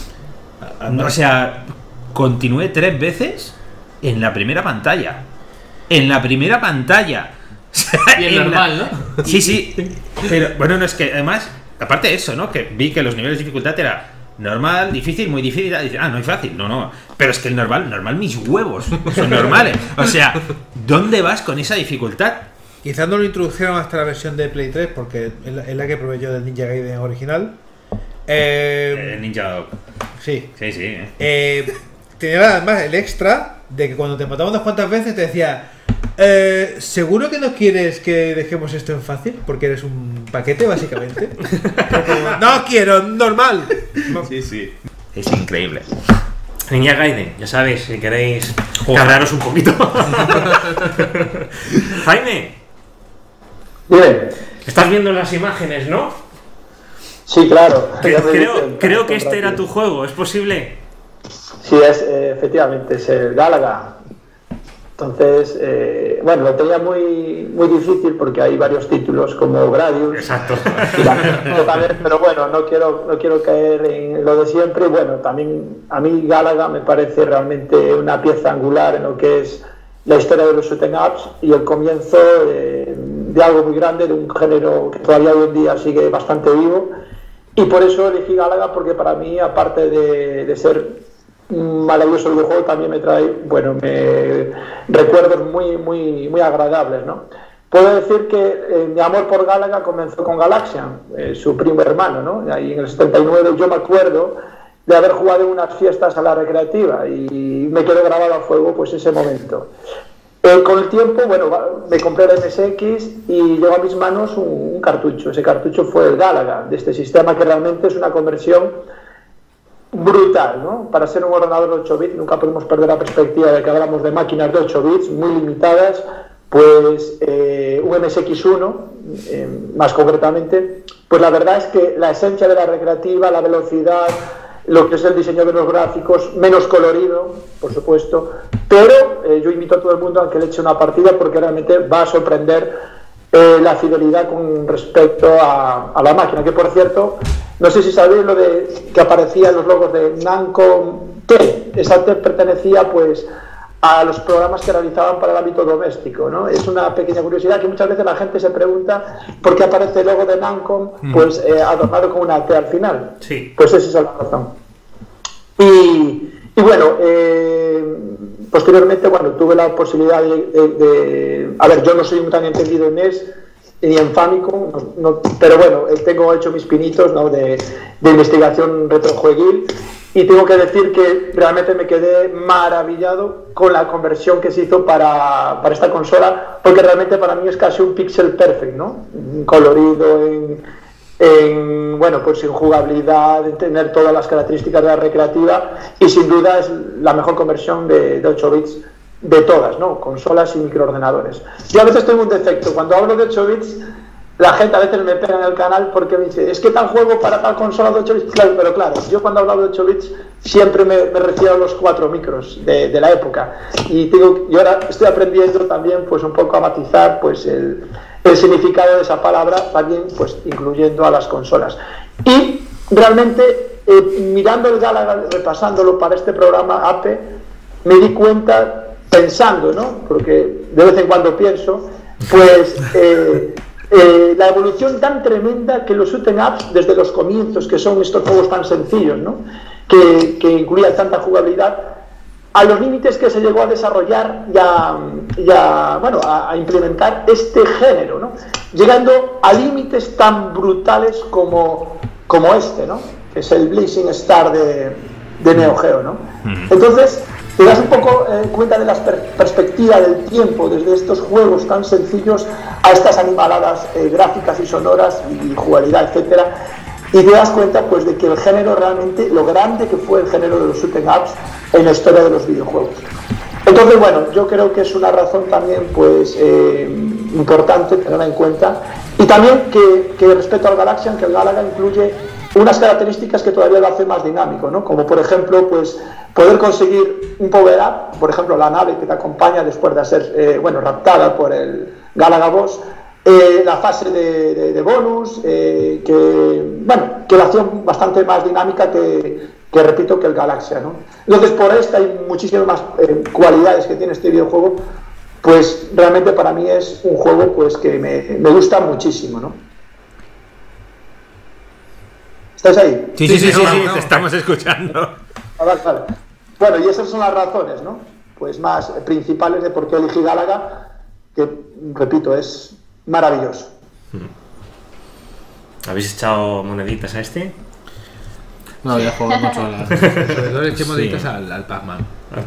O sea, continué tres veces en la primera pantalla. En la primera pantalla. Y es normal, la... ¿no? Sí, sí. Pero bueno, no es que además, aparte de eso, ¿no? Que vi que los niveles de dificultad era normal, difícil, muy difícil. Dice, ah, no es fácil. No, no. Pero es que el normal, normal, mis huevos son normales. O sea, ¿dónde vas con esa dificultad? Quizás no lo introdujeron hasta la versión de Play tres, porque es la, es la que probé yo del Ninja Gaiden original. Eh, el Ninja Dog. Sí. Sí, sí. Eh. Eh, tenía además el extra de que cuando te mataban unas cuantas veces te decía, eh, ¿seguro que no quieres que dejemos esto en fácil? Porque eres un paquete, básicamente. No quiero, normal. Sí, sí. Es increíble. Ninja Gaiden, ya sabéis, si queréis cabrearos un poquito. Jaime. Bien. Estás viendo las imágenes, ¿no? Sí, claro. Creo, creo, creo que este era tu juego, ¿es posible? Sí, es, eh, efectivamente, es el Galaga. Entonces, eh, bueno, lo tenía muy, muy difícil porque hay varios títulos como Gradius. Exacto. Y la, también, pero bueno, no quiero, no quiero caer en lo de siempre. Bueno, también a mí Galaga me parece realmente una pieza angular en lo que es la historia de los shooting ups y el comienzo de, de algo muy grande, de un género que todavía hoy en día sigue bastante vivo. Y por eso elegí Galaga, porque para mí, aparte de, de ser un maravilloso videojuego, también me trae, bueno, me, recuerdos muy, muy, muy agradables, ¿no? Puedo decir que eh, mi amor por Galaga comenzó con Galaxian, eh, su primo hermano, ¿no? Ahí en el setenta y nueve yo me acuerdo de haber jugado en unas fiestas a la recreativa y me quedó grabado a fuego pues ese momento. Eh, con el tiempo, bueno, me compré el M S X y llegó a mis manos un, un cartucho. Ese cartucho fue el Galaga, de este sistema que realmente es una conversión brutal, ¿no? Para ser un ordenador de ocho bits, nunca podemos perder la perspectiva de que hablamos de máquinas de ocho bits muy limitadas, pues eh, un M S X uno, eh, más concretamente, pues la verdad es que la esencia de la recreativa, la velocidad, lo que es el diseño de los gráficos, menos colorido, por supuesto, pero eh, yo invito a todo el mundo a que le eche una partida porque realmente va a sorprender eh, la fidelidad con respecto a, a la máquina, que por cierto, no sé si sabéis lo de que aparecía en los logos de Namco T. Esa T pertenecía pues a los programas que realizaban para el ámbito doméstico, ¿no? Es una pequeña curiosidad que muchas veces la gente se pregunta por qué aparece el logo de Namco pues eh, adornado con una T al final. Sí. Pues esa es la razón. Y, y bueno, eh, posteriormente, bueno, tuve la posibilidad de, de, de... A ver, yo no soy un tan entendido en N E S ni en Famicom, no, no, pero bueno, tengo hecho mis pinitos, ¿no? de, de investigación retrojueguil, y tengo que decir que realmente me quedé maravillado con la conversión que se hizo para, para esta consola, porque realmente para mí es casi un pixel perfect, ¿no? Colorido, en, en, bueno, pues en jugabilidad, en tener todas las características de la recreativa, y sin duda es la mejor conversión de, de ocho bits de todas, ¿no? Consolas y microordenadores. Yo a veces tengo un defecto, cuando hablo de ocho bits, la gente a veces me pega en el canal porque me dice, es que tal juego para tal consola de ocho bits, claro, pero claro, yo cuando hablo de ocho bits siempre me, me refiero a los cuatro micros de, de la época, y digo, y ahora estoy aprendiendo también pues un poco a matizar pues el, el significado de esa palabra, también pues incluyendo a las consolas. Y realmente eh, mirando el Galaga, repasándolo para este programa A P E, me di cuenta, pensando, ¿no? Porque de vez en cuando pienso, pues eh, eh, la evolución tan tremenda que los shooting ups desde los comienzos, que son estos juegos tan sencillos, ¿no? que, que incluían tanta jugabilidad, a los límites que se llegó a desarrollar y a, y a, bueno, a, a implementar este género, ¿no? Llegando a límites tan brutales como, como este, ¿no? Que es el Blazing Star de, de Neo Geo, ¿no? Entonces te das un poco eh, cuenta de la per perspectiva del tiempo desde estos juegos tan sencillos a estas animaladas eh, gráficas y sonoras y jugabilidad, etcétera, y te das cuenta pues de que el género realmente, lo grande que fue el género de los shooting ups en la historia de los videojuegos. Entonces, bueno, yo creo que es una razón también pues eh, importante tenerla en cuenta, y también que, que respecto al Galaxian, que el Galaga incluye unas características que todavía lo hace más dinámico, ¿no? Como por ejemplo, pues poder conseguir un power up, por ejemplo la nave que te acompaña después de ser eh, bueno, raptada por el Galaga Boss, eh, la fase de, de, de bonus, eh, que bueno, que la hacía bastante más dinámica que, que repito, que el Galaxia, ¿no? Entonces por esta y muchísimas más eh, cualidades que tiene este videojuego, pues realmente para mí es un juego pues que me, me gusta muchísimo, ¿no? ¿Estás ahí? Sí, sí, sí, sí, sí, te estamos escuchando. Ah, vale, vale. Bueno, y esas son las razones, ¿no? Pues más principales de por qué elegí Galaga, que, repito, es maravilloso. ¿Habéis echado moneditas a este? No había jugado mucho a la... Sobre todo le eché moneditas Sí. al, al Pac-Man.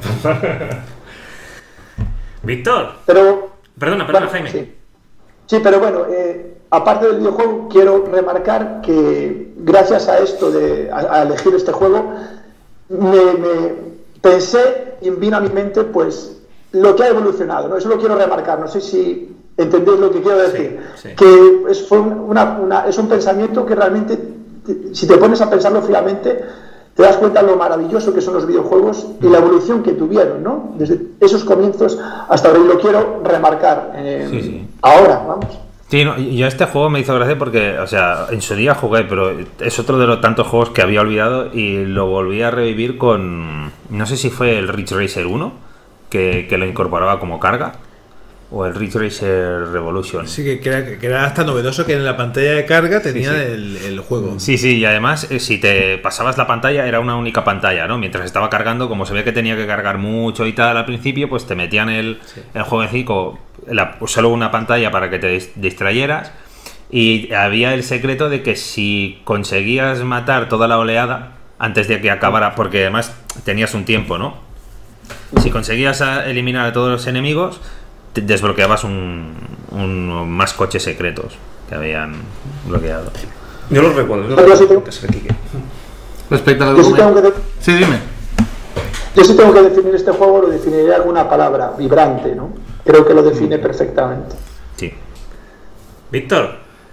Víctor. Pero... Perdona, perdona, bueno, Jaime. Sí. Sí, pero bueno, eh, aparte del videojuego, quiero remarcar que gracias a esto, de, a, a elegir este juego, me, me pensé y vino a mi mente pues lo que ha evolucionado, ¿no? Eso lo quiero remarcar, no sé si entendéis lo que quiero decir. Sí, sí. Que es, fue una, una, es un pensamiento que realmente, si te pones a pensarlo fríamente, te das cuenta de lo maravilloso que son los videojuegos y la evolución que tuvieron, ¿no? Desde esos comienzos hasta ahora, y lo quiero remarcar eh, sí, sí. ahora, vamos. Sí, no, yo este juego me hizo gracia porque, o sea, en su día jugué, pero es otro de los tantos juegos que había olvidado y lo volví a revivir con, no sé si fue el Ridge Racer uno, que, que lo incorporaba como carga. O el Ridge Racer Revolution. Sí, que, que, era, que era hasta novedoso que en la pantalla de carga tenía sí, sí. El, el juego. Sí, sí, y además eh, si te pasabas la pantalla era una única pantalla, ¿no? Mientras estaba cargando, como se ve que tenía que cargar mucho y tal al principio, pues te metían el, sí. el jueguecito, la, solo una pantalla para que te distrayeras. Y había el secreto de que si conseguías matar toda la oleada antes de que acabara, porque además tenías un tiempo, ¿no? Si conseguías eliminar a todos los enemigos, desbloqueabas un, un más coches secretos que habían bloqueado. Yo los recuerdo. Yo sí tengo... Respecto a yo sí, tengo que de... sí, dime. Yo sí tengo que definir este juego, lo definiría alguna palabra, vibrante, ¿no? Creo que lo define perfectamente. Sí. Víctor.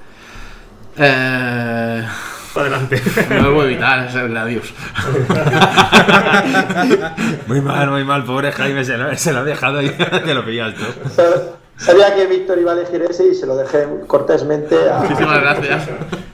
Eh... Adelante. No lo puedo evitar, es el Gradius. Muy mal, muy mal, pobre Jaime, se lo, se lo ha dejado y te lo pillas tú. Sabía que Víctor iba a elegir ese y se lo dejé cortésmente a... Muchísimas gracias.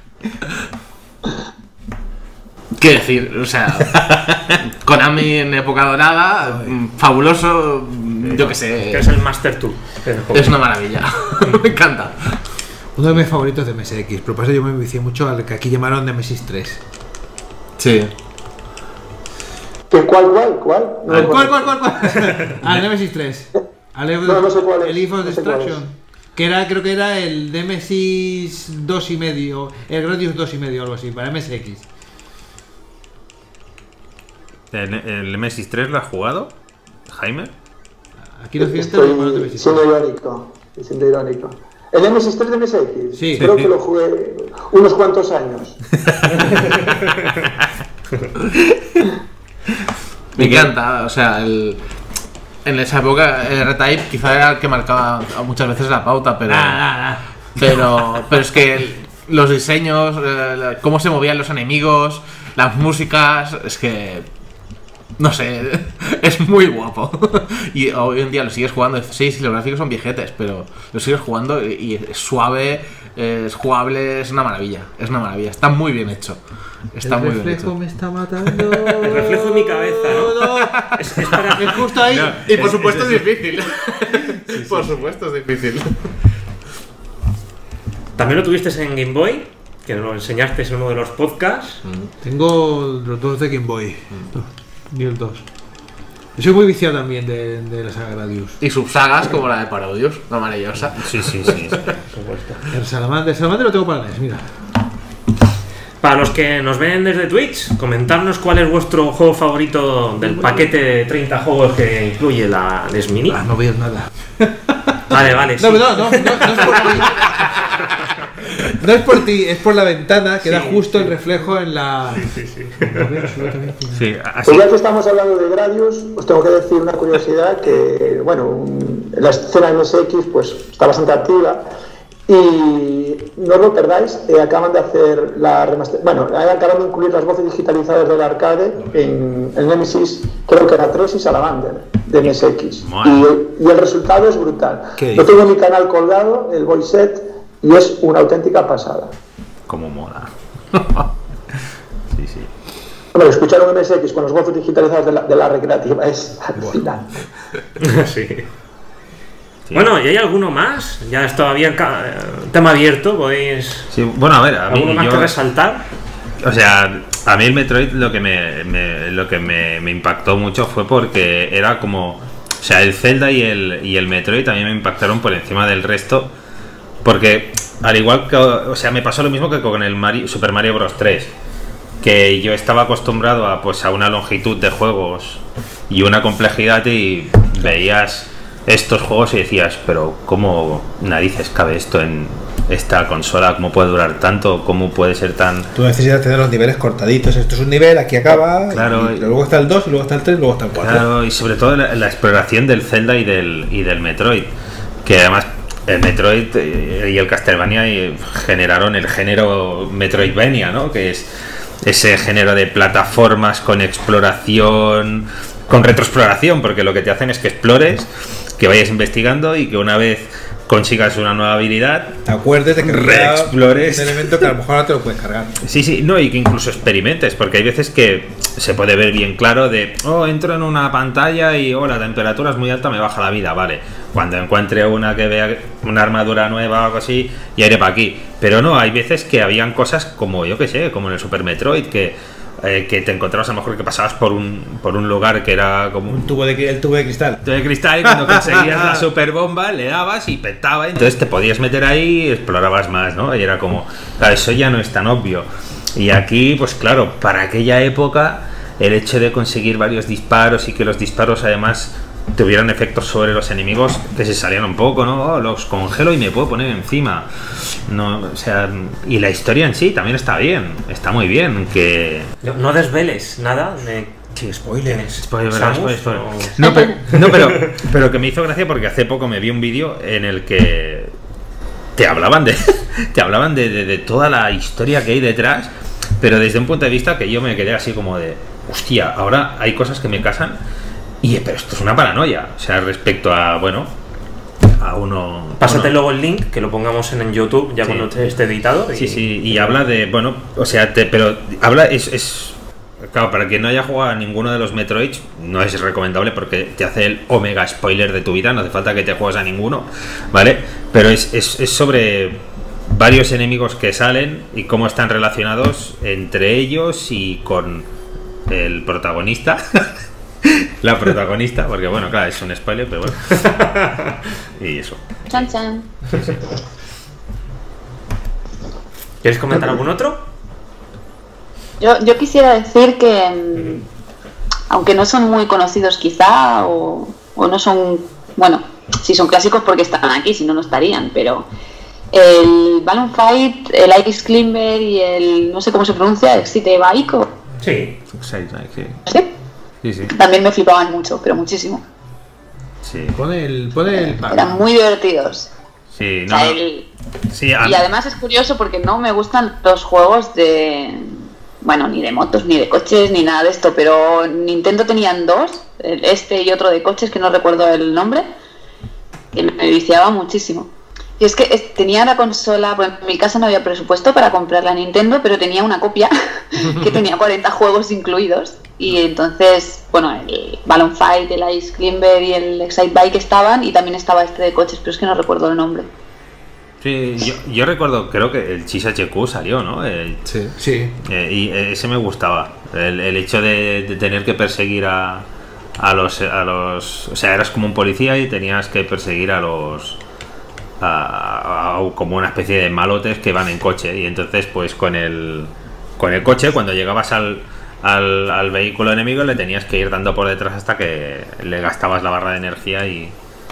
¿Qué decir? O sea, Konami en época dorada, fabuloso, yo qué sé. Que es el Master dos. Es una maravilla, me encanta. Uno de mis favoritos de M S X, pero por eso yo me vicié mucho al que aquí llamaron Nemesis tres. Sí. ¿Cuál, cuál, cuál? No ¿Cuál, cuál, cuál, cuál, cuál? Al Nemesis tres. Al no, no sé cuál es. El Eve of no sé Destruction. Que era, creo que era el Nemesis dos y medio, el Gradius dos y medio, algo así, para M S X. ¿El, el Nemesis tres lo has jugado, Jaime? Aquí lo Estoy siendo irónico, siendo irónico. ¿El Nemesis tres de M S X? Sí. Creo que lo jugué unos cuantos años. Me encanta, o sea, el, en esa época el R-Type quizá era el que marcaba muchas veces la pauta, pero ah, ah, ah. pero, pero es que el, los diseños, eh, cómo se movían los enemigos, las músicas, es que... No sé, es muy guapo. Y hoy en día lo sigues jugando. Sí, sí, los gráficos son viejetes, pero lo sigues jugando y es suave, es jugable, es una maravilla. Es una maravilla, está muy bien hecho. Está el muy bien hecho. reflejo me está matando. El reflejo de mi cabeza, ¿no? no. Es, es, para... es justo ahí. No, y por es, supuesto es, es, es difícil. Sí, sí. Por supuesto es difícil. También lo tuviste en Game Boy, que nos lo enseñaste en uno de los podcasts. Tengo los dos de Game Boy. Ni el dos. Yo soy muy viciado también de, de la saga Gradius. Y subsagas como la de Parodius, la maravillosa. Sí, sí, sí. sí. El Salamander, el Salamander lo tengo para N E S, mira. Para los que nos ven desde Twitch, comentarnos cuál es vuestro juego favorito del paquete de treinta juegos que incluye la N E S Mini. Ah, no veo nada. Vale, vale. No, sí. no, no, no, no es por ti. No es por ti, es por la ventana que sí, da justo sí. el reflejo en la... Sí, sí, sí. sí así. Pues ya que estamos hablando de Gradius, os tengo que decir una curiosidad que, bueno, un, la escena de M S X pues está bastante activa y no os lo perdáis, eh, acaban de hacer la remaster... Bueno, acaban de incluir las voces digitalizadas del arcade en el Nemesis, creo que era tres y Salamander de M S X. Y, y el resultado es brutal. Lo tengo en mi canal colgado, el voice set, y es una auténtica pasada. Como mola. Sí, sí. Bueno, escuchar un M S X con los voces digitalizados de la, de la recreativa es alucinante. Sí. Sí. Bueno, ¿y hay alguno más? Ya es todavía tema abierto, podéis... Sí, bueno, a ver, a mí... ¿Alguno más yo, que resaltar? O sea, a mí el Metroid lo que me, me lo que me, me impactó mucho fue porque era como... O sea, el Zelda y el, y el Metroid también me impactaron por encima del resto. Porque, al igual que... O sea, me pasó lo mismo que con el Mario, Super Mario Bros. tres. Que yo estaba acostumbrado a, pues, a una longitud de juegos y una complejidad y veías estos juegos y decías, pero ¿cómo narices cabe esto en esta consola? ¿Cómo puede durar tanto? ¿Cómo puede ser tan...? Tú necesitas tener los niveles cortaditos. Esto es un nivel, aquí acaba, claro, y luego está el dos, y luego está el tres, y luego está el cuatro. Claro, y sobre todo la, la exploración del Zelda y del, y del Metroid. Que además el Metroid y el Castlevania generaron el género Metroidvania, ¿no? Que es ese género de plataformas con exploración, con retroexploración, porque lo que te hacen es que explores, que vayas investigando y que una vez consigas una nueva habilidad, te acuerdes de que reexplores un elemento que a lo mejor ahora te lo puedes cargar. Sí, sí, no, y que incluso experimentes, porque hay veces que se puede ver bien claro de, oh, entro en una pantalla y, oh, la temperatura es muy alta, me baja la vida, vale. Cuando encuentre una que vea una armadura nueva o algo así, ya iré para aquí. Pero no, hay veces que habían cosas como, yo que sé, como en el Super Metroid, que Eh, que te encontrabas a lo mejor que pasabas por un por un lugar que era como un tubo de el tubo de cristal tubo de cristal y cuando conseguías la super bomba le dabas y petaba, entonces te podías meter ahí y explorabas más, ¿no? Y era como, claro, eso ya no es tan obvio. Y aquí, pues claro, para aquella época el hecho de conseguir varios disparos y que los disparos además tuvieran efectos sobre los enemigos que se salían un poco, ¿no? Oh, los congelo y me puedo poner encima. No, o sea, y la historia en sí también está bien, está muy bien, que no, no desveles nada de sí, spoilers. Spoiler, spoiler, spoiler. No, pero, no pero, pero que me hizo gracia porque hace poco me vi un vídeo en el que te hablaban de te hablaban de, de, de toda la historia que hay detrás, pero desde un punto de vista que yo me quedé así como de, hostia, ahora hay cosas que me casan. Y pero esto es una paranoia, o sea, respecto a, bueno, a uno... Pásate uno, luego el link, que lo pongamos en, en YouTube, ya sí, cuando esté editado. Y... Sí, sí, y habla de, bueno, o sea, te, pero habla, es, es... Claro, para quien no haya jugado a ninguno de los Metroid, no es recomendable porque te hace el omega spoiler de tu vida, no hace falta que te juegues a ninguno, ¿vale? Pero es, es, es sobre varios enemigos que salen y cómo están relacionados entre ellos y con el protagonista... La protagonista, porque bueno, claro, es un spoiler, pero bueno. Y eso. Chan, chan. Sí, sí. ¿Quieres comentar algún otro? Yo, yo quisiera decir que, mm. aunque no son muy conocidos quizá, o, o no son, bueno, sí son clásicos porque están aquí, si no, no estarían, pero el Balloon Fight, el Ice Climber y el, no sé cómo se pronuncia, Excite Bike. Sí. Excite Bike, sí. ¿Sí? Sí, sí. También me flipaban mucho, pero muchísimo. Sí. Pone el, pone el Eran muy divertidos. Sí, no. O sea, el... sí, y además es curioso porque no me gustan los juegos de, bueno, ni de motos, ni de coches, ni nada de esto, pero Nintendo tenían dos, este y otro de coches que no recuerdo el nombre, que me viciaba muchísimo. Y es que es, tenía la consola, pues en mi casa no había presupuesto para comprar la Nintendo, pero tenía una copia que tenía cuarenta juegos incluidos. Y entonces, bueno, el Balloon Fight, el Ice Climber y el Excite Bike estaban, y también estaba este de coches, pero es que no recuerdo el nombre. Sí, yo, yo recuerdo, creo que el Chis H Q salió, ¿no? El, sí, sí. Eh, y ese me gustaba. El, el hecho de, de tener que perseguir a, a los a los. O sea, eras como un policía y tenías que perseguir a los. A, a, como una especie de malotes que van en coche. Y entonces, pues con el. Con el coche, cuando llegabas al. Al, al vehículo enemigo le tenías que ir dando por detrás hasta que le gastabas la barra de energía y,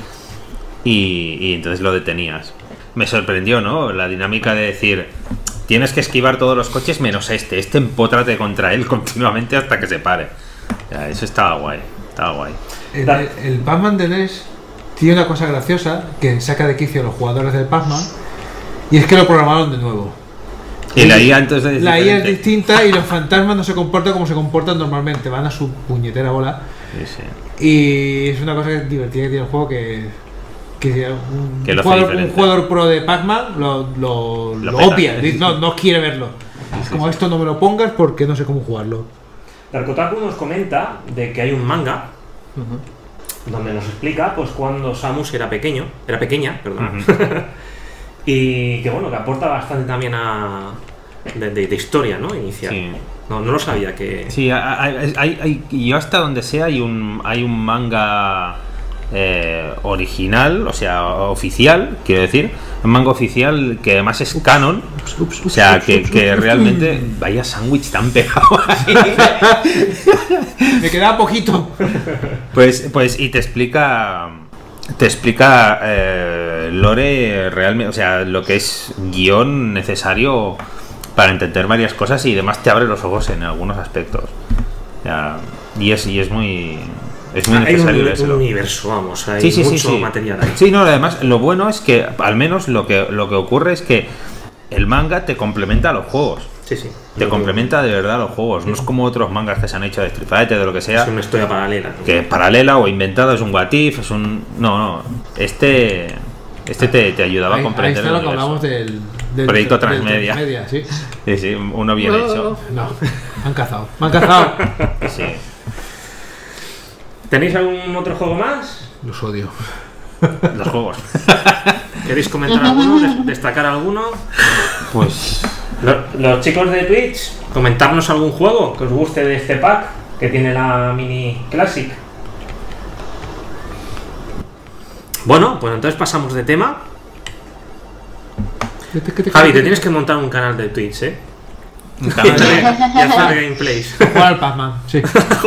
y, y entonces lo detenías. Me sorprendió, ¿no? La dinámica de decir, tienes que esquivar todos los coches menos este, este empótrate contra él continuamente hasta que se pare. Ya, eso estaba guay, estaba guay. El, el, el Pac-Man de N E S tiene una cosa graciosa que saca de quicio a los jugadores del Pac-Man, y es que lo programaron de nuevo. Y la I A entonces es La I A es distinta y los fantasmas no se comportan como se comportan normalmente, van a su puñetera bola. Sí, sí. Y es una cosa divertida que tiene el juego, que que un, que lo jugador, un jugador pro de Pac-Man lo, lo, lo, lo obvia, no, no quiere verlo. Sí, sí, como sí. Esto no me lo pongas porque no sé cómo jugarlo. Darkotaku nos comenta de que hay un manga uh-huh. donde nos explica pues cuando Samus era pequeño, era pequeña, perdón. Uh-huh. Y que bueno, que aporta bastante también a de, de, de historia, ¿no? Inicial. Sí. No, no lo sabía que. Sí, hay, hay, hay, yo hasta donde sea hay un hay un manga eh, original, o sea, oficial, quiero decir, un manga oficial que además es canon, o sea, que, que realmente vaya sándwich tan pegado ahí. Me quedaba poquito. Pues, pues y te explica. Te explica eh, lore realmente, o sea, lo que es guión necesario para entender varias cosas y además te abre los ojos en algunos aspectos. O sea, y es y es muy es muy hay necesario un, eso. un universo, vamos, hay sí, sí, mucho sí, sí. material ahí. Sí, no, además lo bueno es que al menos lo que lo que ocurre es que el manga te complementa a los juegos. Sí, sí. Te complementa de verdad los juegos. No es como otros mangas que se han hecho de Street Fighter, de lo que sea. Es una historia paralela. Que es paralela o inventada, es un what if, es un... No, no. Este... Este te, te ayudaba ahí, a comprender ahí está el lo que universo. hablamos del, del Proyecto del Transmedia. Transmedia, sí. Sí, sí, uno bien no, hecho. No, me han cazado. Me han cazado. Sí. ¿Tenéis algún otro juego más? Los odio. Los juegos. ¿Queréis comentar alguno? des- ¿Destacar alguno? Pues... Los, los chicos de Twitch, comentarnos algún juego que os guste de este pack que tiene la Mini Classic. Bueno, pues entonces pasamos de tema. Javi, te tienes que montar un canal de Twitch, ¿eh? Un Y canal hacer, de- y hacer gameplays. Jugar al Pac-Man, sí.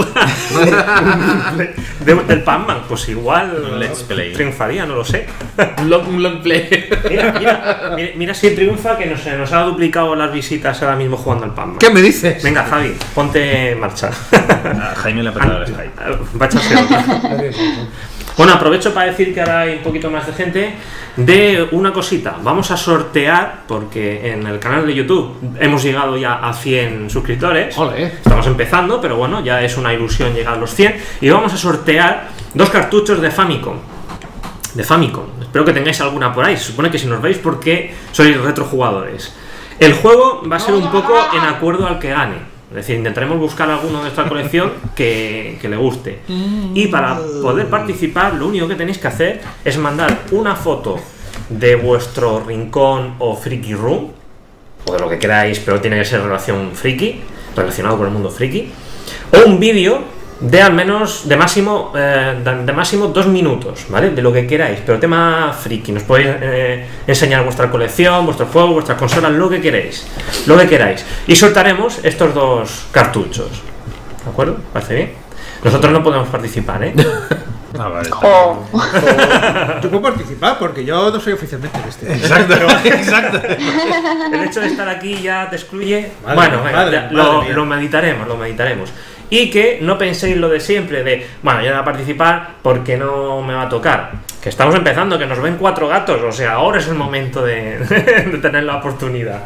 De- del Pac-Man, pues igual Un let's play. triunfaría, no lo sé. Un long, un long play. Mira, mira, mira, mira si triunfa, que nos, nos ha duplicado las visitas ahora mismo jugando al Pac-Man. ¿Qué me dices? Venga, Javi, ponte en marcha. A Jaime le ha petado el Skype. Va a echarse otra. Bueno, aprovecho para decir que ahora hay un poquito más de gente de una cosita. Vamos a sortear, porque en el canal de YouTube hemos llegado ya a cien suscriptores. Ole. Estamos empezando, pero bueno, ya es una ilusión llegar a los cien. Y vamos a sortear dos cartuchos de Famicom. De Famicom. Espero que tengáis alguna por ahí. Se supone que si nos veis, porque sois retrojugadores. El juego va a ser un poco en acuerdo al que gane. Es decir, intentaremos buscar alguno de nuestra colección que, que le guste. Y para poder participar, lo único que tenéis que hacer es mandar una foto de vuestro rincón o friki room, o de lo que queráis, pero tiene que ser relación friki, relacionado con el mundo friki, o un vídeo de al menos, de máximo, eh, de, de máximo dos minutos, ¿vale? De lo que queráis, pero tema friki. Nos podéis eh, enseñar vuestra colección, vuestros juegos, vuestras consolas, lo que queréis, lo que queráis. Y soltaremos estos dos cartuchos, ¿de acuerdo? ¿Parece bien? Nosotros no podemos participar, ¿eh? Ah, vale. Oh. Yo puedo participar porque yo no soy oficialmente de este. Exacto, exacto. El hecho de estar aquí ya te excluye. Madre bueno, mía, venga, madre, ya, madre lo, mía. lo meditaremos, lo meditaremos. Y que no penséis lo de siempre, de, bueno, yo no voy a participar porque no me va a tocar. Que estamos empezando, que nos ven cuatro gatos, o sea, ahora es el momento de, de tener la oportunidad.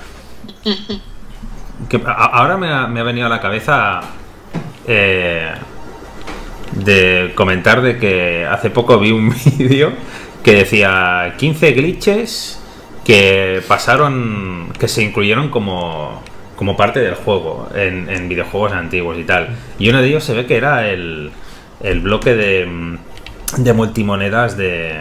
Que a- ahora me ha, me ha venido a la cabeza eh, de comentar de que hace poco vi un vídeo que decía quince glitches que pasaron, que se incluyeron como, como parte del juego en, en videojuegos antiguos y tal. Y uno de ellos se ve que era el, el bloque de, de multimonedas de,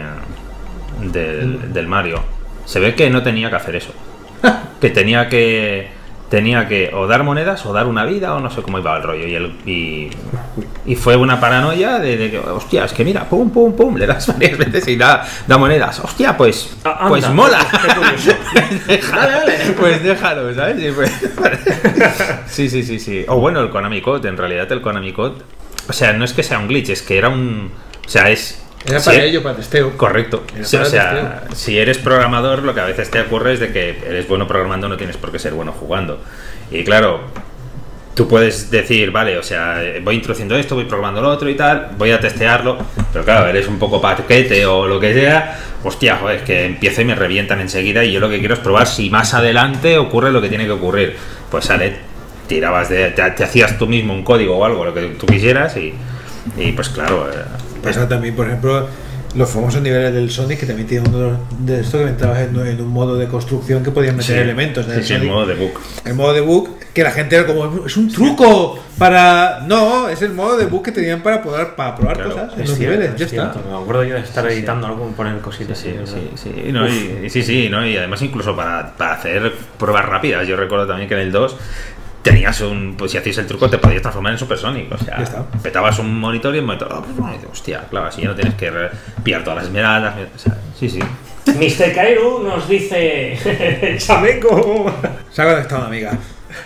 del, del Mario. Se ve que no tenía que hacer eso. Que tenía que tenía que o dar monedas o dar una vida o no sé cómo iba el rollo. Y, el, y, y fue una paranoia de, de que, hostia, es que mira, pum, pum, pum, le das varias veces y da, da monedas. Hostia, pues, Ah, anda, pues mola. qué curioso. Déjalo, pues déjalo, ¿sabes? Y pues- sí, sí, sí, sí. O bueno, el Konami Code, en realidad el Konami Code, o sea, no es que sea un glitch, es que era un... O sea, es... Era sí, para ello, para testeo. Correcto. Era Sí, o para sea, si eres programador, lo que a veces te ocurre es de que eres bueno programando, no tienes por qué ser bueno jugando. Y claro, tú puedes decir, vale, o sea, voy introduciendo esto, voy programando lo otro y tal, voy a testearlo, pero claro, eres un poco paquete o lo que sea, hostia, joder, es que empiezo y me revientan enseguida y yo lo que quiero es probar si más adelante ocurre lo que tiene que ocurrir. Pues sale, tirabas de, te, te hacías tú mismo un código o algo, lo que tú quisieras y, y pues claro... eh, Pasa también, por ejemplo, los famosos niveles del Sonic, que también tiene uno de esto que entrabas en, en un modo de construcción que podías meter sí, elementos. En sí, el sí, en Sonic. modo debug. El modo debug, que la gente era como, es un truco para... No, es el modo debug que tenían para poder para probar Claro, cosas en Es los cierto, niveles, es ya cierto. está. Me acuerdo yo de estar editando algo, poner cositas. Sí, así, sí, sí, no, y, y sí, sí, ¿no? Y además incluso para, para hacer pruebas rápidas, yo recuerdo también que en el dos tenías un, pues si hacías el truco te podías transformar en Supersonic, o sea, Ya está. petabas un monitor y un monitor, oh, hostia, claro, así ya no tienes que re- pillar todas las esmeraldas, o sea, sí, sí. mister Kairu nos dice, chameco. Se ha conectado una amiga.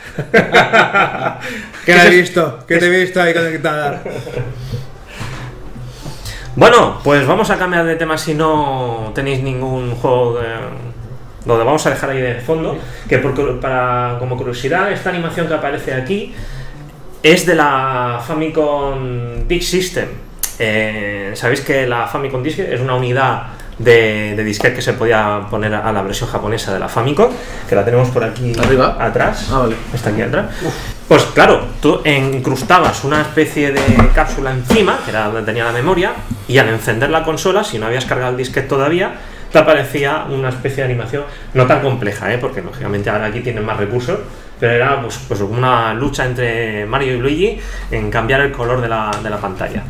¿Qué te he visto? ¿Qué te he visto ahí conectada? Bueno, pues vamos a cambiar de tema si no tenéis ningún juego de... Lo vamos a dejar ahí de fondo, que por, para, como curiosidad, esta animación que aparece aquí es de la Famicom Disk System. Eh, Sabéis que la Famicom Disk es una unidad de, de disquete que se podía poner a, a la versión japonesa de la Famicom, que la tenemos por aquí arriba, atrás. Ah, vale. Está aquí atrás. Uf. Pues claro, tú incrustabas una especie de cápsula encima, que era donde tenía la memoria, y al encender la consola, si no habías cargado el disquete todavía, te aparecía una especie de animación no tan compleja, ¿eh? Porque lógicamente ahora aquí tienen más recursos, pero era pues, pues una lucha entre Mario y Luigi en cambiar el color de la, de la pantalla.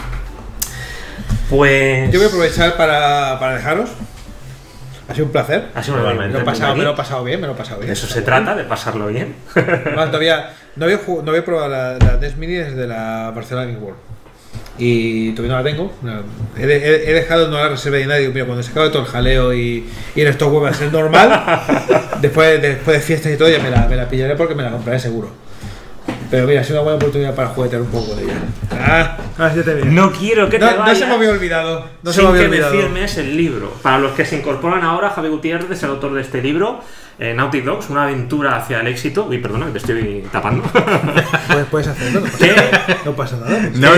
Pues... Yo voy a aprovechar para, para dejaros. Ha sido un placer. Ha sido un me, lo he pasado, me lo he pasado bien, me lo he pasado bien. De eso se trata, de pasarlo bien. Además, todavía no había, no había probado la, la N E S Mini desde la Barcelona Game World. Y todavía no la tengo. He, he, he dejado, no la reserva de nadie. Mira, cuando se acabe todo el jaleo y, y el stock web va a ser normal, después, después de fiestas y todo, ya me la, me la pillaré porque me la compraré seguro. Pero mira, ha sido una buena oportunidad para juguetear un poco de ella. Ah, ah, ya te veo. No quiero que te no, vayas. No se me había olvidado. No se sin me había que olvidado. decirme es el libro. Para los que se incorporan ahora, Javi Gutiérrez es el autor de este libro, eh, Naughty Dogs, una aventura hacia el éxito. Uy, perdona, que te estoy tapando. Puedes, puedes hacerlo, no pasa, ¿Qué? no pasa nada. No,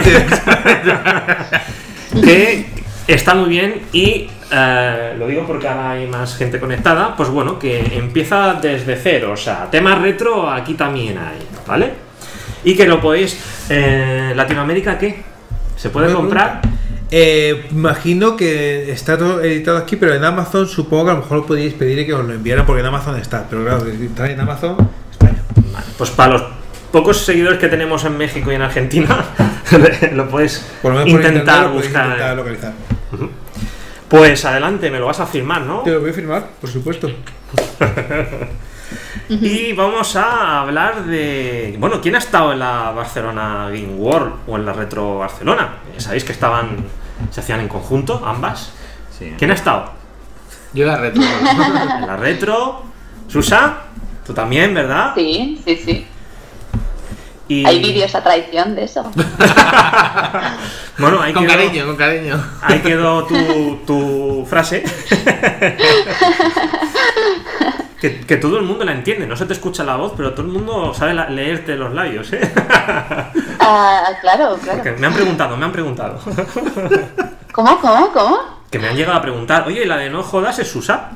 que está muy bien y eh, lo digo porque ahora hay más gente conectada. Pues bueno, que empieza desde cero. O sea, temas retro aquí también hay, ¿vale? Y que lo podéis... Eh, ¿Latinoamérica qué? ¿Se puede comprar? Eh, imagino que está todo editado aquí, pero en Amazon supongo que a lo mejor lo podéis pedir y que os lo enviaran, porque en Amazon está. Pero claro, está en Amazon España. Vale, pues para los pocos seguidores que tenemos en México y en Argentina, lo puedes por lo intentar intentar lo buscar. Intentar localizar. Uh-huh. Pues adelante, me lo vas a firmar, ¿no? Te lo voy a firmar, por supuesto. Y vamos a hablar de... Bueno, ¿quién ha estado en la Barcelona Game World o en la Retro Barcelona? Sabéis que estaban... Se hacían en conjunto, ambas. Sí. ¿Quién ha estado? Yo la retro. En la Retro. ¿Susa? Tú también, ¿verdad? Sí, sí, sí. Y... Hay vídeos a traición de eso. Bueno, ahí con quedó, cariño, con cariño. Ahí quedó tu, tu frase. Que, que todo el mundo la entiende, no se te escucha la voz, pero todo el mundo sabe la, leerte los labios, ¿eh? Ah, claro, claro. Porque me han preguntado, me han preguntado. ¿Cómo, cómo, cómo? Que me han llegado a preguntar, oye, ¿la de no jodas es Susa?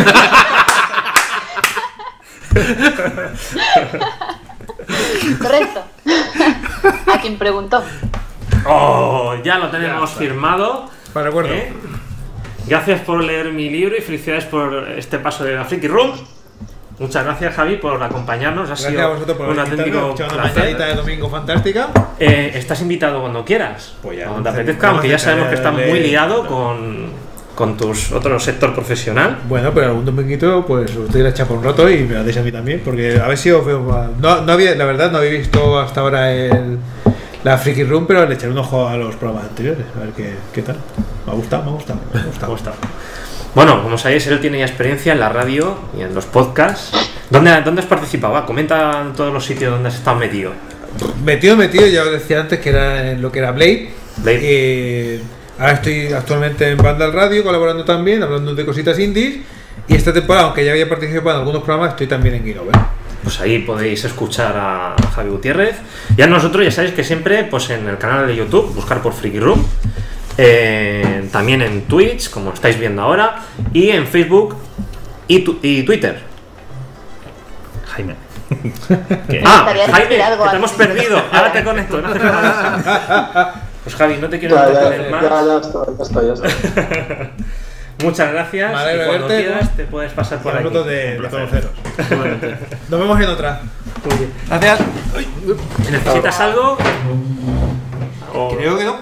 Correcto. A quien preguntó. Oh, ya lo tenemos ya firmado. Para recuerdo. ¿Eh? Gracias por leer mi libro y felicidades por este paso de la Freaky Room. Muchas gracias, Javi, por acompañarnos. Ha gracias sido a vosotros por un auténtico una mañanita de domingo fantástica. Eh, estás invitado cuando quieras. Pues ya, cuando te apetezca, aunque ya sabemos que estás muy liado con, con tus otro sector profesional. Bueno, pero algún dominguito, pues os doy la chapa un rato y me la deis a mí también, porque a ver si os veo más. No, no había, la verdad, no había visto hasta ahora el, la Freaky Room, pero le echaré un ojo a los programas anteriores, a ver qué, qué tal. Me ha gustado, me ha gustado. Me ha gustado. Me ha gustado. Bueno, como sabéis, él tiene ya experiencia en la radio y en los podcasts. ¿Dónde, dónde has participado? Va, comenta en todos los sitios donde has estado metido. Metido, metido, ya os decía antes que era en lo que era Blade. Blade. Eh, ahora estoy actualmente en Vandal Radio, colaborando también, hablando de cositas indies. Y esta temporada, aunque ya había participado en algunos programas, estoy también en Game Over. Pues ahí podéis escuchar a Javi Gutiérrez. Y a nosotros, ya sabéis que siempre, pues en el canal de YouTube, buscar por Freaky Room. Eh, también en Twitch, como estáis viendo ahora, y en Facebook y, tu y Twitter. Jaime. Ah, Jaime, que te hemos perdido. Ahora te conecto. No hace falta. Pues Javi, no te quiero ya, entretener ya, más. Ya, ya estoy, ya estoy, ya estoy. Muchas gracias. Vale, y cuando verte, quieras te puedes pasar por aquí. De, de conoceros. Nos vemos en otra. Muy bien. Gracias. ¿Necesitas algo? O... Creo que no.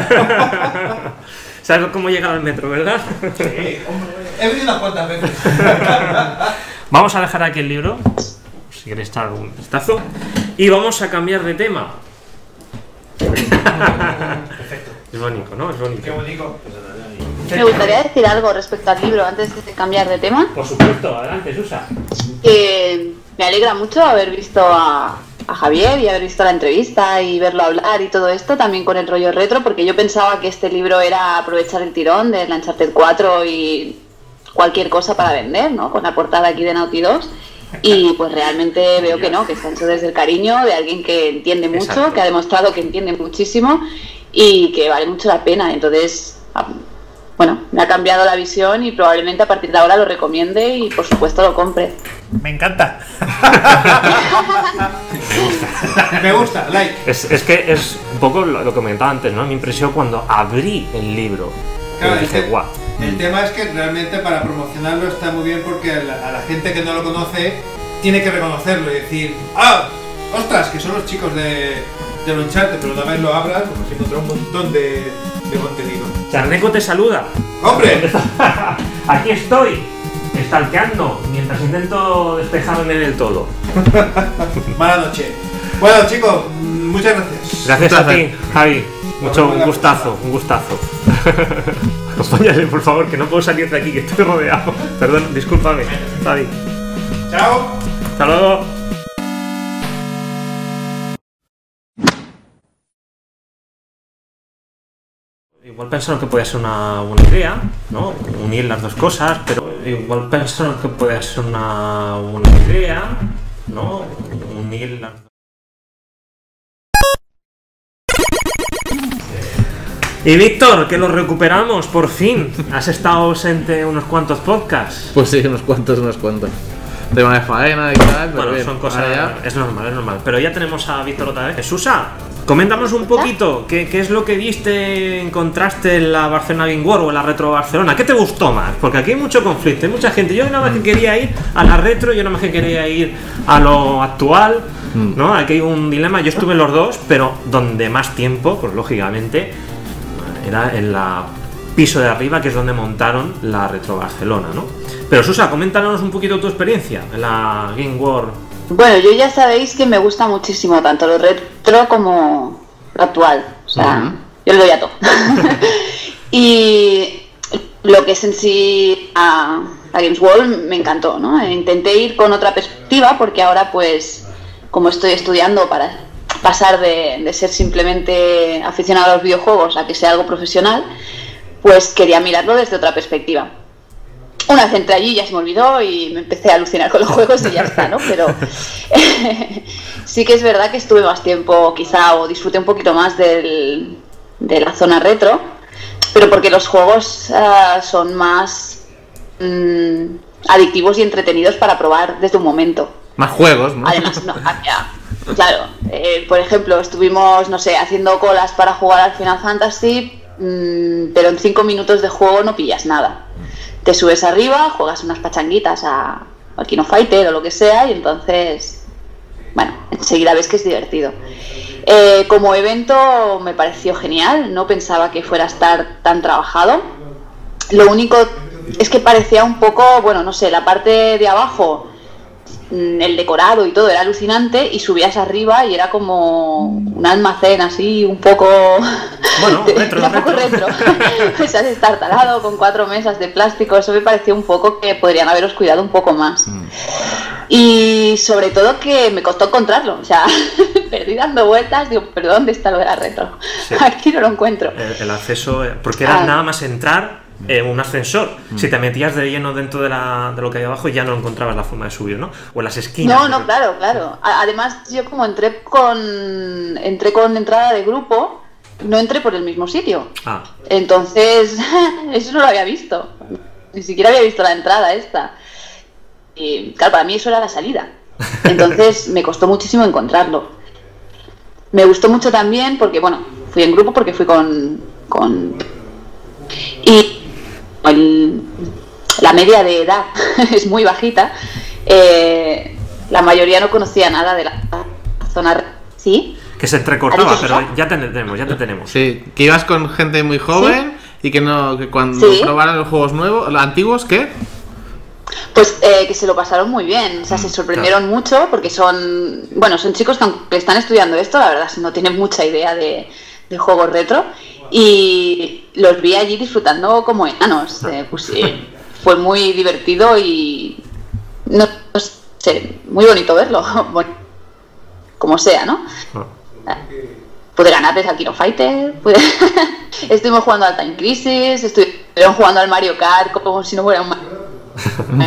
¿Sabes cómo llegar al metro, verdad? Sí, hombre. He venido unas cuantas veces. Vamos a dejar aquí el libro, si queréis echar un vistazo, y vamos a cambiar de tema. Perfecto. Es bonito, ¿no? Es bonito. Qué bonito. Me gustaría decir algo respecto al libro antes de cambiar de tema. Por supuesto, adelante, Susa. Eh, me alegra mucho haber visto a, a Javier y haber visto la entrevista y verlo hablar y todo esto, también con el rollo retro, porque yo pensaba que este libro era aprovechar el tirón del Uncharted cuatro y cualquier cosa para vender, ¿no? Con la portada aquí de Naughty Dogs. Y pues realmente veo que no, que está hecho desde el cariño de alguien que entiende mucho, exacto, que ha demostrado que entiende muchísimo y que vale mucho la pena. Entonces, bueno, me ha cambiado la visión y probablemente a partir de ahora lo recomiende y por supuesto lo compre. Me encanta. Me gusta. Me gusta, like. Es, es que es un poco lo, lo que comentaba antes, ¿no? Mi impresión cuando abrí el libro. Claro, y dije, el, te- guau. el tema es que realmente para promocionarlo está muy bien porque a la, a la gente que no lo conoce tiene que reconocerlo y decir, ¡ah! ¡Ostras! Que son los chicos de, de Uncharted, pero una vez lo abras, pues se encontró un montón de, de contenido. Charneco te saluda. ¡Hombre! Aquí estoy, stalkeando, mientras intento despejarme del todo. Mala noche. Bueno, chicos, muchas gracias. Gracias a ti, Javi. Mucho, un gustazo, un gustazo. Acompáñale, por favor, que no puedo salir de aquí, que estoy rodeado. Perdón, discúlpame, Javi. Chao. Hasta luego. Igual pensaron que podía ser una buena idea, ¿no? Unir las dos cosas, pero igual pensaron que podía ser una buena idea, ¿no? Unir las dos. Y Víctor, que lo recuperamos, por fin. Has estado ausente unos cuantos podcasts. Pues sí, unos cuantos, unos cuantos. Tema de faena y tal, pero Bueno, bien, son cosas... ahora ya- Es normal, es normal. Pero ya tenemos a Víctor otra vez. Susa, coméntanos un poquito. ¿Qué, qué es lo que viste, encontraste en la Barcelona Game World o en la Retro Barcelona? ¿Qué te gustó más? Porque aquí hay mucho conflicto, hay mucha gente. Yo nada más que quería ir a la retro, yo nada más que quería ir a lo actual, ¿no? Aquí hay un dilema. Yo estuve en los dos, pero donde más tiempo, pues lógicamente, era en la piso de arriba, que es donde montaron la Retro Barcelona, ¿no? Pero Susa, coméntanos un poquito tu experiencia en la Game World. Bueno, yo ya sabéis que me gusta muchísimo tanto lo retro como lo actual. O sea, Ujú. yo le doy a todo. Y lo que es en sí a, a Games World me encantó, ¿no? Intenté ir con otra perspectiva porque ahora pues como estoy estudiando para pasar de, de ser simplemente aficionado a los videojuegos a que sea algo profesional, pues quería mirarlo desde otra perspectiva. Una vez entré allí ya se me olvidó y me empecé a alucinar con los juegos y ya está, ¿no? Pero sí que es verdad que estuve más tiempo quizá o disfruté un poquito más del, de la zona retro, pero porque los juegos uh, son más mmm, adictivos y entretenidos para probar desde un momento. Más juegos, ¿no? Además, no, ya, claro, eh, por ejemplo, estuvimos, no sé, haciendo colas para jugar al Final Fantasy, mmm, pero en cinco minutos de juego no pillas nada. Te subes arriba, juegas unas pachanguitas a, a Kino Fighter o lo que sea y entonces, bueno, enseguida ves que es divertido. Eh, como evento me pareció genial, no pensaba que fuera a estar tan trabajado. Lo único es que parecía un poco, bueno, no sé, la parte de abajo, el decorado y todo era alucinante y subías arriba y era como un almacén así un poco Bueno, retro, era un poco retro. retro. Pues has estartalado con cuatro mesas de plástico, eso me pareció un poco que podrían haberos cuidado un poco más. Mm. Y sobre todo que me costó encontrarlo, o sea, perdí dando vueltas, digo, pero ¿dónde está lo de la retro? Sí. Aquí no lo encuentro. El, el acceso, porque era ah. nada más entrar en un ascensor. Mm. Si te metías de lleno dentro de, la, de lo que hay abajo, ya no encontrabas la forma de subir, ¿no? O en las esquinas. No, no, claro, claro. Además, yo como entré con entré con entrada de grupo, no entré por el mismo sitio. Ah. Entonces, eso no lo había visto. Ni siquiera había visto la entrada esta. Y claro, para mí eso era la salida. Entonces, me costó muchísimo encontrarlo. Me gustó mucho también porque, bueno, fui en grupo porque fui con... con y el, la media de edad es muy bajita. Eh, la mayoría no conocía nada de la zona. ¿Sí? Que se entrecortaba, pero ya te tenemos, ya te tenemos. Sí, que ibas con gente muy joven. ¿Sí? Y que no que cuando ¿Sí? probaron los juegos nuevos, los antiguos, ¿qué? Pues eh, que se lo pasaron muy bien, o sea, se sorprendieron claro. mucho porque son, bueno, son chicos que están estudiando esto, la verdad, no tienen mucha idea de, de juegos retro y los vi allí disfrutando como enanos, eh, pues eh, fue muy divertido y no, no sé, muy bonito verlo, bueno, como sea, ¿no? Pude ganarles al Kino Fighter, pude... estuvimos jugando al Time Crisis, estuvieron jugando al Mario Kart como si no fuera un Mario. Un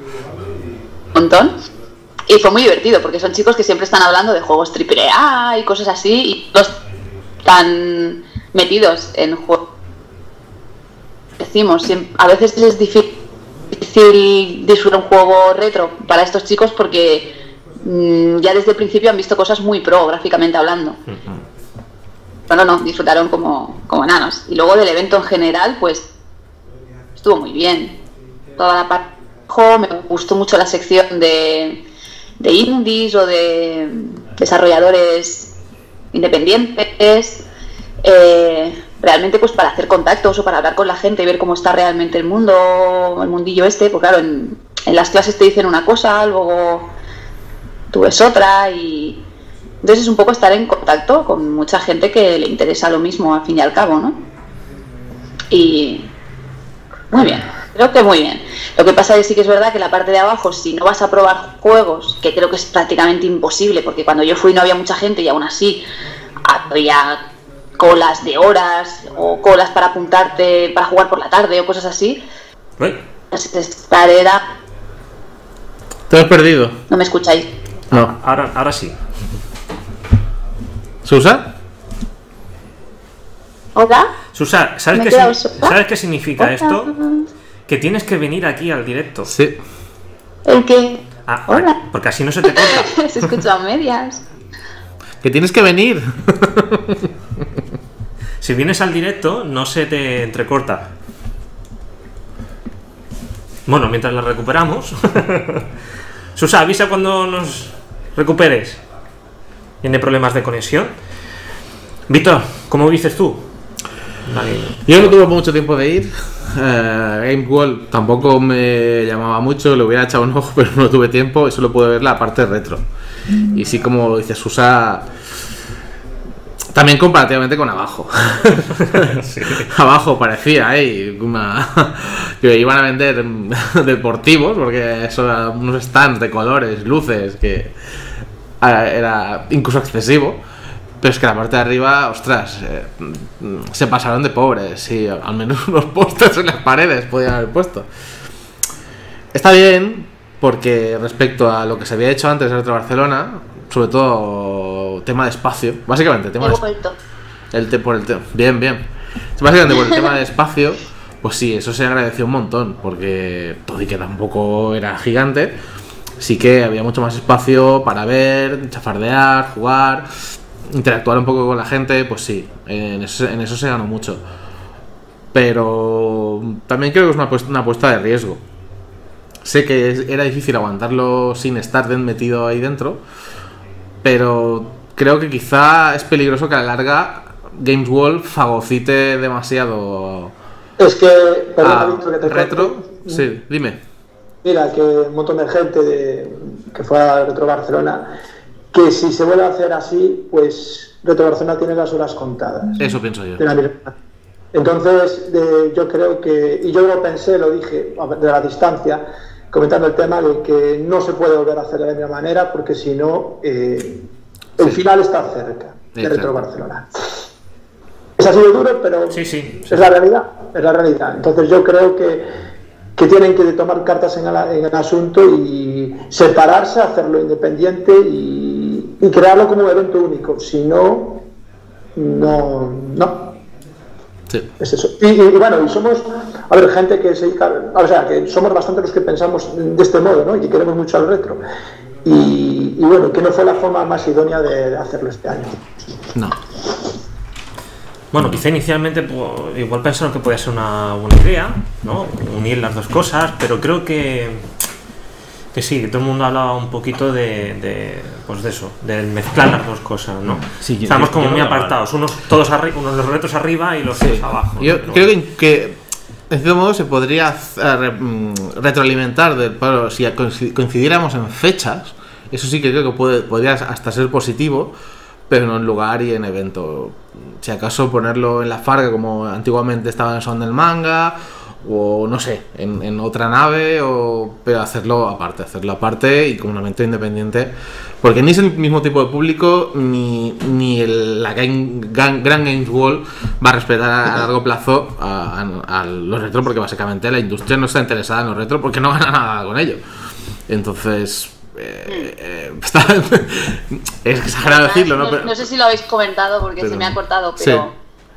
montón. Y fue muy divertido porque son chicos que siempre están hablando de juegos triple A y cosas así y todos están metidos en juegos decimos, a veces es difícil disfrutar un juego retro para estos chicos porque mmm, ya desde el principio han visto cosas muy pro, gráficamente hablando. Uh-huh. Bueno, no, disfrutaron como, como enanos. Y luego del evento en general, pues estuvo muy bien. Toda la parte, me gustó mucho la sección de, de indies o de desarrolladores independientes. Eh, realmente pues para hacer contactos o para hablar con la gente y ver cómo está realmente el mundo, el mundillo este, pues claro, en, en las clases te dicen una cosa, luego tú ves otra y entonces es un poco estar en contacto con mucha gente que le interesa lo mismo al fin y al cabo, ¿no? Y muy bien, creo que muy bien. Lo que pasa es que sí que es verdad que la parte de abajo, si no vas a probar juegos, que creo que es prácticamente imposible, porque cuando yo fui no había mucha gente y aún así había colas de horas o colas para apuntarte para jugar por la tarde o cosas así. ¿Eh? Esta era... ¿Te has perdido? ¿No me escucháis? No. Ahora, ahora sí. ¿Susa? ¿Hola? Susa, ¿sabes, qué, si... ¿sabes qué significa Hola. esto? Que tienes que venir aquí al directo. Sí. ¿El qué? Ah, Hola. porque así no se te corta. Se escucha a medias. Que tienes que venir. Si vienes al directo, no se te entrecorta. Bueno, mientras la recuperamos. Susa, avisa cuando nos recuperes. ¿Tiene problemas de conexión? Víctor, ¿cómo dices tú? Vale. Yo no tuve mucho tiempo de ir. Uh, Game World tampoco me llamaba mucho, le hubiera echado un ojo, pero no tuve tiempo y solo pude ver la parte retro. Y sí, como dice Susa, también comparativamente con abajo. Sí. Abajo parecía, ¿eh? Una... que iban a vender deportivos, porque eso era unos stands de colores, luces, que era incluso excesivo. Pero es que la parte de arriba, ostras, eh, se pasaron de pobres. Y al menos unos pósters en las paredes podían haber puesto. Está bien, porque respecto a lo que se había hecho antes de Retro Barcelona, sobre todo tema de espacio, básicamente tema de, el te, por el te, bien, bien. Básicamente por el tema de espacio, pues sí, eso se agradeció un montón, porque todo y que tampoco era gigante, sí que había mucho más espacio para ver, chafardear, jugar, interactuar un poco con la gente, pues sí, en eso, en eso se ganó mucho. Pero también creo que es una apuesta, una apuesta de riesgo. Sé que era difícil aguantarlo sin estar metido ahí dentro, pero creo que quizá es peligroso que a la larga Games World fagocite demasiado. Es que, perdona, Víctor, que te retro. cuento. Sí, dime. Mira, que un montón de gente de, que fue a Retro Barcelona, que si se vuelve a hacer así, pues Retro Barcelona tiene las horas contadas. Eso pienso yo. De la misma. Entonces, de, yo creo que, y yo lo pensé, lo dije de la distancia, comentando el tema de que no se puede volver a hacer de la misma manera, porque si no, eh, el sí. final está cerca de Exacto. Retro Barcelona. Es así de duro, pero sí, sí, sí. es la realidad, es la realidad. Entonces yo creo que, que tienen que tomar cartas en el, en el asunto y separarse, hacerlo independiente y, y crearlo como un evento único. Si no, no, no. Sí. Es eso. Y, y, y bueno, y somos, a ver, gente que se dedica, o sea, que somos bastante los que pensamos de este modo, ¿no? Y que queremos mucho al retro. Y, y bueno, que no fue la forma más idónea de, de hacerlo este año. No. Bueno, quizá inicialmente pues, igual pensaron que podía ser una buena idea, ¿no? Unir las dos cosas, pero creo que que sí, que todo el mundo hablaba un poquito de, de pues de eso, de mezclar las dos cosas, ¿no? Sí, yo, Estamos yo, como yo muy no apartados, unos todos arriba, unos los retos arriba y los Sí. otros abajo. Yo ¿no? creo que, que en cierto modo se podría uh, re, um, retroalimentar, de, pero si coincidiéramos en fechas, eso sí que creo que puede, podría hasta ser positivo, pero no en lugar y en evento. Si acaso ponerlo en la Farga como antiguamente estaba en Son del Manga, o no sé, en, en otra nave, o pero hacerlo aparte, hacerlo aparte y como un evento independiente, porque ni es el mismo tipo de público, ni, ni el, la Game, Gran Games World va a respetar a, a largo plazo a, a, a los retro, porque básicamente la industria no está interesada en los retro porque no gana nada con ello. Entonces Eh, eh, está, es exagerado decirlo, ¿no? No, Pero, no sé si lo habéis comentado porque pero, se me ha cortado, pero sí.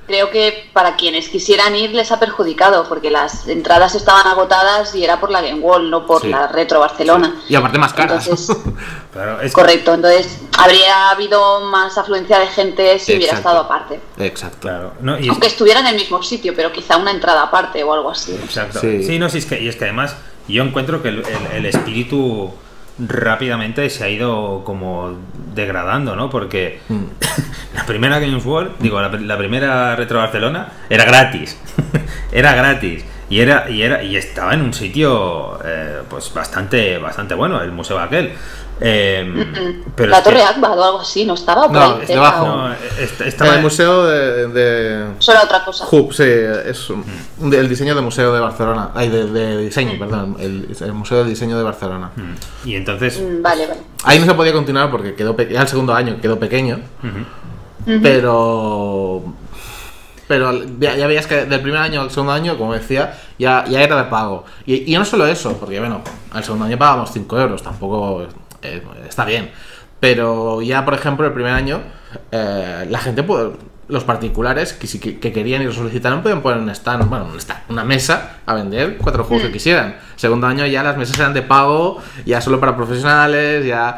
creo que para quienes quisieran ir les ha perjudicado, porque las entradas estaban agotadas y era por la Game World, no por Sí. la Retro Barcelona. Y aparte más caras. Entonces, Claro, es correcto, entonces habría habido más afluencia de gente si hubiera Exacto. estado aparte. Exacto. claro. No, y es- Aunque estuviera en el mismo sitio, pero quizá una entrada aparte o algo así. Exacto. Sí. Sí, no, sí, es que, y es que además yo encuentro que el, el- el espíritu rápidamente se ha ido como degradando, ¿no? Porque Mm. la primera Games World, digo, la, la primera Retro Barcelona era gratis. Era gratis. Y era, y era, y estaba en un sitio eh, pues bastante, bastante bueno, el museo aquel. Eh, pero La es que- Torre Akbar o algo así, ¿no estaba? Por No, ahí es cerca, debajo. o- no, est- En estaba el museo de, de Eso era otra cosa. Hub, sí, es un- el diseño de museo de Barcelona. Ay, de, de diseño, perdón. El, el museo de diseño de Barcelona. y entonces Mm, Vale, vale. Ahí no se podía continuar porque quedó pe- ya el segundo año quedó pequeño, ujú. pero pero ya, ya veías que del primer año al segundo año, como decía, ya, ya era de pago. Y, y no solo eso, porque bueno, al segundo año pagábamos cinco euros, tampoco eh, está bien. Pero ya, por ejemplo, el primer año, eh, la gente, puede- los particulares que, si- que, que querían y lo solicitaron, podían poner un stand, bueno, un stand, una mesa a vender cuatro juegos que quisieran. Segundo año ya las mesas eran de pago, ya solo para profesionales, ya...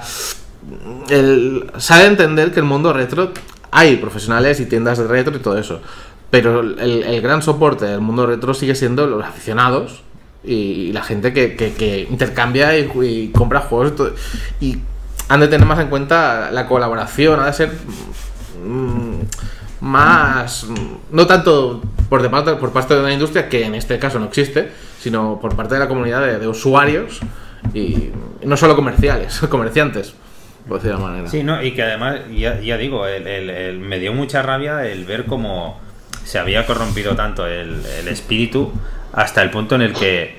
El, sabe entender que el mundo retro hay profesionales y tiendas de retro y todo eso, pero el, el gran soporte del mundo retro sigue siendo los aficionados y, y la gente que, que- que intercambia y, y compra juegos y, todo, y han de tener más en cuenta la colaboración, ha de ser mm, más, mm, no tanto por, de parte, por parte de una industria que en este caso no existe, sino por parte de la comunidad de, de usuarios y no solo comerciales, comerciantes, por decirlo de alguna manera. Sí, no, y que además, ya, ya digo, el, el- el- me dio mucha rabia el ver cómo se había corrompido tanto el, el espíritu hasta el punto en el que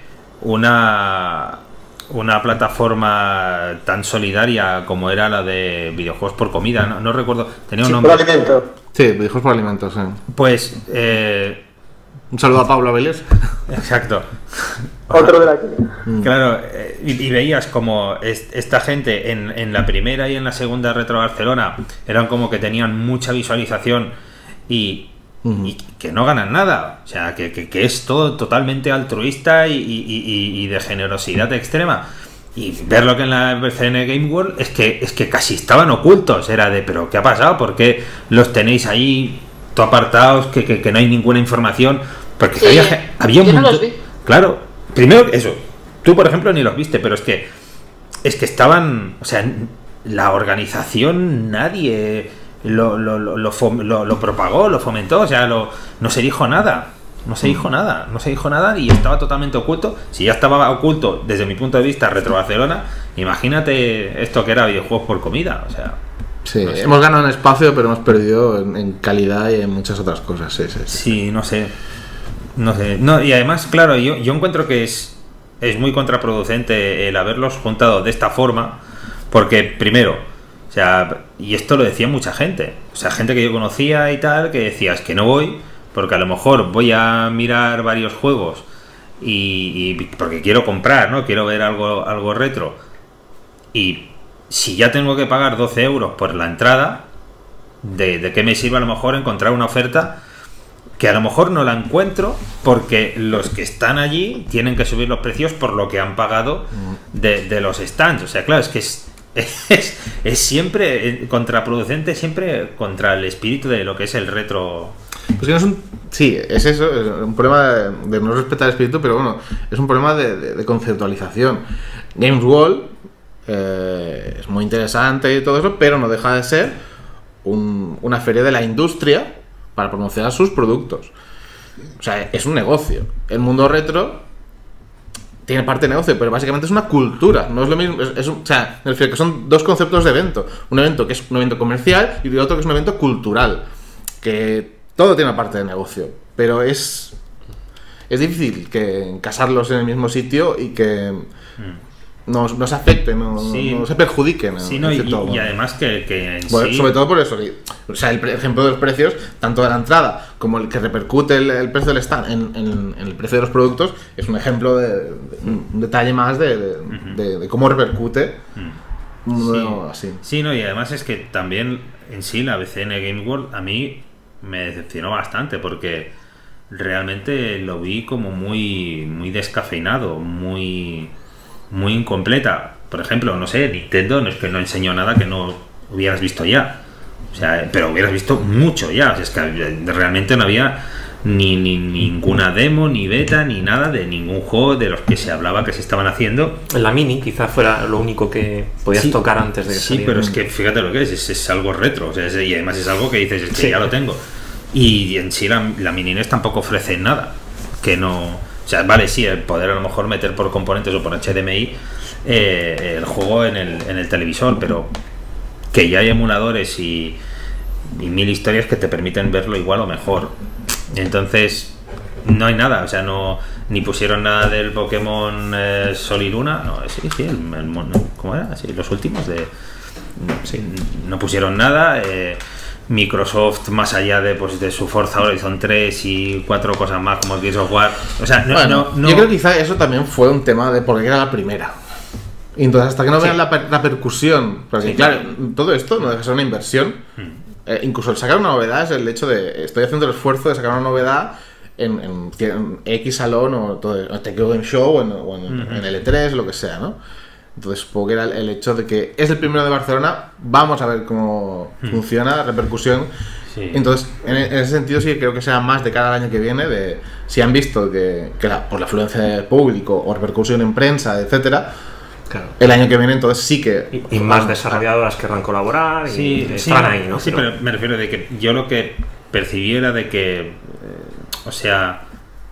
una, una plataforma tan solidaria como era la de videojuegos por comida, no, no recuerdo, tenía un Sí, por nombre, alimento. Sí, videojuegos por alimentos, sí. pues, eh, Un saludo a Pablo Avilés. exacto. Otro de aquí. Claro, eh, y, y veías como est- esta gente en, en la primera y en la segunda Retro Barcelona eran como que tenían mucha visualización y, y que no ganan nada. O sea, que, que- que es todo totalmente altruista y, y- y- y de generosidad extrema. Y ver lo que en la B C N Game World es que, es que casi estaban ocultos. Era de, ¿pero qué ha pasado? ¿Por qué los tenéis ahí todo apartados? Que, que, que no hay ninguna información. Porque Sí, había, ge- había un yo no montón- los vi. Claro, primero eso. Tú, por ejemplo, ni los viste, pero es que es que estaban, o sea, la organización nadie lo, lo, lo, lo, fom- lo- lo propagó, lo fomentó, o sea, lo, no se dijo nada, no se dijo nada, no se dijo nada y estaba totalmente oculto. Si ya estaba oculto desde mi punto de vista Retro Barcelona, imagínate esto que era videojuegos por comida, o sea, Sí, no sé. hemos ganado en espacio, pero hemos perdido en, en calidad y en muchas otras cosas. Sí, sí, sí. Sí, no sé. No sé. No, y además, claro, yo, yo encuentro que es, es muy contraproducente el haberlos juntado de esta forma, porque primero, o sea, y esto lo decía mucha gente, o sea, gente que yo conocía y tal, que decía, es que no voy, porque a lo mejor voy a mirar varios juegos y, y porque quiero comprar, ¿no? Quiero ver algo, algo retro. Y si ya tengo que pagar doce euros por la entrada, ¿de, de qué me sirve a lo mejor encontrar una oferta que a lo mejor no la encuentro porque los que están allí tienen que subir los precios por lo que han pagado de, de los stands? O sea, claro, es que es, es, es siempre eh, contraproducente, siempre contra el espíritu de lo que es el retro. Pues que no es un, sí, es eso, es un problema de, de no respetar el espíritu, pero bueno, es un problema de, de- de conceptualización. Games World eh, es muy interesante y todo eso, pero no deja de ser un- una feria de la industria para promocionar sus productos. O sea, es un negocio. El mundo retro tiene parte de negocio, pero básicamente es una cultura. No es lo mismo. Es, es un- o sea, me refiero que son dos conceptos de evento. Un evento que es un evento comercial y otro que es un evento cultural. Que todo tiene una parte de negocio, pero es es difícil que casarlos en el mismo sitio y que nos, nos afecten, no, Sí. no se perjudiquen. Sí, en ¿no? y, cierto modo. y además que, que en Bueno, sí- sobre todo por eso, que- o sea, el pre- ejemplo de los precios, tanto de la entrada como el que repercute el, el precio del stand en, en- en el precio de los productos, es un ejemplo de, de- un detalle más de, de- de- de cómo repercute un modelo así. Sí, no, y además es que también en sí la B C N Game World a mí me decepcionó bastante porque realmente lo vi como muy muy descafeinado, muy muy incompleta. Por ejemplo, no sé, Nintendo no es que no enseñó nada que no hubieras visto ya, o sea, pero hubieras visto mucho ya, o sea, es que realmente no había ni, ni ninguna demo, ni beta, ni nada de ningún juego de los que se hablaba que se estaban haciendo. En la Mini quizás fuera lo único que podías Sí, tocar antes de que sí, saliera. pero es que fíjate lo que es, es, es algo retro, o sea, es- y además es algo que dices, es que Sí. ya lo tengo. Y en sí la, la Mini N E S tampoco ofrece nada, que no... O sea, vale, sí, el poder a lo mejor meter por componentes o por H D M I eh, el juego en el, en el televisor, pero que ya hay emuladores y, y mil historias que te permiten verlo igual o mejor. Entonces, no hay nada, o sea, no ni pusieron nada del Pokémon eh, Sol y Luna, no, sí, sí, el, el mon- ¿cómo era? Sí, los últimos de... No, sí, no pusieron nada. eh, Microsoft, más allá de pues de su Forza Horizon tres y cuatro cosas más como el Gears of War, o sea, no, Bueno, no, no- yo creo que quizá eso también fue un tema de porque era la primera. Y entonces, hasta que no Sí. vean la, per- la percusión, porque Sí, claro, claro. todo esto no deja de ser una inversión. Eh, incluso el sacar una novedad es el hecho de estoy haciendo el esfuerzo de sacar una novedad en, en, en X salón o todo, o Tokyo Game Show o en, o en- en el E tres, lo que sea, ¿no? Entonces, supongo que era el, el hecho de que es el primero de Barcelona, vamos a ver cómo funciona la repercusión. Sí. Entonces, en, en ese sentido sí que creo que sea más de cara al año que viene, de si han visto que, que la, por la afluencia de público o repercusión en prensa, etcétera, Claro. el año que viene entonces sí que... Y, y más desarrolladoras querrán colaborar y Sí, sí, están ahí, ¿no? Sí, pero me refiero de que yo lo que percibí era de que, eh, o sea,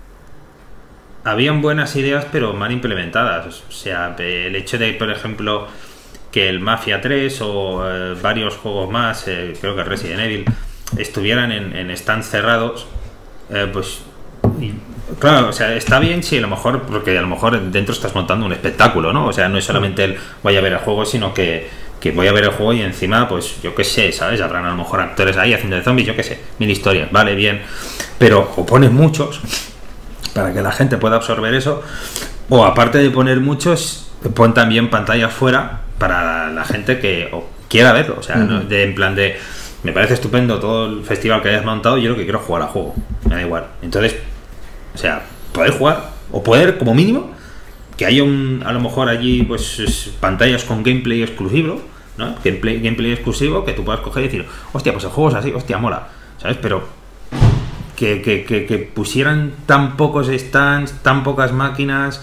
habían buenas ideas pero mal implementadas. O sea, el hecho de, por ejemplo, que el Mafia tres o eh, varios juegos más, eh, creo que Resident Evil, estuvieran en, en stands cerrados, eh, pues... y, claro, o sea, está bien si a lo mejor, porque a lo mejor dentro estás montando un espectáculo, ¿no? O sea, no es solamente el voy a ver el juego, sino que, que voy a ver el juego y encima, pues yo qué sé, ¿sabes? Habrán a lo mejor actores ahí haciendo de zombies, yo qué sé, mil historias, vale, bien. Pero o pones muchos para que la gente pueda absorber eso, o aparte de poner muchos, pon también pantallas fuera para la gente que o quiera verlo, o sea, ¿no? De, en plan de, me parece estupendo todo el festival que hayas montado, yo lo que quiero es jugar al juego, me da igual. Entonces, o sea, poder jugar, o poder, como mínimo, que haya un, a lo mejor allí, pues, es- pantallas con gameplay exclusivo, ¿no? Gameplay, gameplay exclusivo que tú puedas coger y decir, hostia, pues el juego es así, hostia, mola, ¿sabes? Pero que, que, que, que pusieran tan pocos stands, tan pocas máquinas,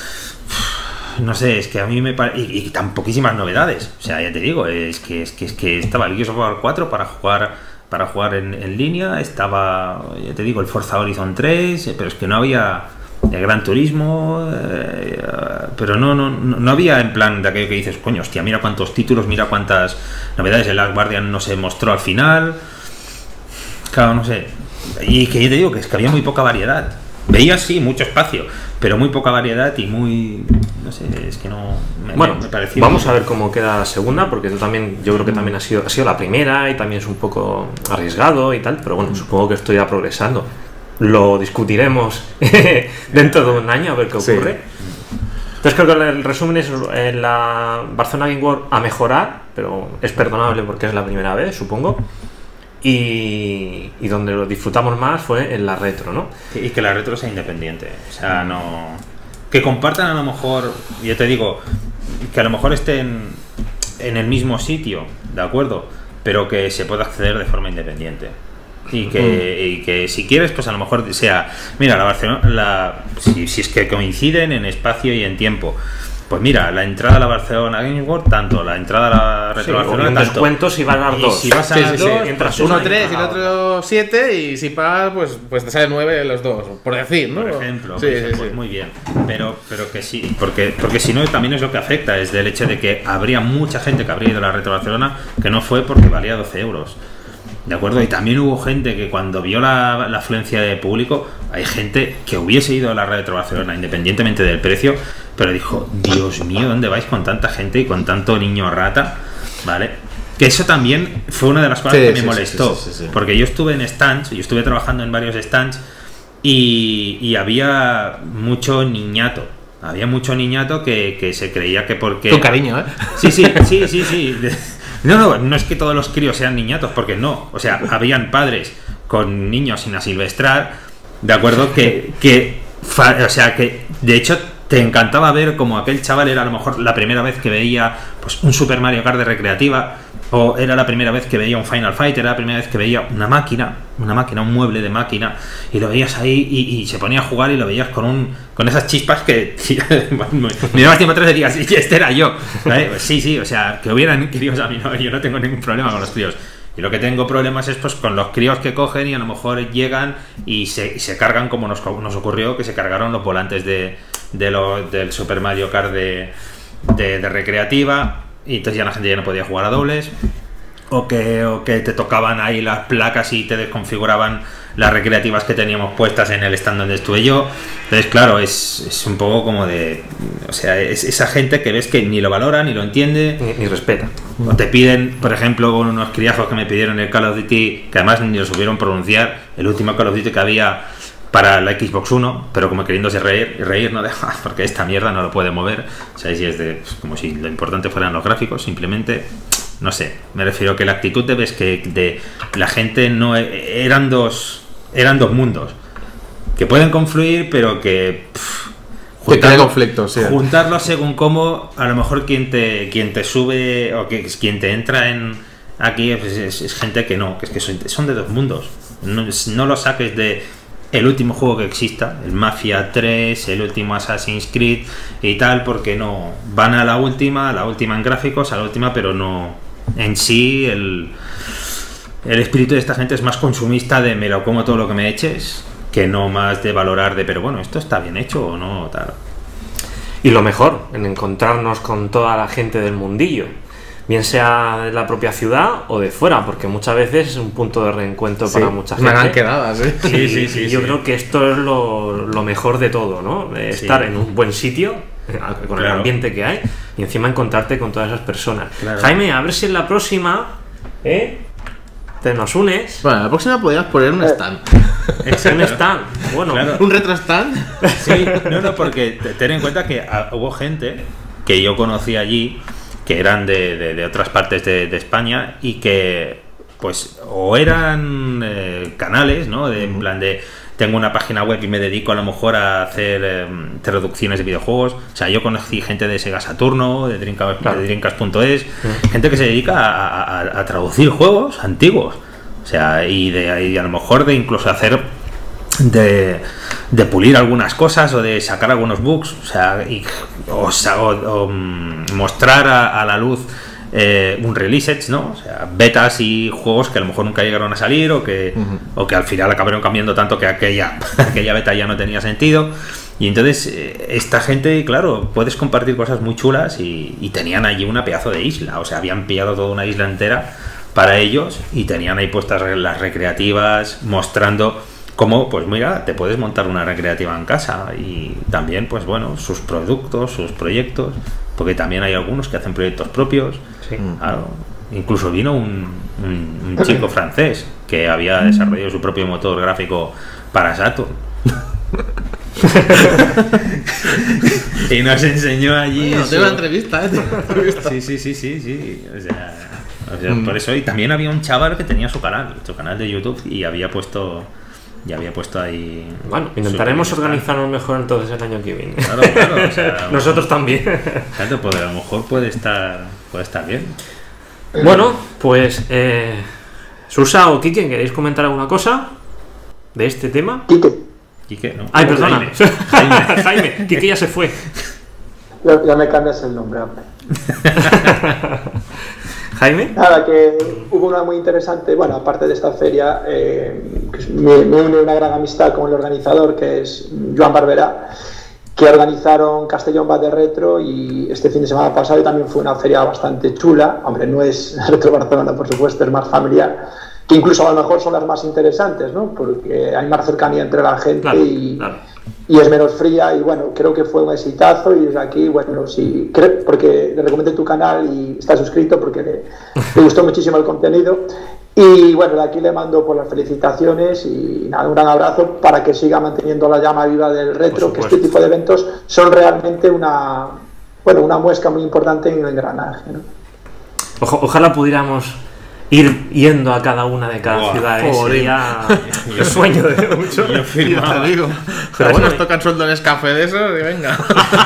no sé, es que a mí me parece... Y, y tan poquísimas novedades, o sea, ya te digo, es que, es que, es que estaba el Gears of War cuatro para jugar... para jugar en, en línea, estaba, ya te digo, el Forza Horizon tres, pero es que no había el Gran Turismo, eh, pero no, no, no no había en plan de aquello que dices, coño, hostia, mira cuántos títulos, mira cuántas novedades, el Last Guardian no se mostró al final, claro, no sé, y que ya te digo que es que había muy poca variedad, veía sí mucho espacio, pero muy poca variedad y muy, no sé, es que no, me, Bueno, me pareció... vamos a ver cómo queda la segunda, porque tú también, yo creo que también ha sido, ha sido la primera y también es un poco arriesgado y tal, pero bueno, supongo que esto irá progresando. Lo discutiremos dentro de un año a ver qué Sí. ocurre. Entonces creo que el resumen es en la Barcelona Game World a mejorar, pero es perdonable porque es la primera vez, supongo. Y, y donde lo disfrutamos más fue en la retro, ¿no? Y que la retro sea independiente, o sea, no... Que compartan a lo mejor, yo te digo, que a lo mejor estén en el mismo sitio, ¿de acuerdo? Pero que se pueda acceder de forma independiente. Y que, y que si quieres, pues a lo mejor sea... Mira, la Barcelona, la, si, si es que coinciden en espacio y en tiempo, pues mira, la entrada a la Barcelona Game World, tanto, la entrada a la retro Sí, Barcelona, o un tanto. descuento si vas a dar Y dos. si vas a Sí, las sí, dos, sí. entras Uno una y tres y el pagas. otro siete y si pagas pues, pues te sale nueve los dos, por decir, ¿no? por ejemplo, Sí, pues, sí, pues sí. muy bien, pero pero que sí, porque porque si no también es lo que afecta, es del hecho de que habría mucha gente que habría ido a la Retro Barcelona que no fue porque valía doce euros, ¿de acuerdo? Y también hubo gente que cuando vio la, la afluencia de público, hay gente que hubiese ido a la Retro Barcelona independientemente del precio, pero dijo, Dios mío, ¿dónde vais con tanta gente y con tanto niño rata? ¿Vale? Que eso también fue una de las cosas Sí, que me sí, molestó, sí, sí, sí, sí. porque yo estuve en stands, yo estuve trabajando en varios stands y, y había mucho niñato. Había mucho niñato que, que se creía que porque... Con cariño, ¿eh? Sí, sí, sí, sí, sí. No, no, no es que todos los críos sean niñatos, porque no. O sea, habían padres con niños sin asilvestrar, ¿de acuerdo? Que, que, o sea, que de hecho te encantaba ver como aquel chaval era a lo mejor la primera vez que veía pues un Super Mario Kart de recreativa, o era la primera vez que veía un Final Fight, era la primera vez que veía una máquina, una máquina, un mueble de máquina, y lo veías ahí y, y se ponía a jugar y lo veías con un con esas chispas que mirabas tiempo atrás y decías, sí, este era yo, ¿vale? Pues sí, sí, o sea, que hubieran críos, a mí no, yo no tengo ningún problema con los críos. Y lo que tengo problemas es pues con los críos que cogen y a lo mejor llegan y se, y se cargan, como nos, nos ocurrió, que se cargaron los volantes de, de lo, del Super Mario Kart de, de, de recreativa, y entonces ya la gente ya no podía jugar a dobles, o que, o que te tocaban ahí las placas y te desconfiguraban las recreativas que teníamos puestas en el stand donde estuve yo. Entonces claro, es, es un poco como de, o sea, es esa gente que ves que ni lo valora, ni lo entiende, ni, ni respeta. O te piden, por ejemplo, unos criajos que me pidieron el Call of Duty, que además ni lo supieron pronunciar, el último Call of Duty que había para la Xbox One, pero como queriéndose reír, reír no deja, porque esta mierda no lo puede mover. O sea, si es de, pues, como si lo importante fueran los gráficos, simplemente, no sé, me refiero que la actitud de ves que de la gente no eran dos eran dos mundos que pueden confluir, pero que pff, juntarlo, conflictos, sí. juntarlo según cómo a lo mejor quien te quien te sube o que quien te entra en aquí pues es, es gente que no, que es que son, son de dos mundos. No, no lo saques de el último juego que exista, el Mafia tres, el último Assassin's Creed y tal, porque no van a la última, a la última en gráficos, a la última, pero no en sí el el espíritu de esta gente es más consumista de me lo como todo lo que me eches, que no más de valorar de pero bueno, esto está bien hecho o no, tal. Y lo mejor, en encontrarnos con toda la gente del mundillo, bien sea de la propia ciudad o de fuera, porque muchas veces es un punto de reencuentro sí, para mucha gente. Una gran quedada, ¿sí? Sí, sí, sí. Y yo sí. creo que esto es lo, lo mejor de todo, ¿no? De sí. estar en un buen sitio, con claro. el ambiente que hay, y encima encontrarte con todas esas personas. Claro. Jaime, a ver si en la próxima, ¿eh? Te nos unes. Bueno, la próxima podríamos poner un stand. Un stand, bueno, claro. Un retro stand. Sí, no, no, porque ten en cuenta que hubo gente que yo conocí allí que eran de, de, de otras partes de, de España y que pues o eran eh, canales, ¿no? De, en plan de tengo una página web y me dedico a lo mejor a hacer eh, traducciones de videojuegos. O sea, yo conocí gente de Sega Saturno, de Dreamcast, claro. de Dreamcast punto es, uh-huh. gente que se dedica a, a, a traducir juegos antiguos. O sea, y, de, y a lo mejor de incluso hacer de, de pulir algunas cosas o de sacar algunos bugs. O sea, y, o, o, o mostrar a, a la luz Eh, un release, ¿no? O sea, betas y juegos que a lo mejor nunca llegaron a salir o que, uh-huh. o que al final acabaron cambiando tanto que aquella, aquella beta ya no tenía sentido. Y entonces eh, esta gente, claro, puedes compartir cosas muy chulas y, y tenían allí una pedazo de isla. O sea, habían pillado toda una isla entera para ellos y tenían ahí puestas las recreativas mostrando cómo, pues mira, te puedes montar una recreativa en casa y también, pues bueno, sus productos, sus proyectos, porque también hay algunos que hacen proyectos propios. Sí. Claro. Incluso vino un, un, un chico francés que había desarrollado su propio motor gráfico para Saturn y nos enseñó allí. Bueno, tengo una entrevista, ¿eh? Sí, sí, sí, sí, sí. O sea, o sea mm. por eso. Y también había un chaval que tenía su canal, su canal de YouTube y había puesto. Y había puesto ahí. Bueno, intentaremos organizarnos mejor entonces el año que viene. Claro, claro. O sea, nosotros también. Claro, pues a lo mejor puede estar, puede estar bien. Bueno, pues eh, Susa o Quique, ¿queréis comentar alguna cosa de este tema? Quique. Quique, no. Ay, perdona. Jaime. Jaime. Jaime. Quique ya se fue. Ya, ya me cambias el nombre, hombre. Jaime. Nada, que hubo una muy interesante, bueno, aparte de esta feria, eh, que me, me une una gran amistad con el organizador, que es Joan Barberá, que organizaron Castellón va de Retro y este fin de semana pasado también fue una feria bastante chula. Hombre, no es Retro Barcelona, por supuesto, es más familiar, que incluso a lo mejor son las más interesantes, ¿no? Porque hay más cercanía entre la gente, claro, y, claro. y es menos fría, y bueno, creo que fue un exitazo. Y desde aquí, bueno, sí, creo, porque le recomendé tu canal y está suscrito porque le, le gustó muchísimo el contenido. Y bueno, de aquí le mando por las felicitaciones y nada, un gran abrazo para que siga manteniendo la llama viva del retro, que este tipo de eventos son realmente una, bueno, una muesca muy importante en el engranaje, ¿no? Ojo, ojalá pudiéramos ir yendo a cada una de cada Buah, ciudad joder. sería el sueño de muchos. Yo firmaba. Te digo. Pero Pero bueno, eso- nos tocan sueldo en Escafé de eso y venga.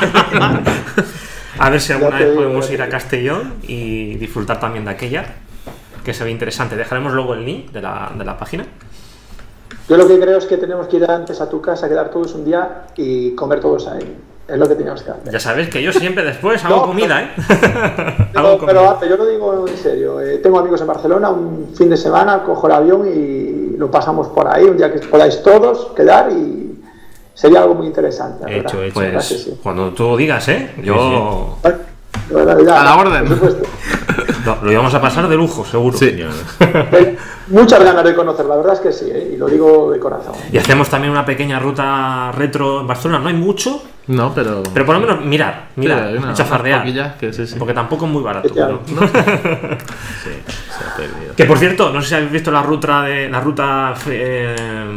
A ver si alguna Ya te vez digo, podemos ya te ir a digo. Castellón y disfrutar también de aquella, que se ve interesante. Dejaremos luego el link de la, de la página. Yo lo que creo es que tenemos que ir antes a tu casa, quedar todos un día y comer todos ahí. Es lo que teníamos que hacer. Ya sabes que yo siempre después hago No, comida, ¿eh? Pero, Hago pero comida. Ape, yo lo digo en serio. eh, tengo amigos en Barcelona, un fin de semana cojo el avión y lo pasamos por ahí, un día que podáis todos quedar y sería algo muy interesante. la Hecho, verdad. hecho. La verdad Pues que sí. cuando tú digas, ¿eh? Yo De verdad, ya, A la orden. Por supuesto. lo, lo íbamos a pasar de lujo, seguro. Yo- Eh, Muchas ganas de conocer, la verdad es que sí, eh, y lo digo de corazón. Y hacemos también una pequeña ruta retro en Barcelona. No hay mucho, No, pero. pero por lo menos mirar, mirar, Sí, hay una- chafardear. unas poquillas que sí, sí. Porque tampoco es muy barato. Claro. ¿no? Sí, se ha perdido. Que por cierto, no sé si habéis visto la ruta de la ruta eh,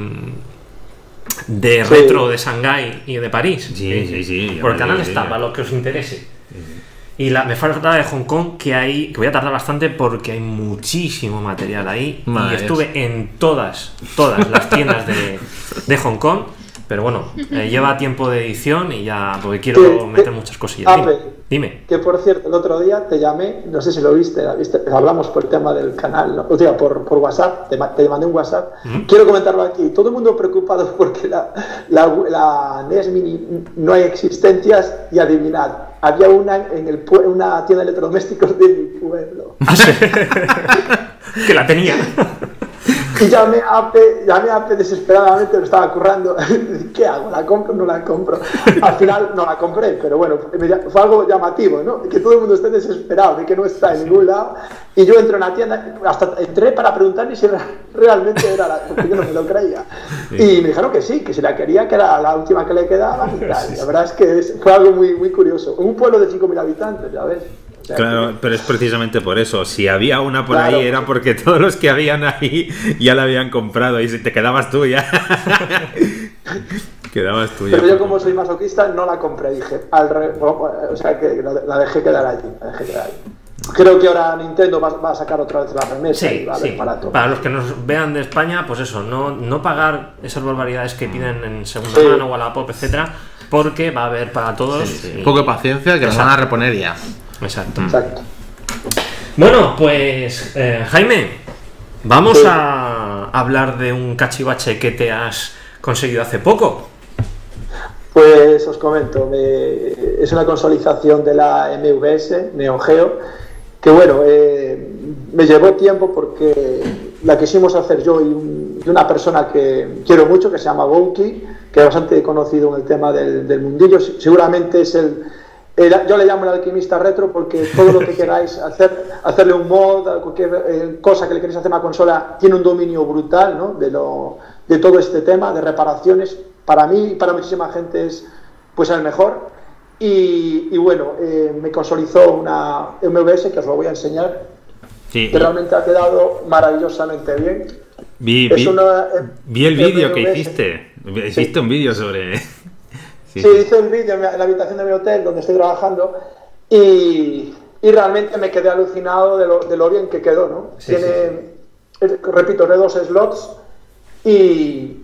de Sí. retro de Shanghái y de París. Sí, sí, sí, Por el ya canal me está, digo. para lo que os interese. Y la, me falta la de Hong Kong, que hay, que voy a tardar bastante porque hay muchísimo material ahí. Madre y estuve en todas, todas las tiendas de, de Hong Kong. Pero bueno, eh, lleva tiempo de edición y ya, porque quiero Sí, meter eh, muchas cosillas. Dime, Ape. dime. Que por cierto, el otro día te llamé, no sé si lo viste, viste hablamos por el tema del canal, ¿no? O sea, por, por WhatsApp, te, ma- te mandé un WhatsApp. Quiero comentarlo aquí. Todo el mundo preocupado porque la, la, la N E S Mini no hay existencias y adivinad, había una en el pue- una tienda de electrodomésticos de mi pueblo. Que la tenía. Y llamé a Ape, llamé a Ape desesperadamente, lo estaba currando. ¿Qué hago? ¿La compro o no la compro? Al final no la compré, pero bueno, me ll- fue algo llamativo, ¿no? Que todo el mundo esté desesperado de que no está en ningún lado. Y yo entro en la tienda, hasta entré para preguntarle si era- realmente era la, porque yo no me lo creía. Y me dijeron que sí, que si la quería, que era la última que le quedaba y tal. Y la verdad es que es- fue algo muy, muy curioso. En un pueblo de cinco mil habitantes, ya ves. O sea, Claro, que- pero es precisamente por eso. Si había una por Claro. ahí era porque todos los que habían ahí ya la habían comprado y si te quedabas tú ya. Quedabas tú ya. Pero yo como soy masoquista no la compré, dije, al re- bueno, o sea que la, la dejé quedar allí, la dejé quedar allí. Creo que ahora Nintendo va, va a sacar otra vez la remesa y Sí, va a haber sí. para todo. Para los que nos vean de España, pues eso, no, no pagar esas barbaridades que piden en segunda Sí. mano o a la pop, etcétera, porque va a haber para todos. y- Un poco de paciencia que nos van a reponer ya. Exacto. Exacto. Bueno, pues eh, Jaime, vamos Sí. a hablar de un cachivache que te has conseguido hace poco. Pues os comento, me- es una consolidación de la M V S, Neo Geo, que bueno, eh, me llevó tiempo porque la quisimos hacer yo y, un- y una persona que quiero mucho, que se llama Gonki, que es bastante conocido en el tema del, del mundillo. Se- seguramente es el, el- yo le llamo el alquimista retro porque todo lo que queráis hacer, hacerle un mod, a cualquier eh, cosa que le queréis hacer a una consola, tiene un dominio brutal, ¿no? de, lo, de todo este tema de reparaciones. Para mí y para muchísima gente es pues el mejor. Y, y bueno, eh, me consolidó una M V S que os lo voy a enseñar, Sí, que realmente ha quedado maravillosamente bien. vi, Es vi, una, eh, vi el vídeo que M V S. hiciste. Hiciste un vídeo sobre. Sí, Sí, hice un vídeo en mi- en la habitación de mi hotel donde estoy trabajando y, y realmente me quedé alucinado de lo, de lo bien que quedó, ¿no? Sí, Tiene, sí, eh, repito, de dos slots y...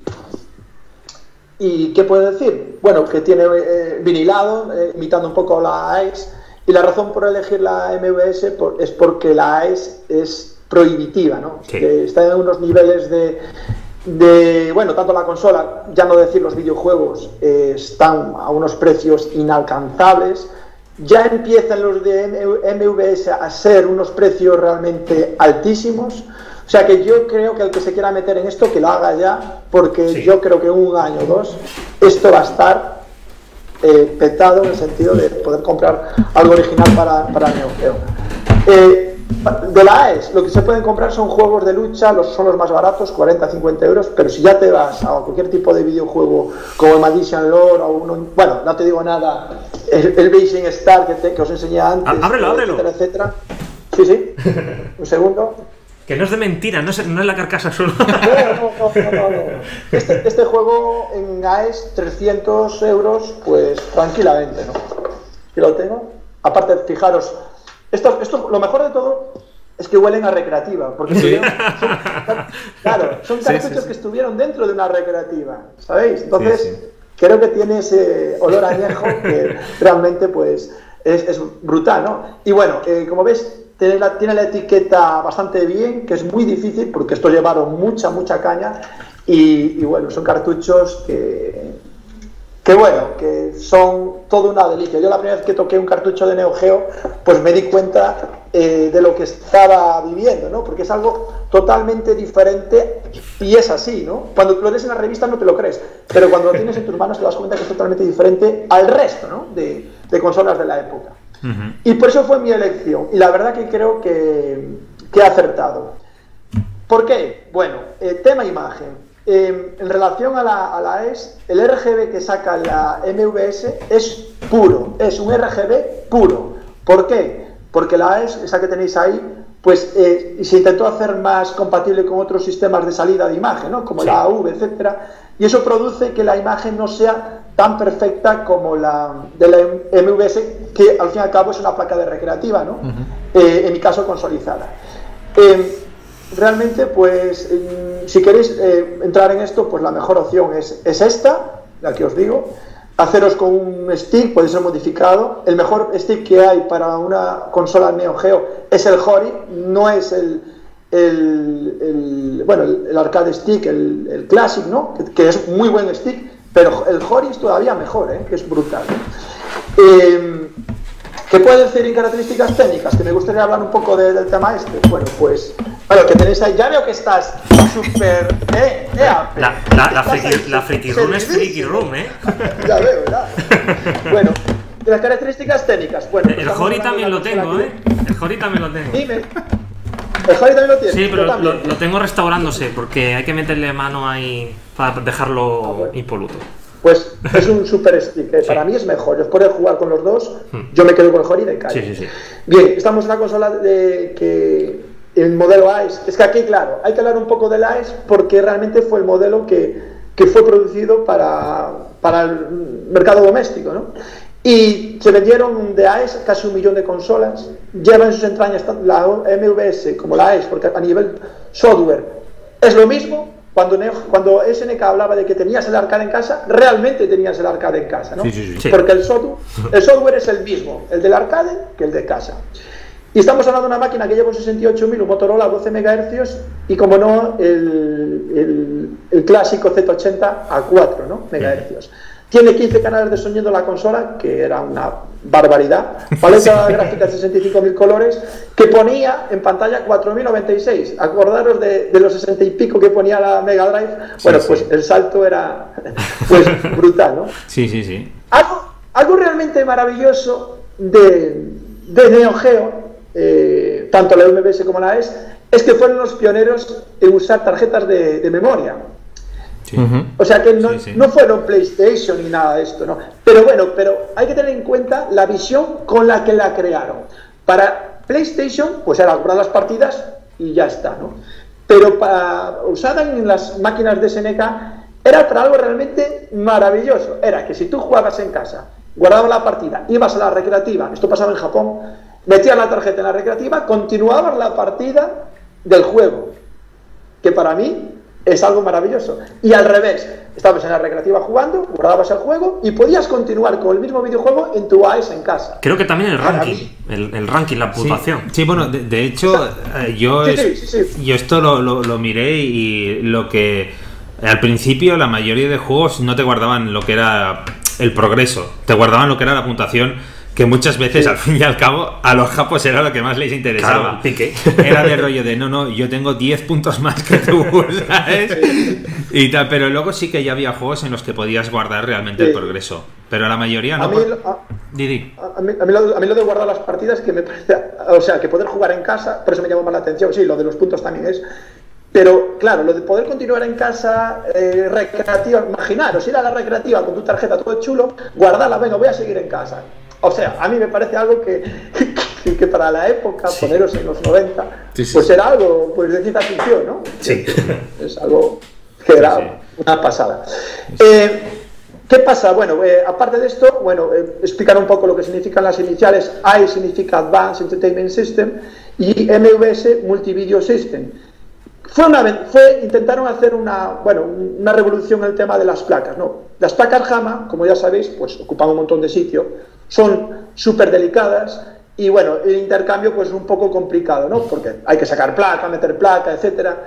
¿Y qué puedo decir? Bueno, que tiene eh, vinilado, eh, imitando un poco la A E S, y la razón por elegir la M V S por- es porque la A E S es prohibitiva, ¿no? Sí. Que está en unos niveles de, de, bueno, tanto la consola, ya no decir los videojuegos, eh, están a unos precios inalcanzables, ya empiezan los de M V S a ser unos precios realmente altísimos. O sea que yo creo que el que se quiera meter en esto, que lo haga ya, porque Sí. yo creo que en un año o dos esto va a estar eh, petado en el sentido de poder comprar algo original para, para el Neo Geo. Eh, de la A E S, lo que se pueden comprar son juegos de lucha, los, son los más baratos, cuarenta a cincuenta euros, pero si ya te vas a cualquier tipo de videojuego como el Magician Lore o uno, bueno, no te digo nada, el, el Racing Star que, te, que os enseñé antes, Ah, ábrelo, ábrelo. etcétera, etcétera. Sí, sí, un segundo. Que no es de mentira, no es, no es la carcasa solo. No, no, no, no, no. Este, este juego en A E S, trescientos euros, pues tranquilamente, ¿no? Aquí lo tengo. Aparte, fijaros, esto, esto, lo mejor de todo es que huelen a recreativa, porque ¿Sí? son, claro, son cartuchos sí, sí, sí. que estuvieron dentro de una recreativa, ¿sabéis? Entonces, sí, sí. creo que tiene ese olor añejo que realmente pues es, es brutal, ¿no? Y bueno, eh, como ves, tiene la, tiene la etiqueta bastante bien, que es muy difícil porque estos llevaron mucha, mucha caña y, y bueno, son cartuchos que... que bueno, que son toda una delicia. Yo la primera vez que toqué un cartucho de Neo Geo, pues me di cuenta eh, de lo que estaba viviendo, ¿no? Porque es algo totalmente diferente y es así, ¿no? Cuando lo ves en la revista no te lo crees, pero cuando lo tienes en tus manos te das cuenta que es totalmente diferente al resto, ¿no? De, de consolas de la época. Uh-huh. Y por eso fue mi elección. Y la verdad que creo que, que he acertado. ¿Por qué? Bueno, eh, tema imagen. Eh, en relación a la, a la A E S, el R G B que saca la M V S es puro, es un R G B puro. ¿Por qué? Porque la A E S, esa que tenéis ahí, pues eh, se intentó hacer más compatible con otros sistemas de salida de imagen, ¿no? Como sí. la A V, etcétera, y eso produce que la imagen no sea tan perfecta como la de la M V S, que al fin y al cabo es una placa de recreativa, ¿no? Uh-huh. eh, en mi caso consolidada. Eh, Realmente, pues, si queréis eh, entrar en esto, pues la mejor opción es, es esta, la que os digo. Haceros con un stick, puede ser modificado. El mejor stick que hay para una consola Neo Geo es el Hori, no es el, el, el bueno, el, el arcade stick, el, el Classic, ¿no? Que, que es muy buen stick, pero el Hori es todavía mejor, ¿eh? Que es brutal, ¿eh? Eh, ¿Qué puede decir en características técnicas? Que me gustaría hablar un poco de, del tema este. Bueno, pues, bueno, que tenéis ahí, ya veo que estás súper... Eh, eh, la, la, la, friki, la Freaky Room es Freaky Room, ¿eh? Ya veo, ¿verdad? Bueno, de las características técnicas, bueno... El Hori también lo tengo, ¿eh? El Hori también lo tengo. Dime. ¿El Hori también lo tienes? Sí, pero lo, lo tengo restaurándose, porque hay que meterle mano ahí para dejarlo ah, bueno. impoluto. Pues es un super stick, eh. sí. Para mí es mejor. Yo puedo jugar con los dos, hmm. yo me quedo con el Hori de calle. Sí, sí, sí. Bien, estamos en una consola de que el modelo A E S, es que aquí, claro, hay que hablar un poco del A E S porque realmente fue el modelo que, que fue producido para, para el mercado doméstico, ¿no? Y se vendieron de A E S casi un millón de consolas, lleva en sus entrañas la M V S como la A E S, porque a nivel software es lo mismo. Cuando, cuando S N K hablaba de que tenías el arcade en casa, realmente tenías el arcade en casa, ¿no? Sí, sí, sí. Porque el software, el software es el mismo, el del arcade que el de casa. Y estamos hablando de una máquina que lleva un sesenta y ocho mil, un Motorola a doce megahercios y, como no, el, el, el clásico Z ochenta a cuatro, ¿no? megahercios. Tiene quince canales de sonido la consola, que era una barbaridad. Paleta sí. gráfica de sesenta y cinco mil colores, que ponía en pantalla cuatro mil noventa y seis. Acordaros de, de los sesenta y pico que ponía la Mega Drive. Bueno, sí, pues sí. el salto era pues brutal, ¿no? Sí, sí, sí. Algo, algo realmente maravilloso de, de Neo Geo, eh, tanto la M V S como la A E S, es que fueron los pioneros en usar tarjetas de, de memoria. Sí. O sea que no, sí, sí. no fueron PlayStation ni nada de esto, ¿no? Pero bueno, pero hay que tener en cuenta la visión con la que la crearon. Para PlayStation, pues era comprar las partidas y ya está, ¿no? Pero para usada en las máquinas de S N K era para algo realmente maravilloso. Era que si tú jugabas en casa, guardabas la partida, ibas a la recreativa, esto pasaba en Japón, metías la tarjeta en la recreativa, continuabas la partida del juego, que para mí es algo maravilloso. Y al revés, estabas en la recreativa jugando, guardabas el juego y podías continuar con el mismo videojuego en tu A E S en casa. Creo que también el ranking, el, el ranking, la puntuación. Sí, sí, bueno, de, de hecho, yo, sí, es, sí, sí, sí. yo esto lo, lo, lo miré y lo que al principio la mayoría de juegos no te guardaban lo que era el progreso, te guardaban lo que era la puntuación, que muchas veces, sí. al fin y al cabo, a los japos era lo que más les interesaba. Claro, pique. Era de rollo de, no, no, yo tengo diez puntos más que tú, ¿sabes? Sí. Y tal, pero luego sí que ya había juegos en los que podías guardar realmente sí. el progreso. Pero la mayoría no. A mí, por... a, Didi. A, mí, a, mí lo, a mí lo de guardar las partidas, que me parece... O sea, que poder jugar en casa, por eso me llamó más la atención. Sí, lo de los puntos también es... Pero, claro, lo de poder continuar en casa eh, recreativa, imaginaros, ir a la recreativa con tu tarjeta todo chulo, guardarla, venga, voy a seguir en casa. O sea, a mí me parece algo que, que, que para la época, sí. poneros en los noventa, sí, sí. pues era algo pues, de cierta ficción, ¿no? Sí. Es algo que era sí, sí. una pasada. Eh, ¿Qué pasa? Bueno, eh, aparte de esto, bueno, eh, explicar un poco lo que significan las iniciales. A I significa Advanced Entertainment System y M V S Multivideo System. Fue una, fue, intentaron hacer una, bueno, una revolución en el tema de las placas, ¿no? Las placas JAMA, como ya sabéis, pues ocupan un montón de sitio, son súper delicadas y bueno, el intercambio pues es un poco complicado, ¿no? Porque hay que sacar placa, meter placa, etcétera.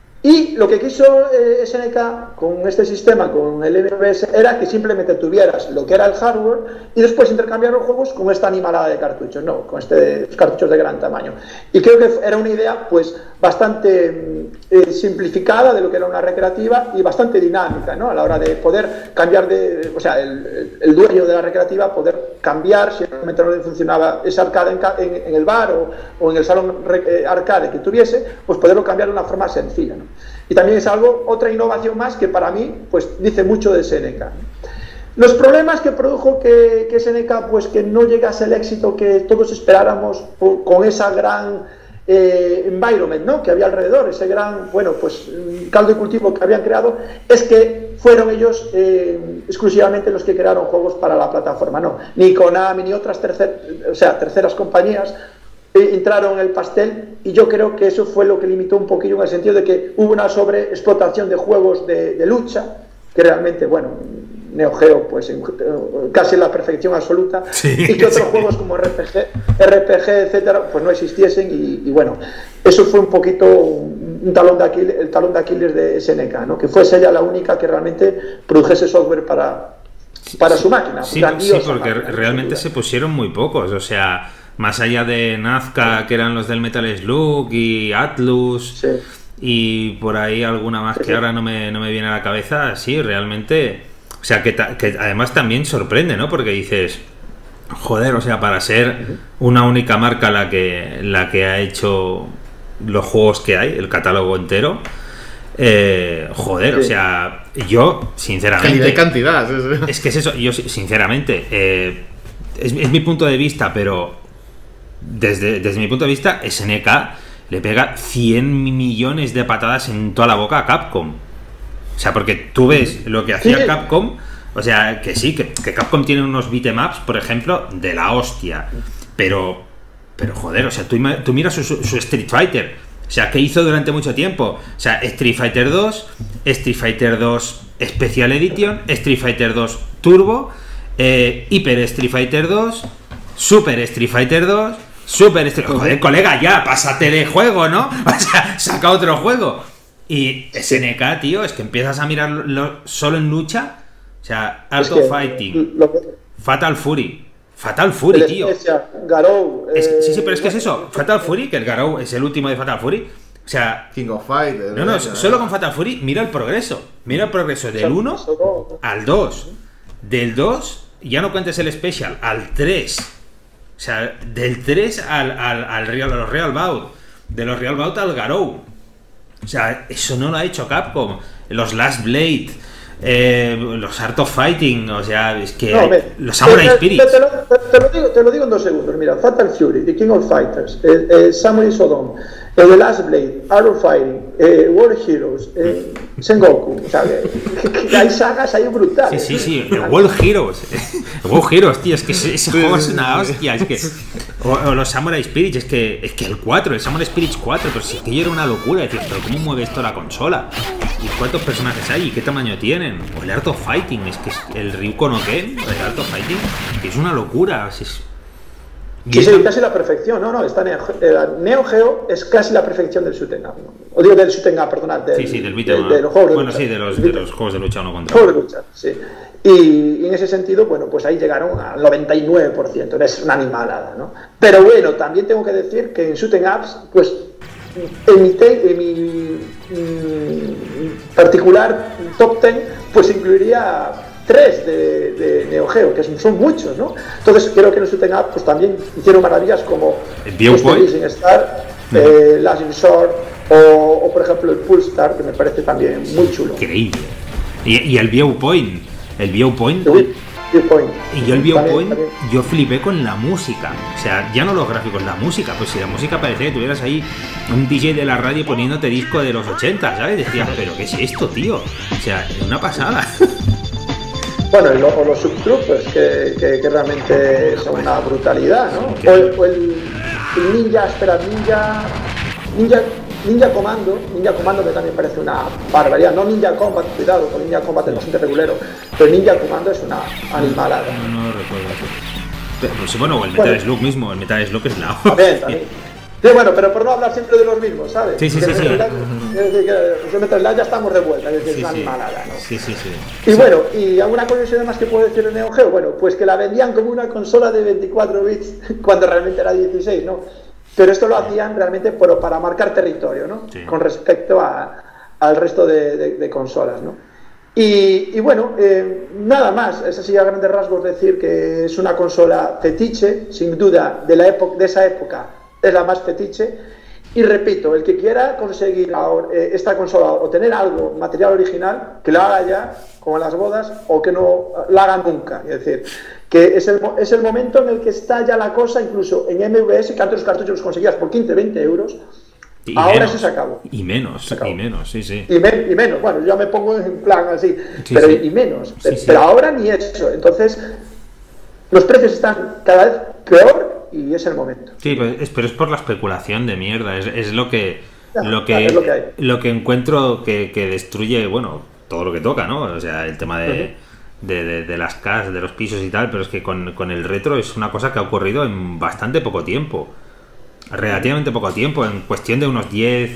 Y lo que quiso eh, S N K con este sistema, con el M V S, era que simplemente tuvieras lo que era el hardware y después intercambiar los juegos con esta animalada de cartuchos, no, con este, estos cartuchos de gran tamaño. Y creo que era una idea pues bastante eh, simplificada de lo que era una recreativa y bastante dinámica, ¿no? A la hora de poder cambiar de, o sea, el, el dueño de la recreativa poder cambiar si realmente no le funcionaba ese arcade en, en, en el bar o, o en el salón eh, arcade que tuviese, pues poderlo cambiar de una forma sencilla, ¿no? Y también es algo, otra innovación más que para mí pues dice mucho de S N K. Los problemas que produjo que, que S N K pues que no llegase el éxito que todos esperáramos por, con esa gran eh, environment, ¿no? Que había alrededor, ese gran, bueno, pues caldo de cultivo que habían creado, es que fueron ellos eh, exclusivamente los que crearon juegos para la plataforma, no, ni Konami ni otras tercer, o sea, terceras compañías entraron en el pastel, y yo creo que eso fue lo que limitó un poquillo, en el sentido de que hubo una sobreexplotación de juegos de, de lucha, que realmente, bueno, Neo Geo pues en, casi en la perfección absoluta, sí, y que otros sí. juegos como R P G, R P G, etcétera, pues no existiesen, y, y bueno, eso fue un poquito un, un talón de Aquiles, el talón de Aquiles de S N K, ¿no? Que fuese ella la única que realmente produjese software para, para su máquina. Sí, sí, porque máquina, realmente se pusieron muy pocos, o sea, más allá de Nazca, que eran los del Metal Slug, y Atlus, sí. y por ahí alguna más sí, que sí. ahora no me, no me viene a la cabeza, sí, realmente, o sea, que, ta, que además también sorprende, ¿no? Porque dices, joder, o sea, para ser una única marca la que, la que ha hecho los juegos que hay, el catálogo entero, eh, joder, sí. o sea, yo, sinceramente... Calidad y cantidad. Sí, sí. Es que es eso, yo, sinceramente, eh, es, es mi punto de vista, pero... Desde, desde mi punto de vista, S N K le pega cien millones de patadas en toda la boca a Capcom. O sea, porque tú ves lo que hacía Capcom, o sea, que sí, que, que Capcom tiene unos beatemaps, por ejemplo, de la hostia. Pero, pero joder, o sea, tú, tú miras su, su Street Fighter. O sea, ¿qué hizo durante mucho tiempo? O sea, Street Fighter dos, Street Fighter dos Special Edition, Street Fighter dos Turbo, eh, Hyper Street Fighter dos, Super Street Fighter dos... Super, este, joder, colega, ya, pásate de juego, ¿no? O sea, saca otro juego. Y S N K, tío, es que empiezas a mirarlo solo en lucha. O sea, Art of Fighting, que... Fatal Fury. Fatal Fury, tío. Garou, eh... es, sí, sí, pero es que es eso. Fatal Fury, que el Garou es el último de Fatal Fury. O sea, King of Fighters. No, no, solo con Fatal Fury, mira el progreso. Mira el progreso del uno al dos. Del dos, ya no cuentes el Special, al tres. O sea, del tres al, al, al Real, a los Real Bout, de los Real Bout al Garou. O sea, eso no lo ha hecho Capcom. Los Last Blade, eh, los Art of Fighting, o sea, es que no, me, los Samurai te, Spirits. Te, te, te, te, lo digo, te lo digo en dos segundos. Mira, Fatal Fury, The King of Fighters, eh, eh, Samurai Shodown, eh, The Last Blade, Art of Fighting, eh, World Heroes, eh, Sengoku. O sea, que, que, que hay sagas ahí brutales. Sí, sí, sí, el World Heroes. El World Heroes, tío, es que ese, ese juego es una hostia. Es que, o, o los Samurai Spirits, es que, es que el cuatro, el Samurai Spirits cuatro, pero si es que yo era una locura. Decir, pero ¿cómo mueve esto la consola? ¿Y cuántos personajes hay? ¿Y qué tamaño tienen? O el Art of Fighting, es que es el Ryuko no Ken, el Art of Fighting, que es una locura. Es, Sí, sí, casi la perfección, no, no, está Neo, eh, Neo Geo es casi la perfección del shoot'em up, ¿no? O digo del shoot'em up, perdonad, del, sí, sí, del beat'em up. De, de los juegos de bueno, lucha. sí, de los, de los juegos de lucha uno contra uno. Juegos de lucha, sí. Y, y en ese sentido, bueno, pues ahí llegaron al noventa y nueve por ciento, es una animalada, ¿no? Pero bueno, también tengo que decir que en shoot'em ups, pues, en mi, te, en mi mm, particular top ten, pues incluiría tres de, de Neo Geo, que son, son muchos, ¿no? Entonces creo que en el shoot'em up pues también hicieron maravillas como el Viewpoint, este Star, mm. eh, Last Resort o, o por ejemplo el Pulsar, que me parece también muy chulo. Increíble. Y, y el Viewpoint, el Viewpoint, el Viewpoint. Y yo el Viewpoint, también, también. yo flipé con la música. O sea, ya no los gráficos, la música. Pues si la música parecía que tuvieras ahí un D J de la radio poniéndote disco de los ochenta, ¿sabes? Decías, pero ¿qué es esto, tío? O sea, una pasada. Bueno, y lo, o los Subtroopers, que, que, que realmente son una brutalidad, ¿no? O el, o el, el Ninja, espera, Ninja, Ninja, Ninja Commando, Ninja Commando que también parece una barbaridad, no Ninja Combat, cuidado, con Ninja Combat es bastante regulero, pero Ninja Commando es una animalada. No, no lo recuerdo. Pues, bueno, o el Metal Bueno. Slug mismo, el Metal Slug es la También, también. Sí, bueno, pero por no hablar siempre de los mismos, ¿sabes? Sí, sí, Que sí, el sí. Metal Slug- es decir, que el Metal Slug ya estamos de vuelta, es decir, Sí, es una sí. animalada, ¿no? Sí, sí, sí. Y bueno, y alguna curiosidad más que puedo decir de Neo Geo, bueno, pues que la vendían como una consola de veinticuatro bits cuando realmente era dieciséis, ¿no? Pero esto lo hacían realmente por, para marcar territorio, ¿no? Sí. Con respecto a, al resto de, de- de consolas, ¿no? Y, y bueno, eh, nada más, es así a grandes rasgos decir que es una consola fetiche, sin duda, de, la época, de esa época es la más fetiche. Y repito, el que quiera conseguir ahora, eh, esta consola o tener algo, material original, que lo haga ya, como en las bodas, o que no la haga nunca. Es decir, que es el, mo- es el momento en el que está ya la cosa, incluso en M V S, que antes los cartuchos los conseguías por quince, veinte euros, Y ahora menos, eso se acabó. Y menos, Se acabó. y menos, sí, sí. Y, men- y menos, bueno, yo me pongo en plan así, Sí, pero sí. y menos. Sí, Pe- sí. Pero ahora ni eso. Entonces, los precios están cada vez peor y es el momento. Sí, pero es, pero es por la especulación de mierda, es, es lo que Ya, lo claro, es lo que hay. que lo que encuentro que, que destruye, bueno, todo lo que toca, ¿no? O sea, el tema de, de, de- de las casas, de los pisos y tal, pero es que con, con el retro es una cosa que ha ocurrido en bastante poco tiempo, relativamente poco tiempo, en cuestión de unos diez,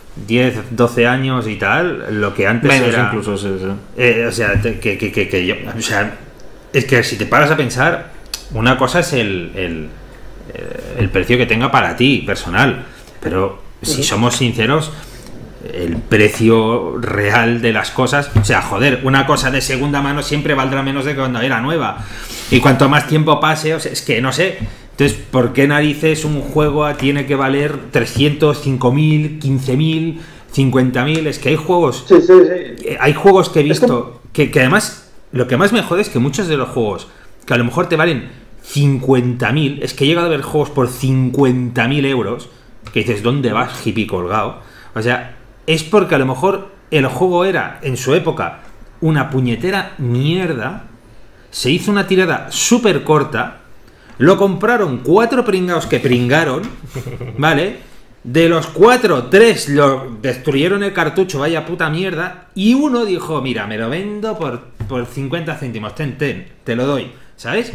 doce años y tal, lo que antes Menos era... incluso, sí, sí. Eh, o sea, te- que, que, que, que yo- o sea, es que si te paras a pensar, una cosa es el, el, eh, el precio que tenga para ti, personal, pero si somos sinceros, el precio real de las cosas, o sea, joder, una cosa de segunda mano siempre valdrá menos de cuando era nueva. Y cuanto más tiempo pase, o sea, es que no sé. Entonces, ¿por qué narices un juego tiene que valer trescientos, cinco mil, quince mil, cincuenta mil? Es que hay juegos Sí, sí, sí. eh, hay juegos que he Es visto que, que además lo que más me jode es que muchos de los juegos que a lo mejor te valen cincuenta mil, es que he llegado a ver juegos por cincuenta mil euros que dices, ¿dónde vas, hippie colgado? O sea, es porque a lo mejor el juego era en su época una puñetera mierda, se hizo una tirada súper corta, lo compraron cuatro pringados que pringaron, ¿vale? De los cuatro, tres lo destruyeron el cartucho, vaya puta mierda. Y uno dijo, mira, me lo vendo por, por cincuenta céntimos, ten, ten, te lo doy, ¿sabes?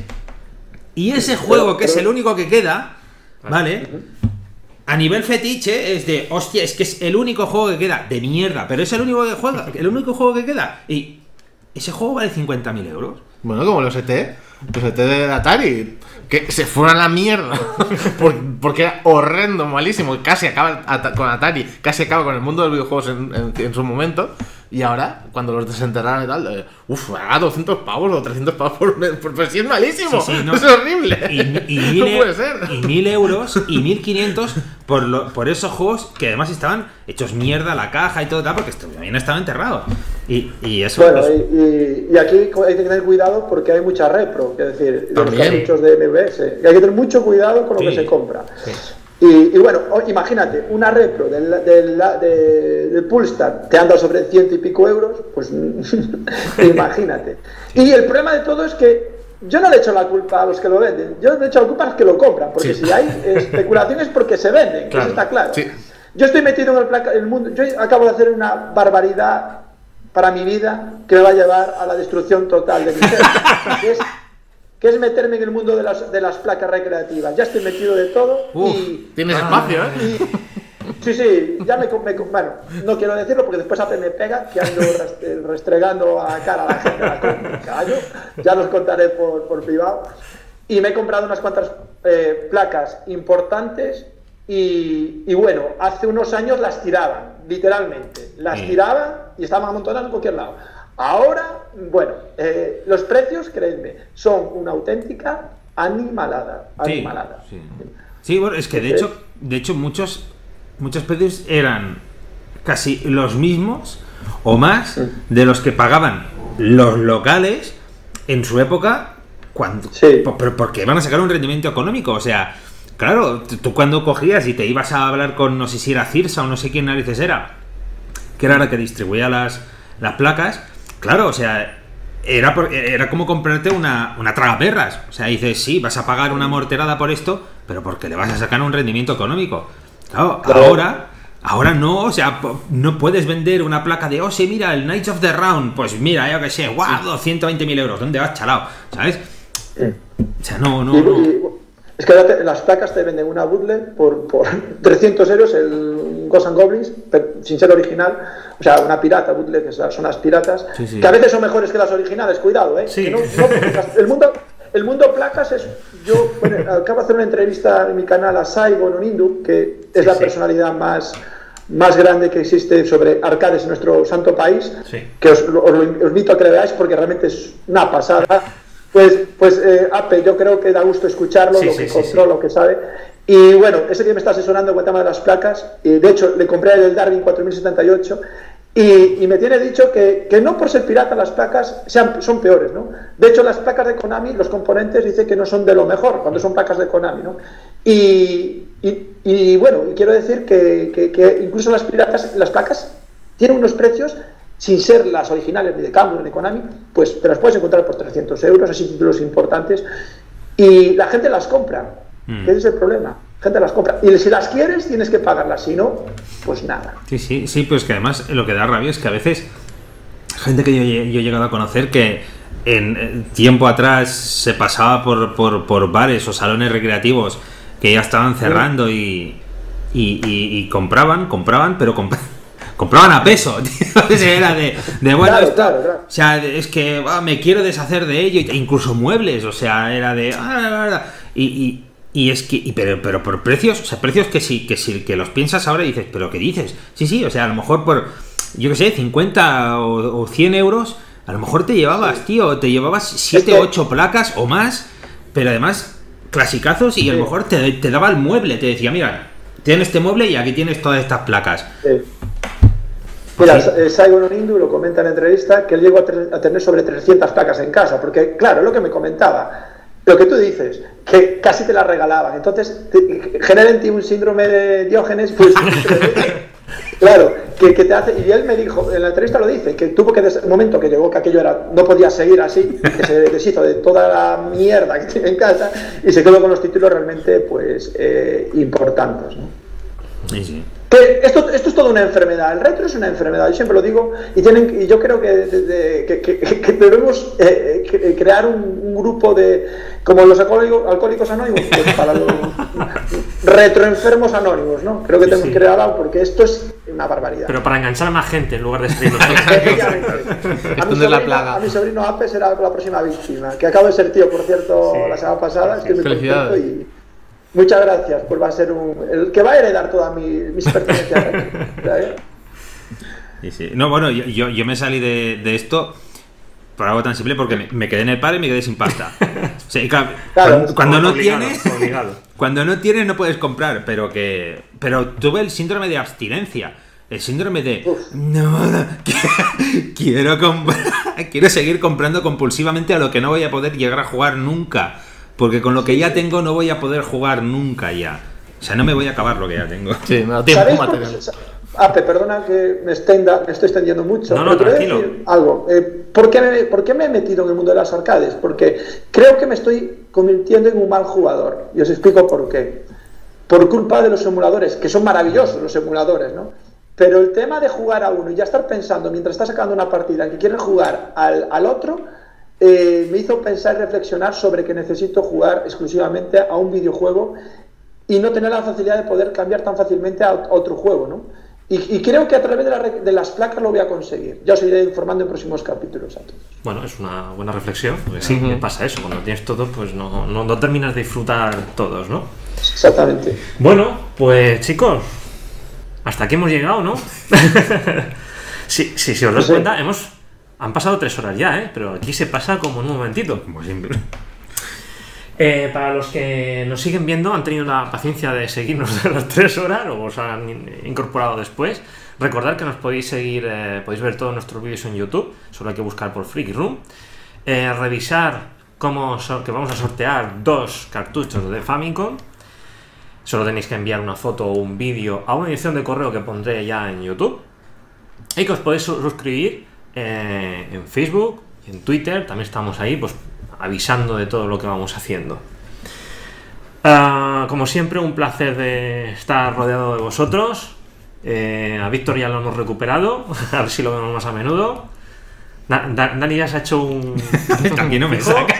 Y ese juego, que es el único que queda, ¿vale? A nivel fetiche es de, hostia, es que es el único juego que queda, de mierda, pero es el único que juega, el único juego que queda. Y ese juego vale cincuenta mil euros. Bueno, como los E T, los E T de Atari, que se fueron a la mierda por- porque era horrendo, malísimo, casi acaba ata- con Atari, casi acaba con el mundo de los videojuegos en, en- en su momento, y ahora, cuando los desenterraron y tal, eh, uff, haga doscientos pavos o trescientos pavos por, por, por si es malísimo, Sí, sí, no. es horrible, Y, y mil, no e- puede ser. y mil euros y mil quinientos por, lo- por esos juegos que además estaban hechos mierda la caja y todo tal, porque también estaban enterrados. Y, y eso Bueno, pues, y, y- y aquí hay que tener cuidado porque hay mucha repro, es decir, de los También. cartuchos de M V S. Y hay que tener mucho cuidado con lo Sí, que se compra. sí. Y, y bueno, o- imagínate, una repro del, del, de- del Pulstar te anda sobre ciento y pico euros, pues imagínate. Y el problema de todo es que yo no le echo la culpa a los que lo venden, yo le echo la culpa a los que lo compran, porque Sí. si hay especulación es porque se venden, Claro, eso está claro. sí. Yo estoy metido en el, placa- el mundo, yo acabo de hacer una barbaridad para mi vida que me va a llevar a la destrucción total de mi ser, que es, que es meterme en el mundo de las, de las placas recreativas. Ya estoy metido de todo Uf, y... tienes espacio, ¿eh? y- sí, sí, ya me, me- bueno, no quiero decirlo porque después Apple me pega que ando rest- restregando a cara a la gente la compra, callo, ya los contaré por, por privado. Y me he comprado unas cuantas eh, placas importantes y, y bueno, hace unos años las tiraban, literalmente, las Sí. tiraban y estaban amontonadas en cualquier lado. Ahora, bueno, eh, los precios, créanme, son una auténtica animalada, sí, animalada. sí. Sí, bueno, es que de hecho, de hecho muchos muchos precios eran casi los mismos o más de los que pagaban los locales en su época cuando Sí. po- pero porque van a sacar un rendimiento económico, o sea, claro, tú tú cuando cogías y te ibas a hablar con no sé si era Cirsa o no sé quién narices era, que era la que distribuía las las placas, claro, o sea, era, por, era como comprarte una, una tragaperras. O sea, dices, sí, vas a pagar una morterada por esto, pero porque le vas a sacar un rendimiento económico. Claro, claro. ahora... Ahora no, o sea, no puedes vender una placa de, oh, sí, mira, el Knights of the Round, pues mira, yo que sé, guau, doscientos veinte mil euros, ¿dónde vas, chalao? ¿Sabes? Sí. O sea, no, no, y, no. Y, es que te, las placas te venden una bootleg por, por trescientos euros, el Ghosts and Goblins, sin ser original, o sea, una pirata, bootleg, son las piratas, sí, sí. que a veces son mejores que las originales, cuidado, ¿eh? Sí. Que no, no, el mundo... El mundo placas es... Yo bueno, acabo de hacer una entrevista en mi canal a Saigon Onindu, que es sí, la sí. personalidad más, más grande que existe sobre arcades en nuestro santo país, sí. que os, os, os invito a que le veáis porque realmente es una pasada. Pues, pues eh, Ape, yo creo que da gusto escucharlo, sí, lo que sí, encontró, sí, lo que sabe. Y bueno, ese día me está asesorando con el tema de las placas, y de hecho le compré el Darwin cuatro mil setenta y ocho, Y, y me tiene dicho que, que no por ser pirata las placas sean, son peores, ¿no? De hecho, las placas de Konami, los componentes, dice que no son de lo mejor cuando son placas de Konami, ¿no? Y, y, y bueno, y quiero decir que, que, que incluso las piratas, las placas tienen unos precios, sin ser las originales ni de Cambo ni de Konami, pues te las puedes encontrar por trescientos euros, así títulos importantes, y la gente las compra, mm. que ese es el problema. Gente las compra. Y si las quieres, tienes que pagarlas. Si no, pues nada. Sí, sí, sí, pues que además lo que da rabia es que a veces gente que yo, yo he llegado a conocer que en tiempo atrás se pasaba por, por, por bares o salones recreativos que ya estaban cerrando y, y, y, y compraban, compraban, pero comp compraban a peso. Tío. Era de, de bueno, claro, esto, claro, claro. O sea, es que ah, me quiero deshacer de ello, incluso muebles, o sea, era de ah, y, y Y es que, y pero, pero por precios, o sea, precios que sí, que sí, que los piensas ahora y dices, ¿pero qué dices? Sí, sí, o sea, a lo mejor por, yo qué sé, cincuenta o, o cien euros, a lo mejor te llevabas, sí. tío, te llevabas siete, ocho placas o más, pero además, clasicazos, y sí. a lo mejor te, te daba el mueble, te decía, mira, tienes este mueble y aquí tienes todas estas placas. Sí. Mira, ¿sí? Saigon Onindu lo comenta en la entrevista que él llegó a, a tener sobre trescientas placas en casa, porque, claro, es lo que me comentaba. Lo que tú dices, que casi te la regalaban, entonces te, genera en ti un síndrome de Diógenes, pues claro, que, que te hace, y él me dijo, en la entrevista lo dice, que tuvo que, desde el momento que llegó, que aquello era, no podía seguir así, que se deshizo de toda la mierda que tiene en casa, y se quedó con los títulos realmente, pues, eh, importantes, ¿no? Sí, sí. Que esto, esto es toda una enfermedad, el retro es una enfermedad, yo siempre lo digo, y, tienen, y yo creo que, de, de, que, que, que debemos eh, que, crear un, un grupo de, como los alcohólicos, alcohólicos anónimos, pues para los retroenfermos anónimos, ¿no? Creo que sí, tenemos sí. que crearlo porque esto es una barbaridad. Pero para enganchar a más gente en lugar de salir a, mi sobrino, a mi sobrino Ape será la próxima víctima, que acabo de ser tío, por cierto, sí. la semana pasada, estoy muy contento y... Muchas gracias, pues va a ser un, el que va a heredar todas mi, mis pertenencias. Sí, sí. No, bueno, yo, yo, yo me salí de, de esto por algo tan simple porque me, me quedé en el paro y me quedé sin pasta. O sea, claro, cuando, cuando no obligado, tienes obligado. Cuando no tienes no puedes comprar, pero que pero tuve el síndrome de abstinencia. El síndrome de Uf. no, quiero comprar, quiero seguir comprando compulsivamente a lo que no voy a poder llegar a jugar nunca. Porque con lo que ya tengo no voy a poder jugar nunca ya. O sea, no me voy a acabar lo que ya tengo. Sí, me da tiempo material. Ape, perdona que me, extenda, me estoy extendiendo mucho. No, no, pero tranquilo. Decir algo. Eh, ¿por, qué me, ¿Por qué me he metido en el mundo de las arcades? Porque creo que me estoy convirtiendo en un mal jugador. Y os explico por qué. Por culpa de los emuladores, que son maravillosos los emuladores, ¿no? Pero el tema de jugar a uno y ya estar pensando mientras estás sacando una partida que quieres jugar al, al otro... Eh, me hizo pensar y reflexionar sobre que necesito jugar exclusivamente a un videojuego y no tener la facilidad de poder cambiar tan fácilmente a, a otro juego, ¿no? Y, y creo que a través de, la, de las placas lo voy a conseguir. Ya os iré informando en próximos capítulos a todos. Bueno, es una buena reflexión, porque sí, uh-huh. pasa eso, cuando tienes todo, pues no, no, no terminas de disfrutar todos, ¿no? Exactamente. Bueno, pues chicos, hasta aquí hemos llegado, ¿no? sí, sí, si os das sí. cuenta, hemos... Han pasado tres horas ya, ¿eh? Pero aquí se pasa como en un momentito. Como siempre. Eh, para los que nos siguen viendo, han tenido la paciencia de seguirnos de las tres horas o os han incorporado después. Recordad que nos podéis seguir, eh, podéis ver todos nuestros vídeos en YouTube. Solo hay que buscar por Freaky Room. Eh, revisar cómo so que vamos a sortear dos cartuchos de Famicom. Solo tenéis que enviar una foto o un vídeo a una dirección de correo que pondré ya en YouTube. Y que os podéis suscribir Eh, en Facebook, y en Twitter. También estamos ahí, pues avisando de todo lo que vamos haciendo. Uh, como siempre, un placer de estar rodeado de vosotros. Eh, a Víctor ya lo hemos recuperado, a ver si lo vemos más a menudo. Da, da, Dani ya se ha hecho un... Aquí no me saca.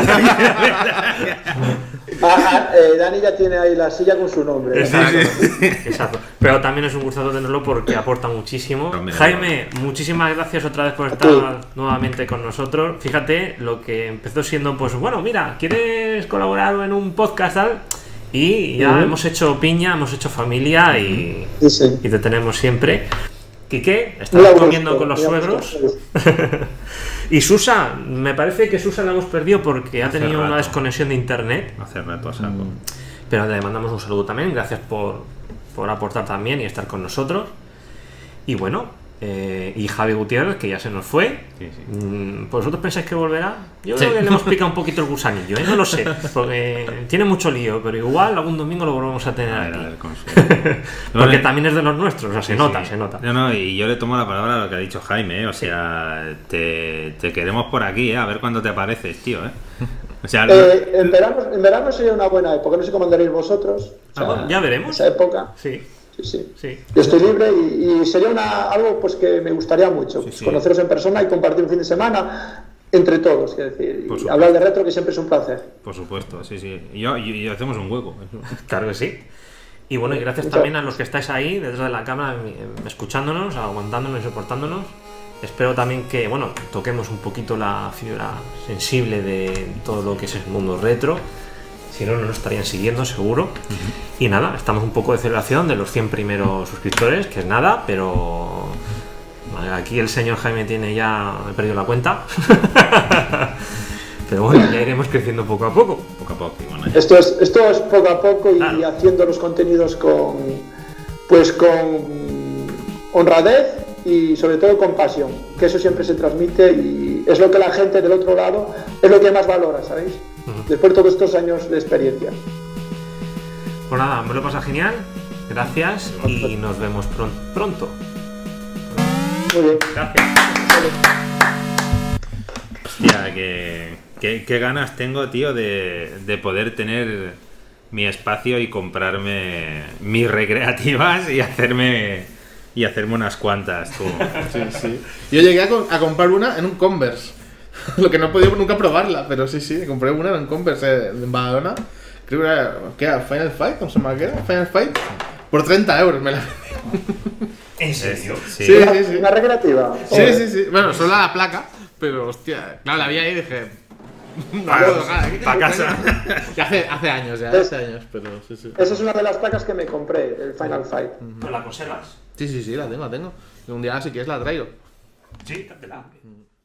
Ah, eh, Dani ya tiene ahí la silla con su nombre. Exacto, exacto. Pero también es un gustazo tenerlo porque aporta muchísimo. Jaime, muchísimas gracias otra vez por estar nuevamente con nosotros. Fíjate, lo que empezó siendo, pues bueno, mira, ¿quieres colaborar en un podcast tal? Y ya uh-huh. hemos hecho piña, hemos hecho familia y, sí, sí. y te tenemos siempre. Quique, estamos comiendo gusto, con los suegros. Y Susa, me parece que Susa la hemos perdido porque ha tenido una desconexión de internet. Hace rato, saco. Pero le mandamos un saludo también. Gracias por, por aportar también y estar con nosotros. Y bueno, eh, y Javi Gutiérrez, que ya se nos fue. Sí, sí. ¿Pues vosotros pensáis que volverá? Yo creo sí. que le hemos picado un poquito el gusanillo, ¿eh? No lo sé. Porque tiene mucho lío, pero igual algún domingo lo volvemos a tener a ver, aquí. A ver, con porque no, también es de los nuestros, o sea, se sí, nota, sí. se nota. No, no, y yo le tomo la palabra a lo que ha dicho Jaime, ¿eh? O sea, sí. te, te queremos por aquí, ¿eh? A ver cuándo te apareces, tío, ¿eh? O sea, eh, en, verano, en verano sería una buena época, no sé cómo andaréis vosotros. Ah, bueno, ya veremos. Esa época. Sí. Sí, sí. sí. Yo estoy libre y, y sería una, algo pues que me gustaría mucho, sí, pues, sí. conoceros en persona y compartir un fin de semana entre todos, es decir, y hablar de retro, que siempre es un placer. Por supuesto, sí, sí. Y, yo, y, y hacemos un hueco. Claro que sí. Y bueno, y gracias también a los que estáis ahí detrás de la cámara escuchándonos, aguantándonos y soportándonos. Espero también que, bueno, toquemos un poquito la fibra sensible de todo lo que es el mundo retro. Si no, no nos estarían siguiendo, seguro. Uh-huh. Y nada, estamos un poco de celebración de los cien primeros suscriptores, que es nada, pero aquí el señor Jaime tiene ya, he perdido la cuenta. Pero bueno, ya iremos creciendo poco a poco. Poco a poco. Bueno, esto, es, esto es poco a poco y claro. haciendo los contenidos con, pues con honradez y sobre todo con pasión, que eso siempre se transmite y es lo que la gente del otro lado, es lo que más valora, ¿sabéis? Después de todos estos años de experiencia. Pues nada, me lo pasa genial. Gracias y nos vemos pron- pronto. Muy bien. Gracias. Hostia, que, que, que ganas tengo, tío, de, de poder tener mi espacio y comprarme mis recreativas y hacerme y hacerme unas cuantas, tú. Sí, sí. Yo llegué a, co- a comprar una en un Converse. Lo que no he podido nunca probarla, pero sí, sí, compré una en Converse eh, en Badalona. Creo que era, ¿qué era? Final Fight, ¿cómo se llama? ¿Qué era? Final Fight. Por treinta euros me la vendí. ¿En serio? Sí, sí, una, sí, sí. Una recreativa. Sí, oh. sí, sí. Bueno, solo la placa, pero hostia, claro, la vi ahí y dije. Para casa. Ya hace, hace años, ya, hace años, pero sí, sí. Esa es una de las placas que me compré, el Final Fight. ¿Pero la conservas? Sí, sí, sí, la tengo, la tengo. Y un día, si quieres, la traigo. Sí, te la.